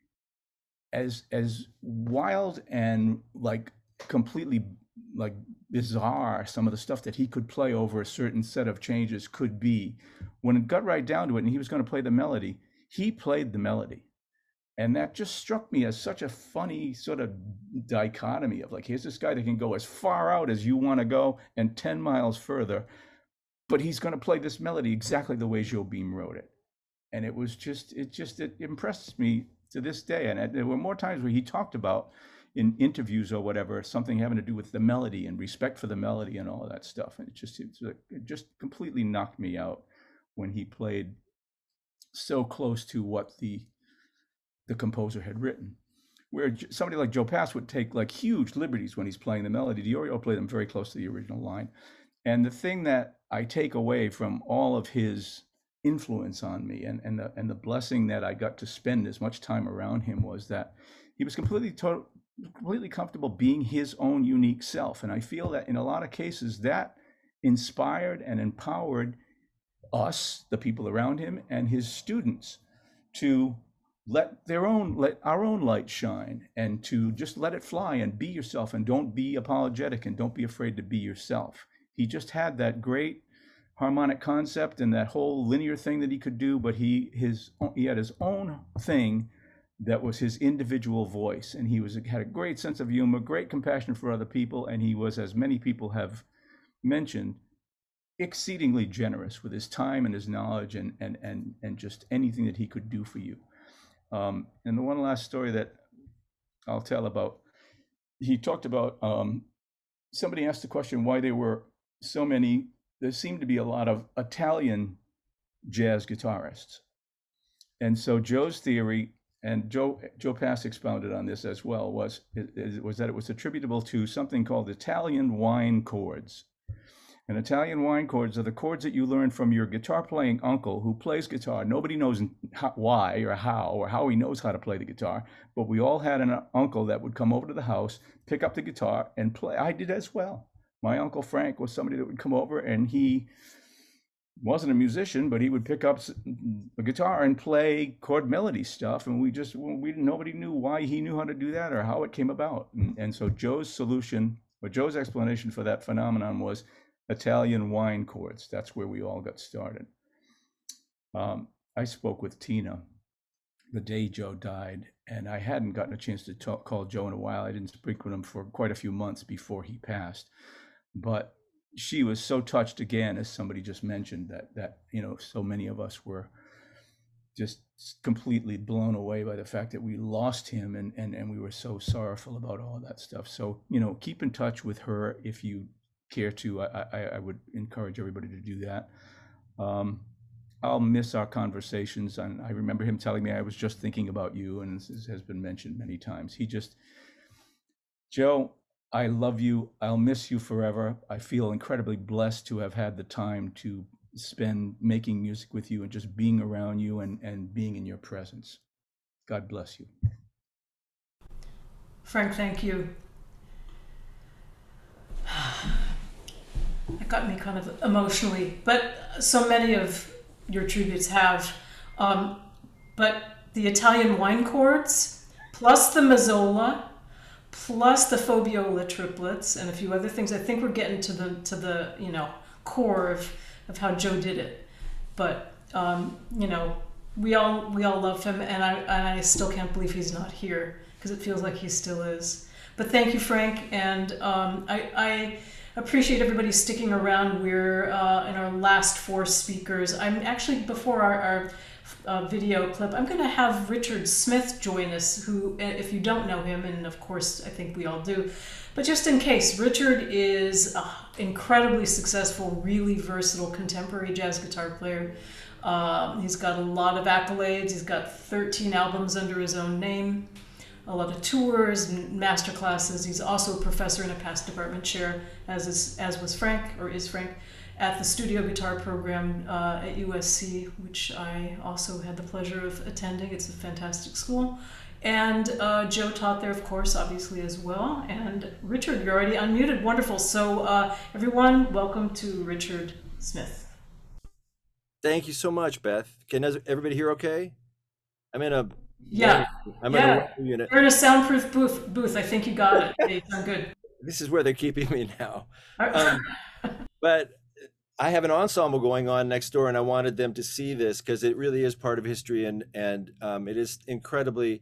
As wild and completely bizarre some of the stuff that he could play over a certain set of changes could be, when it got right down to it and he was going to play the melody, he played the melody. And that just struck me as such a funny sort of dichotomy of here's this guy that can go as far out as you want to go and 10 miles further, but he's going to play this melody exactly the way Jobim wrote it. And it impressed me to this day. And there were more times where he talked about, in interviews or whatever, something having to do with the melody and respect for the melody and all of that stuff. And it just completely knocked me out when he played so close to what the composer had written, where somebody like Joe Pass would take huge liberties when he's playing the melody. Diorio played them very close to the original line. And the thing that I take away from all of his influence on me and the blessing that I got to spend as much time around him was that he was completely comfortable being his own unique self. And I feel that in a lot of cases that inspired and empowered us, the people around him, and his students to let our own light shine, and to just let it fly and be yourself, and don't be apologetic, and don't be afraid to be yourself. He just had that great harmonic concept and that whole linear thing that he could do, but he had his own thing that was his individual voice, and he had a great sense of humor, great compassion for other people, and he was, as many people have mentioned, exceedingly generous with his time and his knowledge and just anything that he could do for you. And the one last story that I'll tell about, he talked about, somebody asked the question why there were so many, there seemed to be a lot of Italian jazz guitarists. And so Joe's theory, and Joe Pass expounded on this as well, was that it was attributable to something called Italian wine chords. And Italian wine chords are the chords that you learn from your guitar playing uncle who plays guitar. Nobody knows why or how he knows how to play the guitar, but we all had an uncle that would come over to the house, pick up the guitar and play. I did as well. My Uncle Frank was somebody that would come over, and he wasn't a musician, but he would pick up a guitar and play chord melody stuff. And nobody knew why he knew how to do that or how it came about. And so Joe's explanation for that phenomenon was Italian wine chords. That's where we all got started. I spoke with Tina the day Joe died, and I hadn't gotten a chance to call Joe in a while. I didn't speak with him for quite a few months before he passed. But she was so touched again, as somebody just mentioned, that so many of us were just completely blown away by the fact that we lost him, and we were so sorrowful about all that stuff. So, keep in touch with her if you care to. I would encourage everybody to do that. I'll miss our conversations, and I remember him telling me, I was just thinking about you, and this has been mentioned many times. Joe, I love you. I'll miss you forever. I feel incredibly blessed to have had the time to spend making music with you and just being around you and being in your presence. God bless you. Frank, thank you. It got me kind of emotionally, but so many of your tributes have. But the Italian wine chords, plus the Mazzola, plus the Fobiola triplets, and a few other things. I think we're getting to the core of how Joe did it. But we all love him, and I still can't believe he's not here, because it feels like he still is. But thank you, Frank, and I appreciate everybody sticking around. We're in our last 4 speakers. I'm actually, before our video clip, I'm going to have Richard Smith join us, who, if you don't know him, and of course I think we all do, but just in case, Richard is an incredibly successful, really versatile contemporary jazz guitar player. He's got a lot of accolades. He's got 13 albums under his own name, a lot of tours and master classes. He's also a professor and a past department chair, as was Frank, or is Frank, at the studio guitar program at USC, which I also had the pleasure of attending. It's a fantastic school. And Joe taught there, of course, obviously, as well. And Richard, you're already unmuted. Wonderful. So everyone, welcome to Richard Smith. Thank you so much, Beth. Can everybody hear okay? I'm in a in a unit. You're in a soundproof booth. I think you got it. They sound good. This is where they're keeping me now. But I have an ensemble going on next door, and I wanted them to see this because it really is part of history, and it is incredibly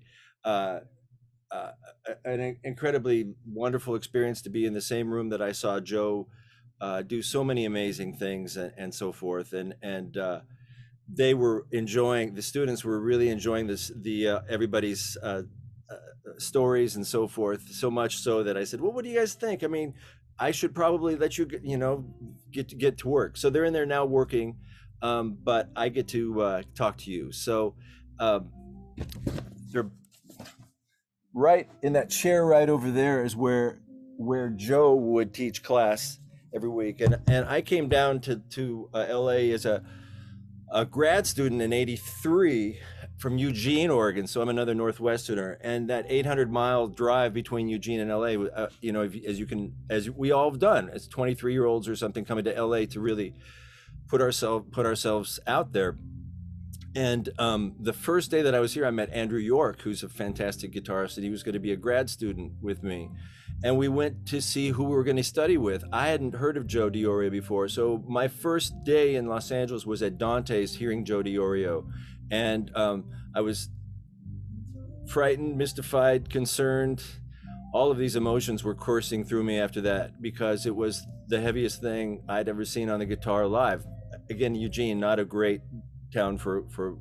an incredibly wonderful experience to be in the same room that I saw Joe do so many amazing things and so forth, and they were enjoying. The students were really enjoying everybody's stories and so forth, so much so that I said, well, what do you guys think? I mean, I should probably let you get to work. So they're in there now working, but I get to talk to you. So they're right in that chair right over there is where Joe would teach class every week, and I came down to LA as a grad student in '83 from Eugene, Oregon. So I'm another Northwesterner, and that 800-mile drive between Eugene and LA, as we all have done as 23-year-olds or something, coming to LA to really put ourselves out there. And the first day that I was here, I met Andrew York, who's a fantastic guitarist, and he was going to be a grad student with me. and we went to see who we were going to study with. I hadn't heard of Joe Diorio before, so my first day in Los Angeles was at Dante's hearing Joe Diorio, and I was frightened, mystified, concerned. All of these emotions were coursing through me after that, because it was the heaviest thing I'd ever seen on the guitar live. Again, Eugene, not a great town for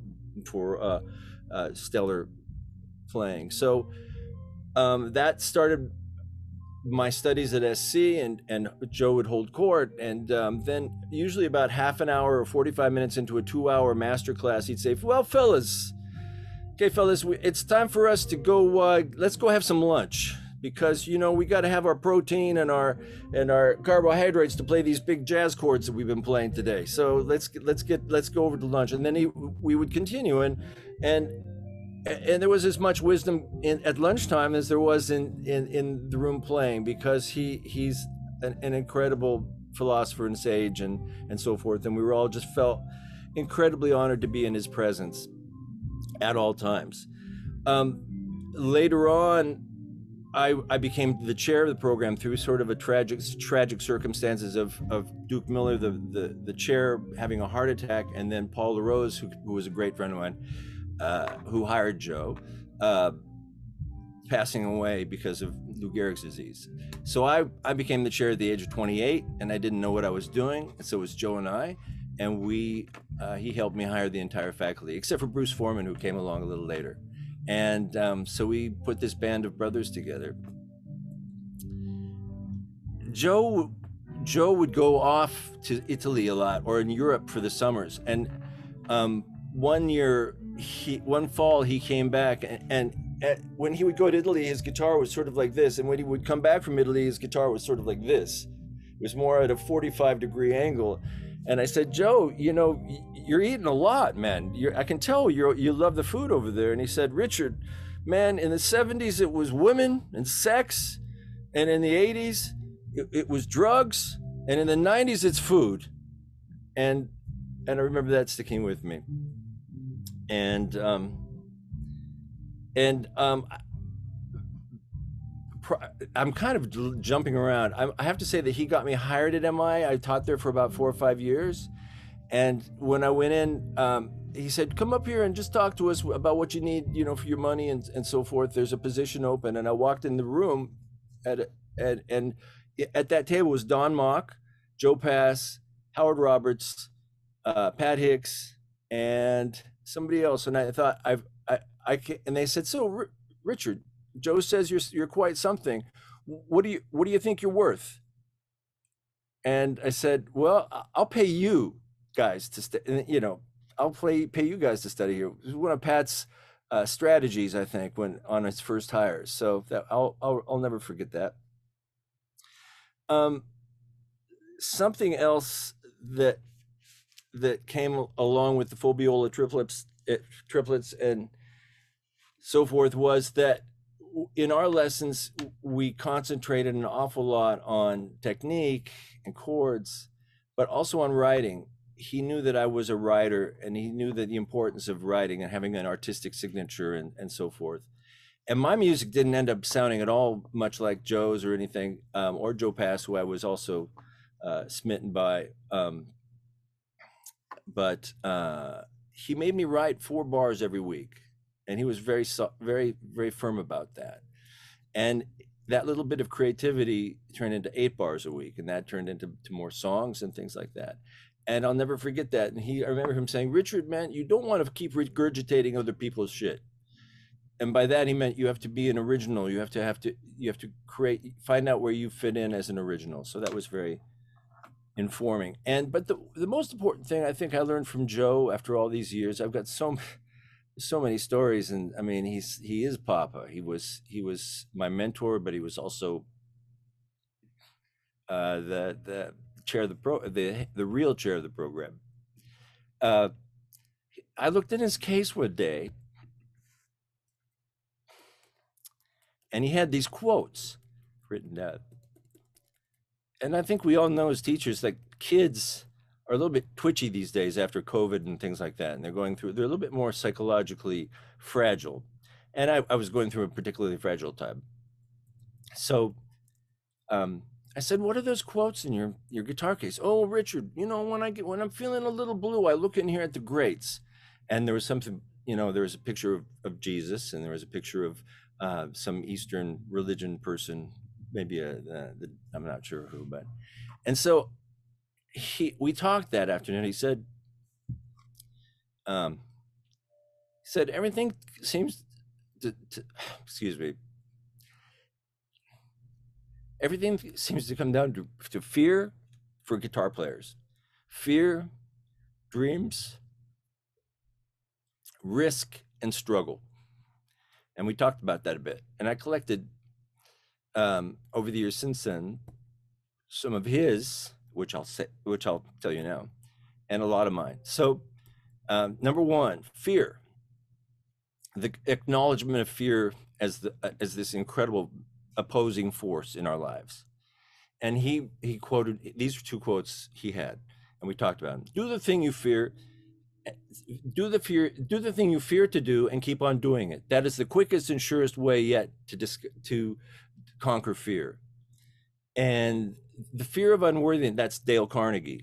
stellar playing. So that started my studies at SC, and Joe would hold court, and then usually about half an hour or 45 minutes into a 2-hour master class, he'd say, well, fellas, it's time for us to go, let's go have some lunch, because we got to have our protein and our carbohydrates to play these big jazz chords that we've been playing today. So let's go over to lunch. And then we would continue, and there was as much wisdom at lunchtime as there was in the room playing, because he's an incredible philosopher and sage and so forth. And we were all just felt incredibly honored to be in his presence at all times. Later on, I became the chair of the program through sort of a tragic circumstances of Duke Miller, the chair, having a heart attack, and then Paul LaRose, who was a great friend of mine, who hired Joe, passing away because of Lou Gehrig's disease. So I became the chair at the age of 28, and I didn't know what I was doing. And so it was Joe and I, and he helped me hire the entire faculty, except for Bruce Foreman, who came along a little later. And so we put this band of brothers together. Joe would go off to Italy a lot, or in Europe for the summers. And one fall he came back, and when he would go to Italy, his guitar was sort of like this. And when he would come back from Italy, his guitar was sort of like this. It was more at a 45-degree angle. And I said, Joe, you're eating a lot, man. I can tell you love the food over there. And he said, Richard, man, in the 70s, it was women and sex. And in the 80s, it was drugs. And in the 90s, it's food. And I remember that sticking with me. And I'm kind of jumping around. I have to say that he got me hired at MI. I taught there for about 4 or 5 years. And when I went in, he said, come up here and just talk to us about what you need, for your money and so forth. There's a position open. And I walked in the room and at that table was Don Mock, Joe Pass, Howard Roberts, Pat Hicks, and somebody else. And I thought, and they said, so Richard, Joe says you're quite something. What do you think you're worth? And I said, well, I'll pay you guys to I'll pay you guys to study here. It was one of Pat's strategies, I think, when on his first hires. So that I'll never forget that. Something else that came along with the Fobiola triplets and so forth was that in our lessons, we concentrated an awful lot on technique and chords, but also on writing. He knew that I was a writer, and he knew that the importance of writing and having an artistic signature and so forth. And my music didn't end up sounding at all much like Joe's or anything, or Joe Pass, who I was also smitten by. But he made me write 4 bars every week. And he was very, very, very firm about that. And that little bit of creativity turned into 8 bars a week, and that turned into more songs and things like that. And I'll never forget that. And I remember him saying, Richard, man, you don't want to keep regurgitating other people's shit. And by that, he meant you have to be an original. You have to find out where you fit in as an original. So that was very informing. But the most important thing I think I learned from Joe after all these years, I've got so many stories, and I mean, he is Papa. He was my mentor, but he was also the chair of the real chair of the program. I looked in his case one day, and he had these quotes written down. And I think we all know as teachers, like, kids are a little bit twitchy these days after COVID and things like that. And they're a little bit more psychologically fragile. And I was going through a particularly fragile time. So I said, "What are those quotes in your guitar case?" "Oh, Richard, you know, when I'm feeling a little blue, I look in here at the greats." And there was something, you know, there was a picture of Jesus, and there was a picture of some Eastern religion person, maybe I'm not sure who, but, and so we talked that afternoon. He said, everything seems to excuse me. Everything seems to come down to fear for guitar players. Fear, dreams, risk, and struggle. And we talked about that a bit. And I collected, over the years since then, some of his, which I'll tell you now, and a lot of mine. So, number one, fear. The acknowledgement of fear as this incredible opposing force in our lives. And he quoted, these are two quotes he had, and we talked about them. Do the thing you fear to do and keep on doing it. That is the quickest and surest way yet to conquer fear. And the fear of unworthiness, that's Dale Carnegie.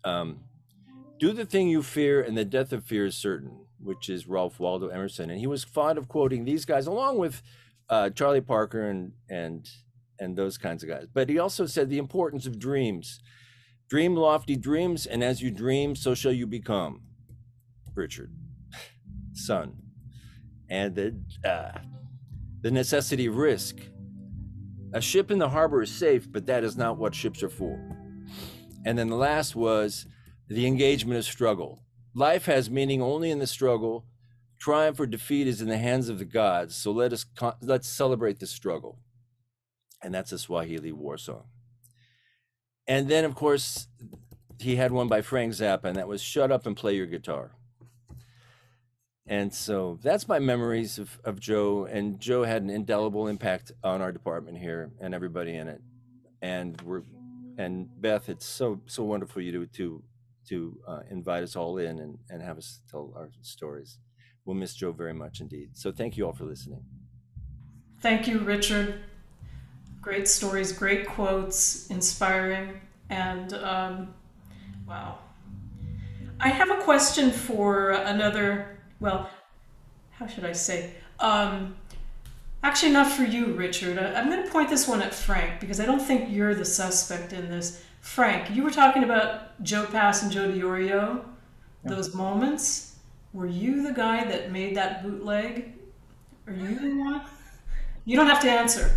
Do the thing you fear and the death of fear is certain, which is Ralph Waldo Emerson. And he was fond of quoting these guys along with Charlie Parker and those kinds of guys. But he also said the importance of dreams. Dream lofty dreams, and as you dream, so shall you become. Richard, son. And the necessity of risk. A ship in the harbor is safe, but that is not what ships are for. And then the last was the engagement of struggle. Life has meaning only in the struggle. Triumph or defeat is in the hands of the gods. So let's celebrate the struggle. And that's a Swahili war song. And then, of course, he had one by Frank Zappa, and that was "Shut Up and Play Your Guitar." And so that's my memories of Joe. And Joe had an indelible impact on our department here and everybody in it. And Beth, it's so wonderful you to invite us all in and have us tell our stories. We'll miss Joe very much indeed. So thank you all for listening. Thank you, Richard. Great stories, great quotes, inspiring, and wow. I have a question for another, well, how should I say? Actually, not for you, Richard. I'm going to point this one at Frank, because I don't think you're the suspect in this. Frank, you were talking about Joe Pass and Joe DiOrio, those moments. Were you the guy that made that bootleg? Are you the one? You don't have to answer.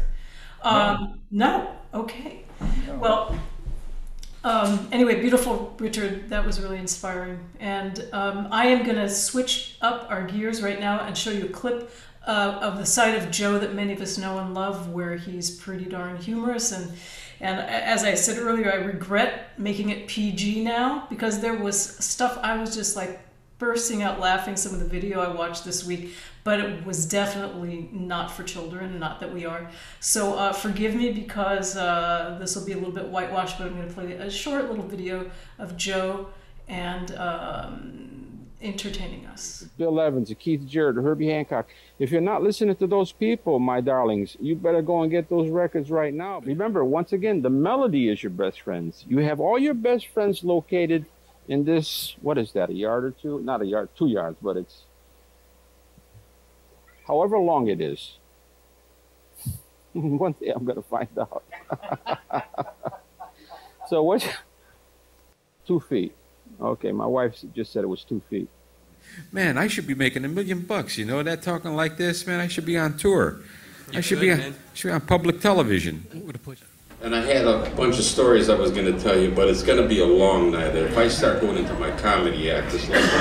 No. Okay. No. Well, anyway, beautiful, Richard. That was really inspiring. And I am going to switch up our gears right now and show you a clip of the side of Joe that many of us know and love, where he's pretty darn humorous. And as I said earlier, I regret making it PG now, because there was stuff I was just like bursting out laughing, some of the video I watched this week, but it was definitely not for children, not that we are. So forgive me, because this will be a little bit whitewashed, but I'm going to play a short little video of Joe and entertaining us. Bill Evans, Keith Jarrett, Herbie Hancock. If you're not listening to those people, my darlings, you better go and get those records right now. Remember, once again, the melody is your best friends. You have all your best friends located in this, what is that, a yard or two? Not a yard, 2 yards, but it's however long it is. One day I'm going to find out. So what's 2 feet? Okay, my wife just said it was 2 feet. Man, I should be making $1 million, you know that, talking like this, man. I should be on tour. I should be on public television. And I had a bunch of stories I was going to tell you, but it's going to be a long night. If I start going into my comedy act, it's like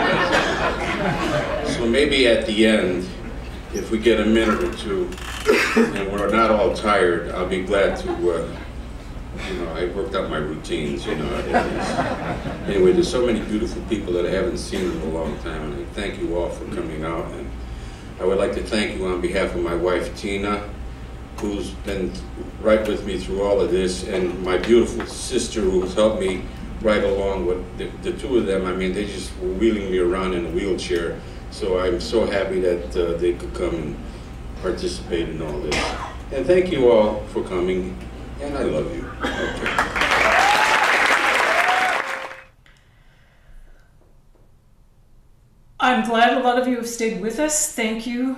so maybe at the end, if we get a minute or two, and we're not all tired, I'll be glad to. I worked out my routines, Anyway, there's so many beautiful people that I haven't seen in a long time, and I thank you all for coming out. And I would like to thank you on behalf of my wife, Tina, who's been right with me through all of this, and my beautiful sister, who's helped me right along with the two of them. I mean, they just were wheeling me around in a wheelchair. So I'm so happy that they could come and participate in all this. And thank you all for coming. And I love you. Okay. I'm glad a lot of you have stayed with us. Thank you.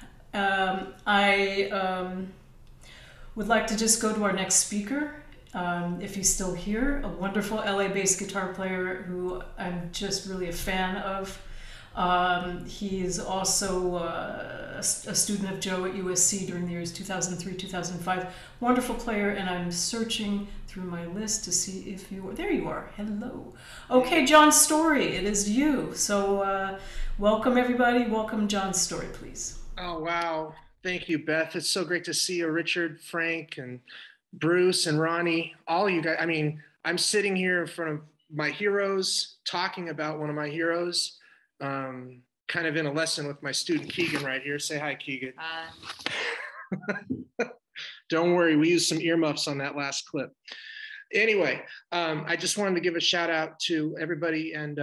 I would like to just go to our next speaker, if he's still here, a wonderful LA-based guitar player who I'm just really a fan of. He is also a student of Joe at USC during the years 2003, 2005. Wonderful player, and I'm searching through my list to see if you are. There you are. Hello. Okay, John Story, it is you. So welcome, everybody. Welcome, John Story, please. Oh, wow. Thank you, Beth. It's so great to see you, Richard, Frank, and Bruce, and Ronnie, all you guys. I mean, I'm sitting here in front of my heroes, talking about one of my heroes. Kind of in a lesson with my student Keegan right here. Say hi, Keegan. Hi. Don't worry, we used some earmuffs on that last clip. Anyway, I just wanted to give a shout out to everybody, and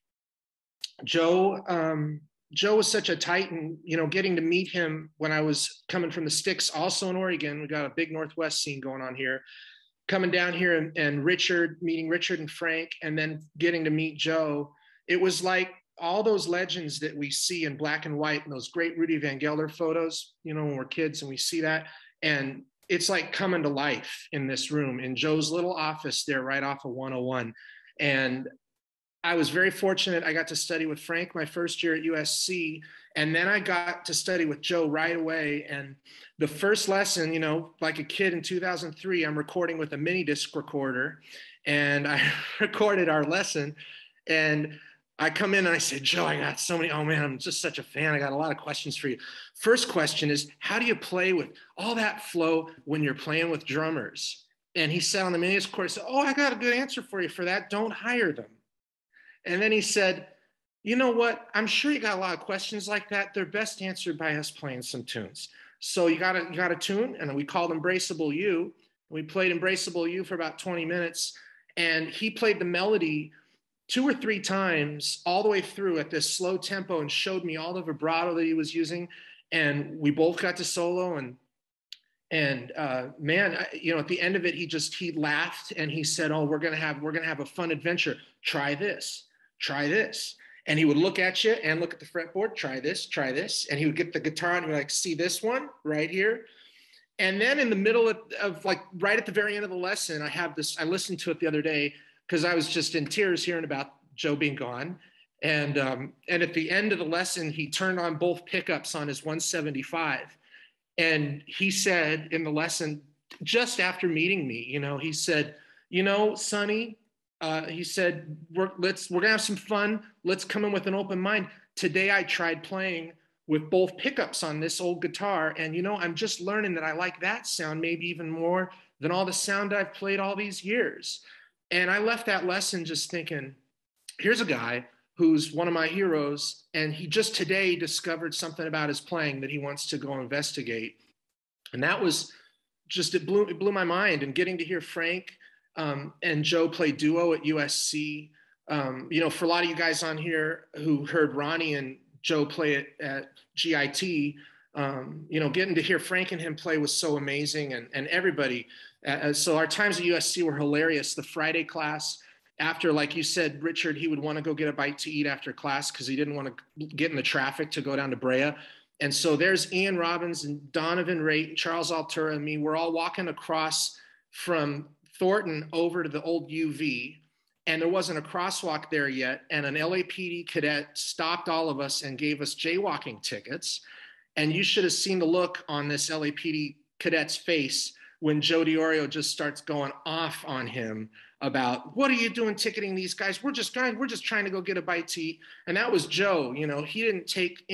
Joe. Joe was such a titan, you know, getting to meet him when I was coming from the sticks, also in Oregon. We got a big Northwest scene going on here. Coming down here and Richard, meeting Richard and Frank, and then getting to meet Joe. It was like all those legends that we see in black and white and those great Rudy Van Gelder photos, you know, when we're kids and we see that. And it's like coming to life in this room, in Joe's little office there right off of 101. And I was very fortunate. I got to study with Frank my first year at USC. And then I got to study with Joe right away. And the first lesson, you know, like a kid in 2003, I'm recording with a mini disc recorder. And I recorded our lesson. And I come in and I say, Joe, I got so many, oh man, I'm just such a fan. I got a lot of questions for you. First question is, how do you play with all that flow when you're playing with drummers? And he said on the mini disc recorder, oh, I got a good answer for you for that. Don't hire them. And then he said, you know what? I'm sure you got a lot of questions like that. They're best answered by us playing some tunes. So you got a tune, and we called Embraceable You. We played Embraceable You for about 20 minutes, and he played the melody 2 or 3 times all the way through at this slow tempo and showed me all the vibrato that he was using. And we both got to solo, and man, you know, at the end of it, he laughed and he said, oh, we're gonna have a fun adventure. Try this. And he would look at you and look at the fretboard, try this. And he would get the guitar and he'd be like, see this one right here? And then in the middle of like right at the very end of the lesson, I listened to it the other day because I was just in tears hearing about Joe being gone. And at the end of the lesson, he turned on both pickups on his 175. And he said in the lesson, just after meeting me, you know, he said, you know, Sonny, he said, we're gonna have some fun. Let's come in with an open mind. Today I tried playing with both pickups on this old guitar, and you know, I'm just learning that I like that sound maybe even more than all the sound I've played all these years. And I left that lesson just thinking, here's a guy who's one of my heroes, and he just today discovered something about his playing that he wants to go investigate. And that was just, it blew my mind. And getting to hear Frank and Joe play duo at USC, you know, for a lot of you guys on here who heard Ronnie and Joe play at GIT, you know, getting to hear Frank and him play was so amazing, and everybody. So our times at USC were hilarious. The Friday class, after, like you said, Richard, he would want to go get a bite to eat after class because he didn't want to get in the traffic to go down to Brea. And so there's Ian Robbins and Donovan Raitt and Charles Altura and me. We're all walking across from Thornton over to the old UV, and there wasn't a crosswalk there yet. And an LAPD cadet stopped all of us and gave us jaywalking tickets. And you should have seen the look on this LAPD cadet's face when Joe DiOrio just starts going off on him about, what are you doing ticketing these guys? We're just trying to go get a bite to eat. And that was Joe. You know, he didn't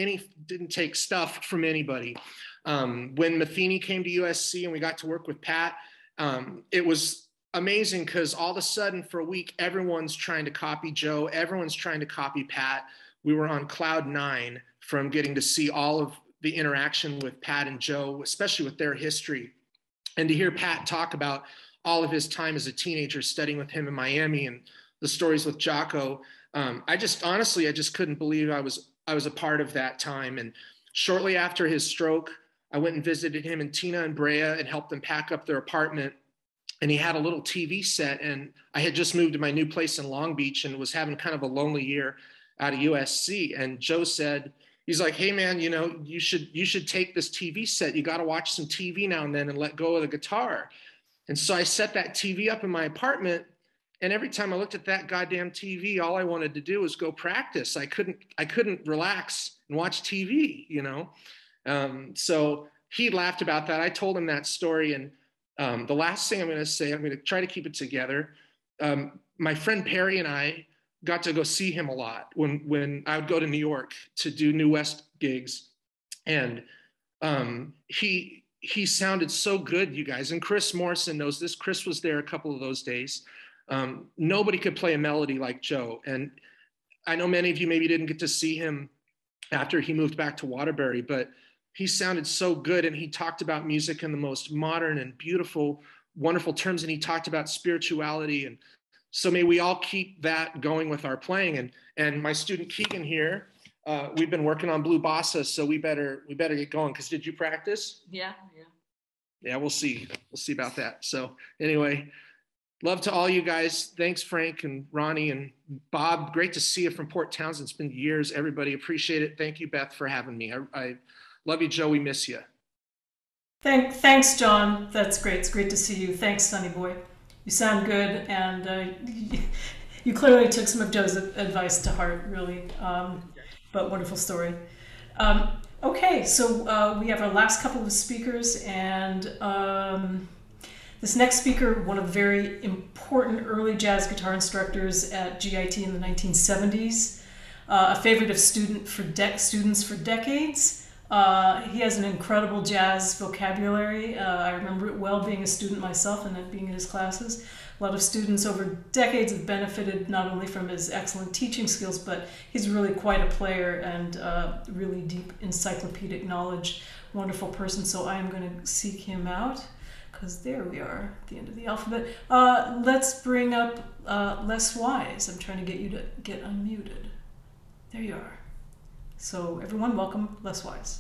take stuff from anybody. When Matheny came to USC and we got to work with Pat, it was amazing because all of a sudden for a week, everyone's trying to copy Joe. Everyone's trying to copy Pat. We were on cloud 9 from getting to see all of the interaction with Pat and Joe, especially with their history. And to hear Pat talk about all of his time as a teenager studying with him in Miami and the stories with Jaco, I just couldn't believe I was a part of that time. And shortly after his stroke, I went and visited him and Tina in Brea and helped them pack up their apartment. and he had a little TV set, and I had just moved to my new place in Long Beach and was having kind of a lonely year out of USC. And Joe said, he's like, hey man, you know, you should take this TV set. You got to watch some TV now and then and let go of the guitar. And so I set that TV up in my apartment, and every time I looked at that goddamn TV, all I wanted to do was go practice. I couldn't relax and watch TV, you know? So he laughed about that. I told him that story. And the last thing I'm going to say, I'm going to try to keep it together. My friend Perry and I got to go see him a lot when I would go to New York to do New West gigs. And he sounded so good, you guys. And Chris Morrison knows this. Chris was there a couple of those days. Nobody could play a melody like Joe. And I know many of you maybe didn't get to see him after he moved back to Waterbury, but he sounded so good. And he talked about music in the most modern and beautiful, wonderful terms. And he talked about spirituality. And so may we all keep that going with our playing. And my student Keegan here, we've been working on Blue Bossa, so we better get going. Because did you practice? Yeah. Yeah, we'll see. We'll see about that. So anyway, love to all you guys. Thanks, Frank and Ronnie and Bob. Great to see you from Port Townsend. It's been years. Everybody appreciate it. Thank you, Beth, for having me. I love you, Joe. We miss you. Thanks, John. That's great. It's great to see you. Thanks, Sonny Boy. You sound good, and you clearly took some of Joe's advice to heart, really. But wonderful story. Okay, so we have our last couple of speakers, and this next speaker, one of the very important early jazz guitar instructors at GIT in the 1970s, a favorite of students for decades. He has an incredible jazz vocabulary. I remember it well being a student myself and then being in his classes. A lot of students over decades have benefited not only from his excellent teaching skills, but he's really quite a player and really deep encyclopedic knowledge. Wonderful person. So I am going to seek him out because there we are at the end of the alphabet. Let's bring up Les Wise. I'm trying to get you to get unmuted. There you are. So everyone, welcome Les Wise.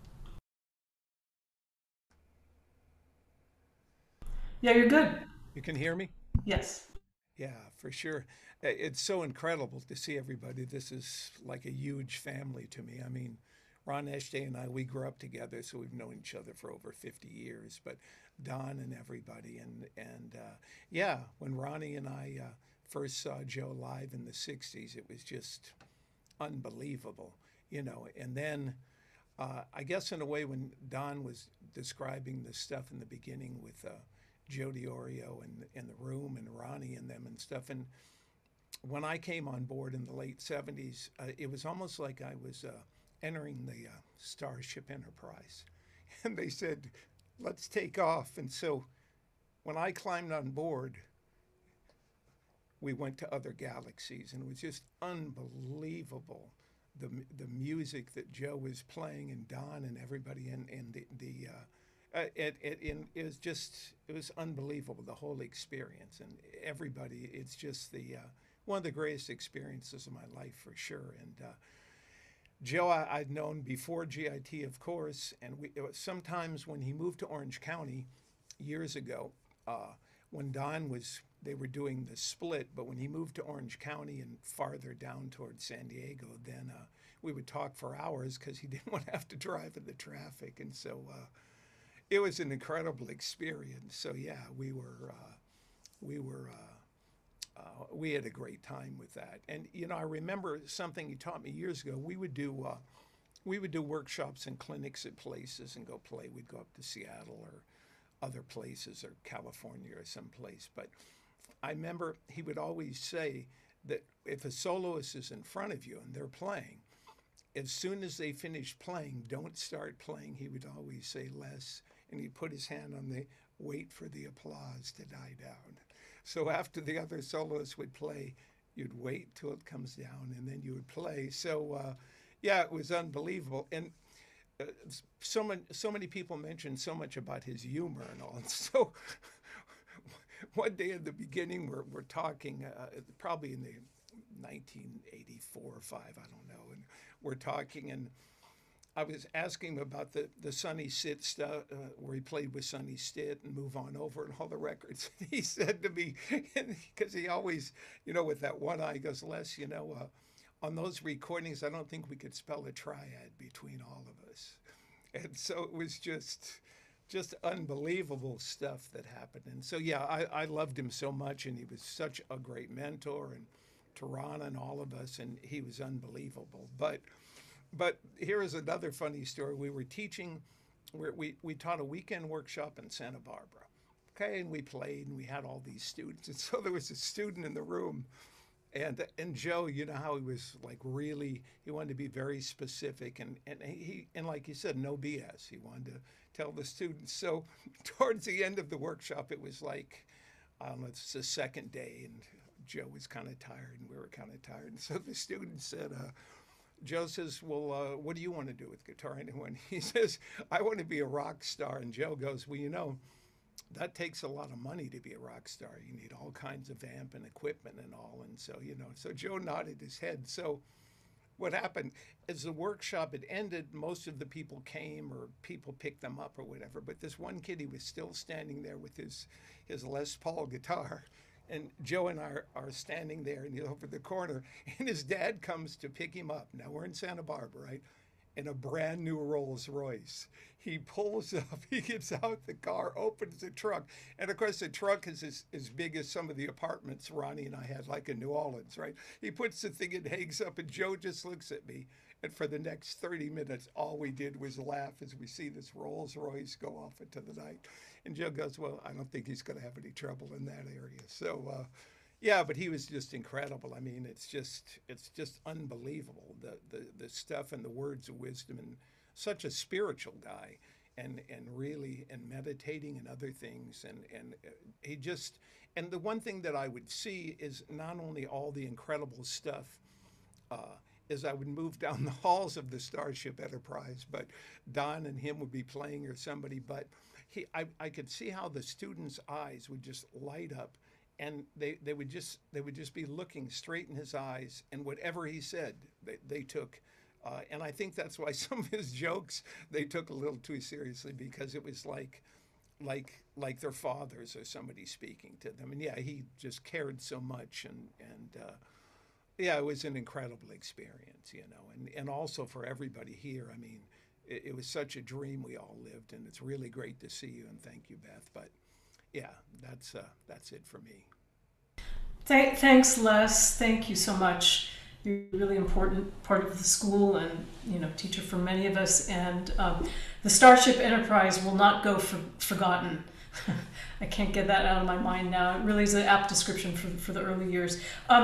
Yeah, you're good. You can hear me? Yes. Yeah, for sure. It's so incredible to see everybody. This is like a huge family to me. I mean, Ron Eshte and I, we grew up together, so we've known each other for over 50 years. But Don and everybody, and yeah, when Ronnie and I first saw Joe live in the 60s, it was just unbelievable. You know, and then I guess in a way when Don was describing the stuff in the beginning with Joe DiOrio and the room and Ronnie and them and stuff, and when I came on board in the late 70s, it was almost like I was entering the Starship Enterprise. And they said, let's take off. And so when I climbed on board, we went to other galaxies, and it was just unbelievable. The music that Joe was playing and Don and everybody and it was unbelievable, the whole experience, and everybody. It's just one of the greatest experiences of my life for sure. And Joe I'd known before GIT, of course, and sometimes when he moved to Orange County years ago, when Don they were doing the split, but when he moved to Orange County and farther down towards San Diego, then we would talk for hours because he didn't want to have to drive in the traffic. And so it was an incredible experience. So yeah, we had a great time with that. And, you know, I remember something he taught me years ago. We would do workshops and clinics at places and go play. We'd go up to Seattle or other places or California or someplace. But I remember he would always say that if a soloist is in front of you and they're playing, as soon as they finish playing, don't start playing. He would always say less, and he'd put his hand on the wait for the applause to die down. So after the other soloists would play, you'd wait till it comes down, and then you would play. So yeah, it was unbelievable. And so many people mentioned so much about his humor and all. And so one day in the beginning, we're talking, probably in the 1984 or 5, I don't know, and we're talking, and I was asking him about the Sonny Stitt stuff, where he played with Sonny Stitt and Move On Over and all the records. He said to me, because he always, with that one eye, he goes, Les, on those recordings, I don't think we could spell a triad between all of us. And so it was just unbelievable stuff that happened. And so, yeah, I loved him so much, and he was such a great mentor, and Tarana and all of us, and he was unbelievable. But here is another funny story. We were teaching, we taught a weekend workshop in Santa Barbara. Okay, and we played, and we had all these students. And so there was a student in the room, and Joe, you know how he was like really, he wanted to be very specific, and like you said, no BS. He wanted to tell the students. So towards the end of the workshop, it was like, I don't know, it's the second day, and Joe was kind of tired, and we were kind of tired. And so the student said, Joe says, well, what do you want to do with guitar? And he says, I want to be a rock star. And Joe goes, well, that takes a lot of money to be a rock star. You need all kinds of amp and equipment and all. And so, so Joe nodded his head. So what happened as the workshop had ended, most of the people came or people picked them up or whatever. But this one kid, he was still standing there with his Les Paul guitar. And Joe and I are standing there, and he's over the corner, and his dad comes to pick him up. Now, we're in Santa Barbara, right? In a brand new Rolls Royce. He pulls up, he gets out the car, opens the trunk. And of course, the trunk is as big as some of the apartments Ronnie and I had, like in New Orleans, right? He puts the thing and hangs up, and Joe just looks at me. And for the next 30 minutes, all we did was laugh as we see this Rolls Royce go off into the night. And Joe goes, well, I don't think he's going to have any trouble in that area. So, yeah, but he was just incredible. I mean, it's just unbelievable, the stuff and the words of wisdom, and such a spiritual guy, and really, and meditating and other things. And he just, and the one thing that I would see is not only all the incredible stuff, as I would move down the halls of the Starship Enterprise, but Don and him would be playing or somebody, but I could see how the students' eyes would just light up, and they would just be looking straight in his eyes, and whatever he said, they took. And I think that's why some of his jokes they took a little too seriously, because it was like their fathers or somebody speaking to them. And yeah, he just cared so much, and yeah, it was an incredible experience, and also for everybody here. I mean, it was such a dream we all lived, and it's really great to see you, and thank you, Beth. But yeah, that's it for me. Thanks, Les. Thank you so much. You're a really important part of the school, and teacher for many of us. And the Starship Enterprise will not go forgotten. I can't get that out of my mind now. It really is an apt description for the early years.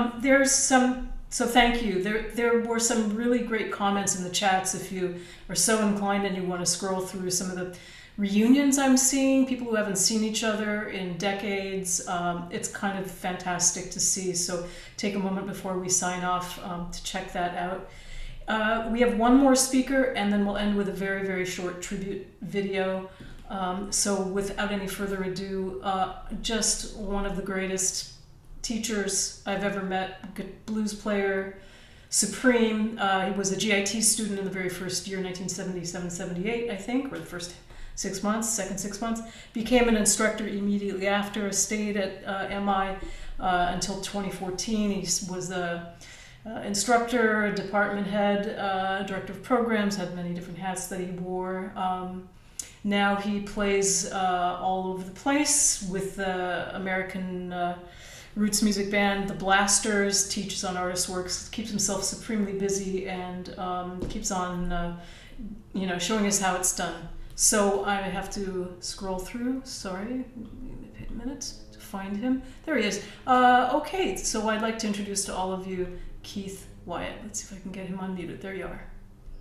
So thank you. There were some really great comments in the chats. If you are so inclined and you want to scroll through some of the reunions I'm seeing, people who haven't seen each other in decades, it's kind of fantastic to see. So take a moment before we sign off to check that out. We have one more speaker, and then we'll end with a very, very short tribute video. So without any further ado, just one of the greatest teachers I've ever met, good blues player, supreme. He was a GIT student in the very first year, 1977-78, I think, or the first 6 months, second 6 months. Became an instructor immediately after, stayed at MI until 2014. He was the instructor, department head, director of programs, had many different hats that he wore. Now he plays all over the place with the American roots music band, the Blasters, teaches on Artist Works, keeps himself supremely busy, and keeps on, showing us how it's done. So I have to scroll through. Sorry, a minute to find him. There he is. Okay, so I'd like to introduce to all of you Keith Wyatt. Let's see if I can get him unmuted. There you are.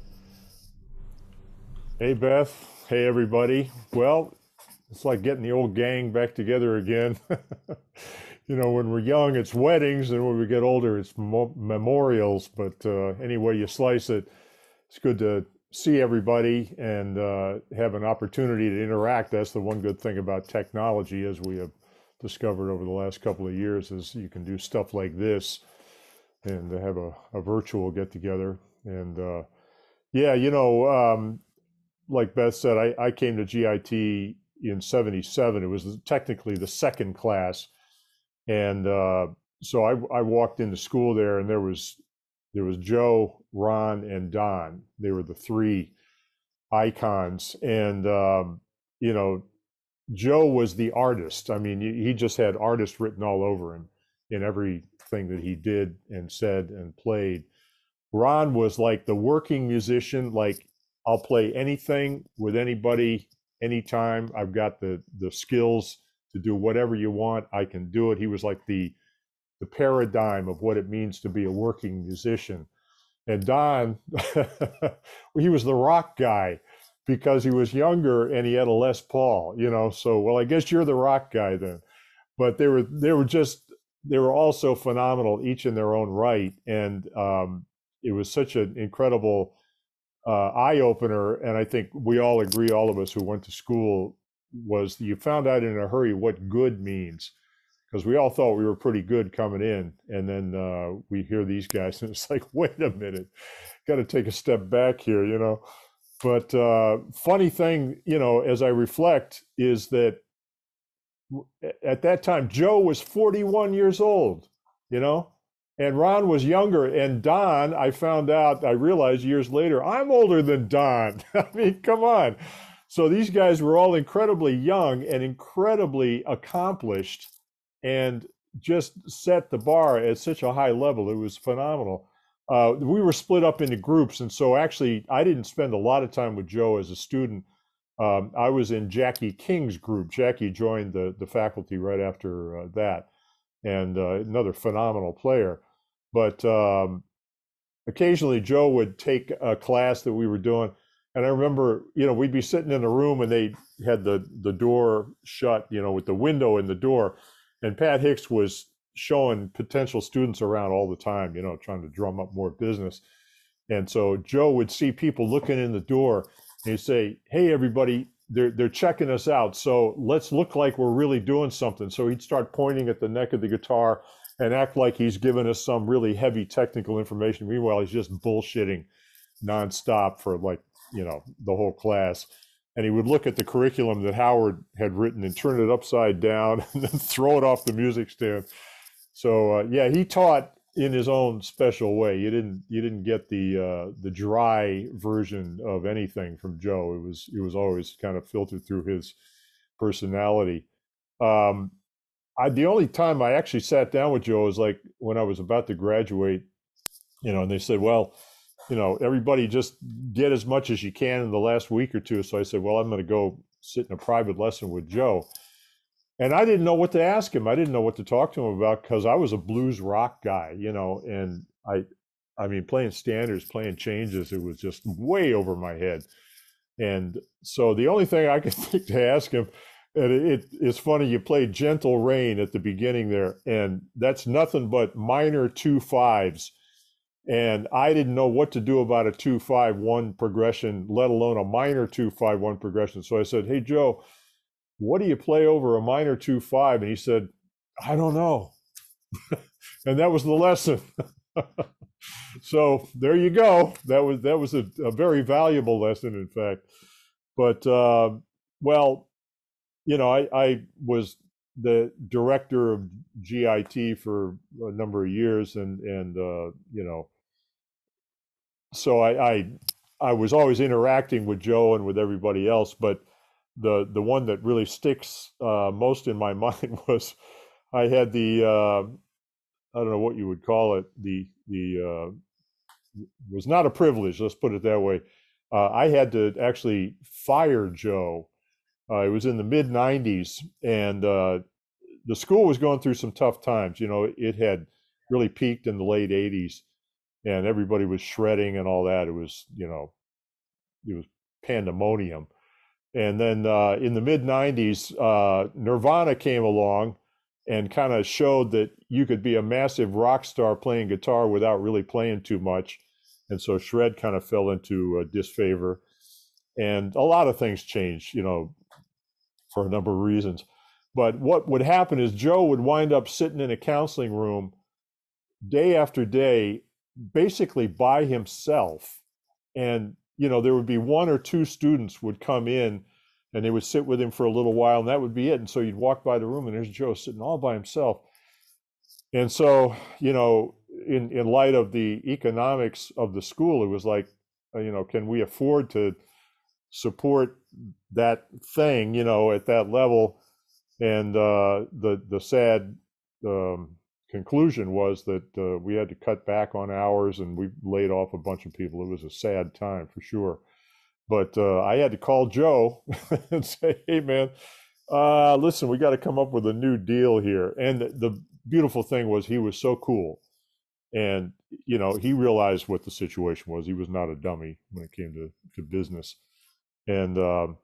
Hey, Beth. Hey, everybody. Well, it's like getting the old gang back together again. When we're young, it's weddings, and when we get older, it's memorials. But any way you slice it, it's good to see everybody and have an opportunity to interact. That's the one good thing about technology, as we have discovered over the last couple of years, is you can do stuff like this and have a virtual get-together. And Yeah, like Beth said, I came to GIT in '77. It was technically the second class, and so I walked into school there, and there was Joe, Ron, and Don. They were the three icons, and Joe was the artist. I mean, he just had artist written all over him in everything that he did and said and played. Ron was like the working musician, like I'll play anything with anybody, anytime. I've got the skills to do whatever you want. I can do it. He was like the paradigm of what it means to be a working musician. And Don, he was the rock guy because he was younger and he had a Les Paul, so, well, I guess you're the rock guy then. But they were all so phenomenal, each in their own right. And it was such an incredible eye-opener. And I think we all agree, all of us who went to school, was you found out in a hurry what good means. Because we all thought we were pretty good coming in. And then we hear these guys and it's like, wait a minute, got to take a step back here, But funny thing, as I reflect, is that at that time, Joe was 41 years old, and Ron was younger. And Don, I realized years later, I'm older than Don. I mean, come on. So these guys were all incredibly young and incredibly accomplished and just set the bar at such a high level. It was phenomenal. We were split up into groups. And so actually, I didn't spend a lot of time with Joe as a student. I was in Jackie King's group. Jackie joined the faculty right after that, and another phenomenal player. But occasionally Joe would take a class that we were doing. And I remember, we'd be sitting in a room and they had the door shut, with the window in the door. And Pat Hicks was showing potential students around all the time, trying to drum up more business. And so Joe would see people looking in the door and he'd say, hey, everybody, they're checking us out. So let's look like we're really doing something. So he'd start pointing at the neck of the guitar and act like he's giving us some really heavy technical information. Meanwhile, he's just bullshitting nonstop for the whole class. And he would look at the curriculum that Howard had written and turn it upside down and then throw it off the music stand. So he taught in his own special way. You didn't get the dry version of anything from Joe. It was always kind of filtered through his personality. The only time I actually sat down with Joe was like when I was about to graduate, and they said, well, everybody just get as much as you can in the last week or two. So I said, well, I'm going to go sit in a private lesson with Joe. And I didn't know what to ask him. I didn't know what to talk to him about because I was a blues rock guy, and I mean, playing standards, playing changes, it was just way over my head. And so the only thing I could think to ask him, and it's funny, you played Gentle Rain at the beginning there, and that's nothing but minor 2/5s. And I didn't know what to do about a 2/5/1 progression, let alone a minor 2/5/1 progression. So I said, hey, Joe, what do you play over a minor 2/5? And he said, I don't know. And that was the lesson. So there you go. That was a very valuable lesson, in fact. But, I was the director of GIT for a number of years. And so I was always interacting with Joe and with everybody else. But the one that really sticks most in my mind was I had I don't know what you would call it. It was not a privilege, let's put it that way. I had to actually fire Joe. It was in the mid-'90s, and the school was going through some tough times. It had really peaked in the late '80s, and everybody was shredding and all that. It was pandemonium. And then in the mid-'90s, Nirvana came along and kind of showed that you could be a massive rock star playing guitar without really playing too much. And so shred kind of fell into disfavor. And a lot of things changed, for a number of reasons. But what would happen is Joe would wind up sitting in a counseling room day after day, basically by himself. And you know, there would be one or two students would come in and they would sit with him for a little while and that would be it. And so you'd walk by the room and there's Joe sitting all by himself. And so, you know, in light of the economics of the school, it was like, you know, can we afford to support that thing, you know, at that level? And the sad conclusion was that we had to cut back on hours and we laid off a bunch of people. It was a sad time for sure. But I had to call Joe and say, hey, man, listen, we got to come up with a new deal here. And the beautiful thing was he was so cool. And, you know, he realized what the situation was. He was not a dummy when it came to business. And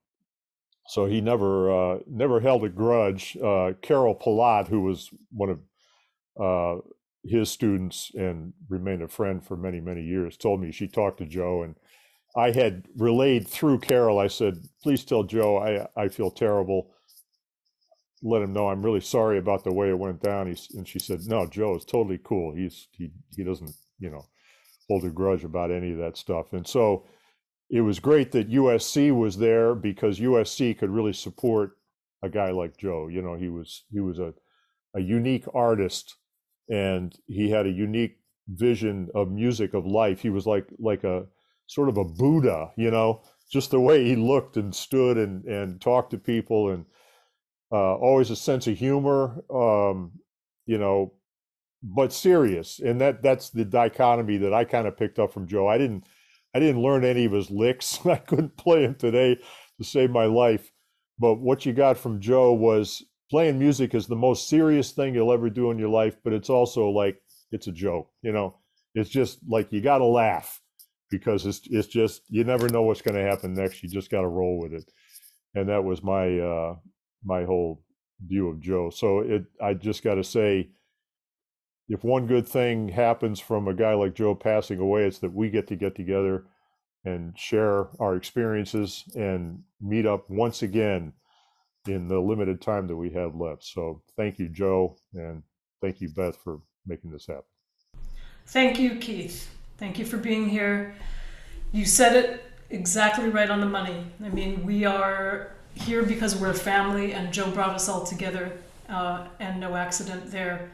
so he never held a grudge. Carol Palat, who was one of his students and remained a friend for many, many years, told me she talked to Joe. And I had relayed through Carol, I said, please tell Joe I feel terrible. Let him know I'm really sorry about the way it went down. And she said, no, Joe is totally cool. He doesn't, you know, hold a grudge about any of that stuff. And so it was great that USC was there because USC could really support a guy like Joe. You know, he was a unique artist and he had a unique vision of music, of life. He was like a sort of a Buddha, you know, just the way he looked and stood and talked to people, and always a sense of humor, you know, but serious. And that's the dichotomy that I kind of picked up from Joe. I didn't learn any of his licks. I couldn't play him today to save my life. But what you got from Joe was playing music is the most serious thing you'll ever do in your life, but it's also like, it's a joke, you know, it's just like, you got to laugh because it's just, you never know what's going to happen next. You just got to roll with it. And that was my whole view of Joe. So I just got to say, if one good thing happens from a guy like Joe passing away, it's that we get together and share our experiences and meet up once again in the limited time that we have left. So thank you, Joe, and thank you, Beth, for making this happen. Thank you, Keith. Thank you for being here. You said it exactly right on the money. I mean, we are here because we're a family, and Joe brought us all together, and no accident there.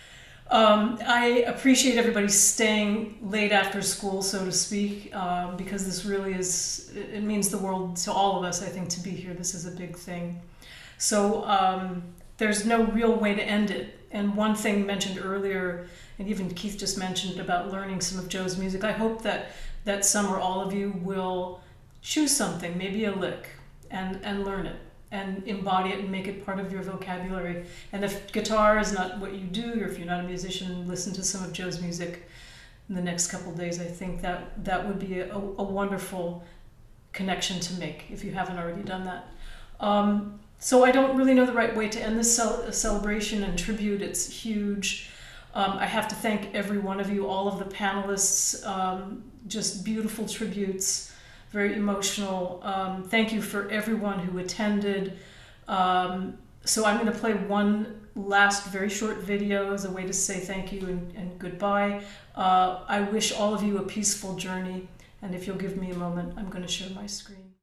I appreciate everybody staying late after school, so to speak, because this really is, it means the world to all of us, I think, to be here. This is a big thing. So there's no real way to end it. And one thing mentioned earlier, and even Keith just mentioned about learning some of Joe's music, I hope that some or all of you will choose something, maybe a lick, and learn it and embody it and make it part of your vocabulary. And if guitar is not what you do, or if you're not a musician, listen to some of Joe's music in the next couple of days. I think that would be a wonderful connection to make if you haven't already done that. So I don't really know the right way to end this celebration and tribute. It's huge. I have to thank every one of you, all of the panelists, just beautiful tributes, very emotional. Thank you for everyone who attended. So I'm going to play one last very short video as a way to say thank you and goodbye. I wish all of you a peaceful journey. And if you'll give me a moment, I'm going to share my screen.